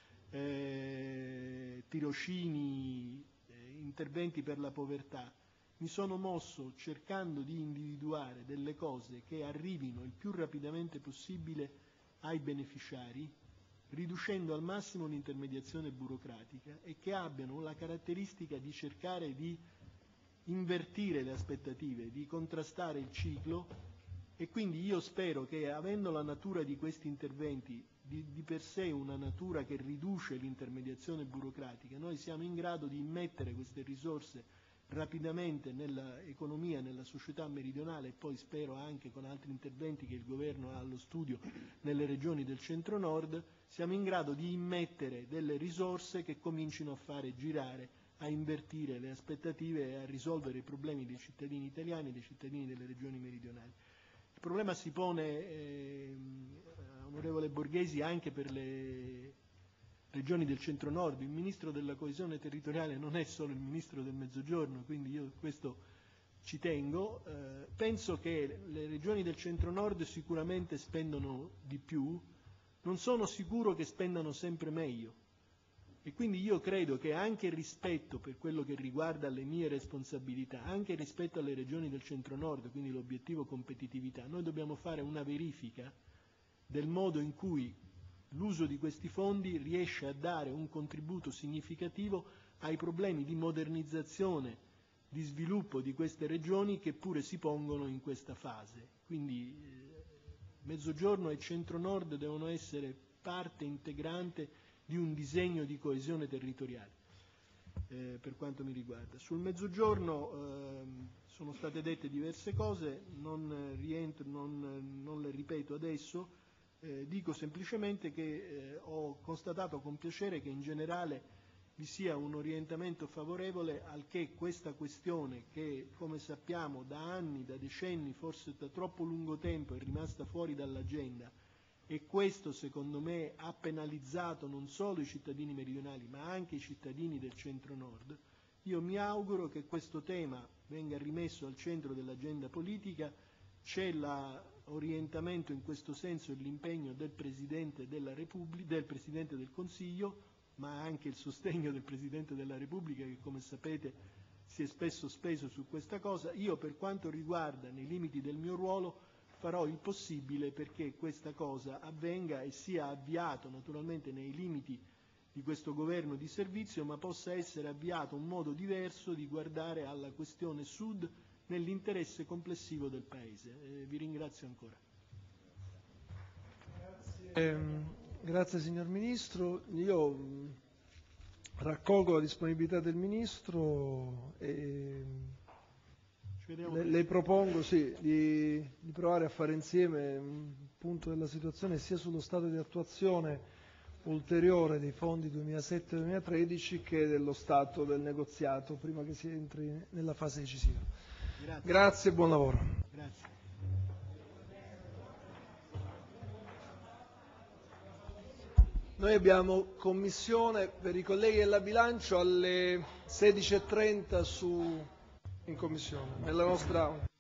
tirocini, interventi per la povertà, mi sono mosso cercando di individuare delle cose che arrivino il più rapidamente possibile ai beneficiari, riducendo al massimo l'intermediazione burocratica, e che abbiano la caratteristica di cercare di invertire le aspettative, di contrastare il ciclo. E quindi io spero che, avendo la natura di questi interventi di per sé una natura che riduce l'intermediazione burocratica, noi siamo in grado di immettere queste risorse rapidamente nell'economia, nella società meridionale, e poi spero anche con altri interventi che il Governo ha allo studio nelle regioni del centro-nord, siamo in grado di immettere delle risorse che comincino a fare girare, a invertire le aspettative e a risolvere i problemi dei cittadini italiani e dei cittadini delle regioni meridionali. Il problema si pone, onorevole Borghesi, anche per le regioni del centro-nord. Il Ministro della coesione territoriale non è solo il Ministro del Mezzogiorno, quindi io questo ci tengo. Penso che le regioni del centro-nord sicuramente spendono di più, non sono sicuro che spendano sempre meglio, e quindi io credo che anche rispetto, per quello che riguarda le mie responsabilità, anche rispetto alle regioni del centro-nord, quindi l'obiettivo competitività, noi dobbiamo fare una verifica del modo in cui l'uso di questi fondi riesce a dare un contributo significativo ai problemi di modernizzazione, di sviluppo di queste regioni che pure si pongono in questa fase. Quindi Mezzogiorno e Centro-Nord devono essere parte integrante di un disegno di coesione territoriale, per quanto mi riguarda. Sul Mezzogiorno sono state dette diverse cose, non le ripeto adesso. Dico semplicemente che ho constatato con piacere che in generale vi sia un orientamento favorevole al che questa questione, che come sappiamo da anni, da decenni, forse da troppo lungo tempo è rimasta fuori dall'agenda, e questo secondo me ha penalizzato non solo i cittadini meridionali ma anche i cittadini del centro-nord. Io mi auguro che questo tema venga rimesso al centro dell'agenda politica. C'è l'orientamento in questo senso e l'impegno del Presidente della Repubblica, del Presidente del Consiglio, ma anche il sostegno del Presidente della Repubblica, che come sapete si è spesso speso su questa cosa. Io, per quanto riguarda, nei limiti del mio ruolo, farò il possibile perché questa cosa avvenga e sia avviato naturalmente nei limiti di questo governo di servizio, ma possa essere avviato un modo diverso di guardare alla questione Sud nell'interesse complessivo del Paese. Vi ringrazio ancora. Grazie signor Ministro. Io raccolgo la disponibilità del Ministro e le propongo di provare a fare insieme un punto della situazione sia sullo stato di attuazione ulteriore dei fondi 2007-2013 che dello stato del negoziato prima che si entri nella fase decisiva. Grazie e buon lavoro. Grazie. Noi abbiamo commissione per i colleghi della bilancio alle 16:30 in commissione, nella nostra aula.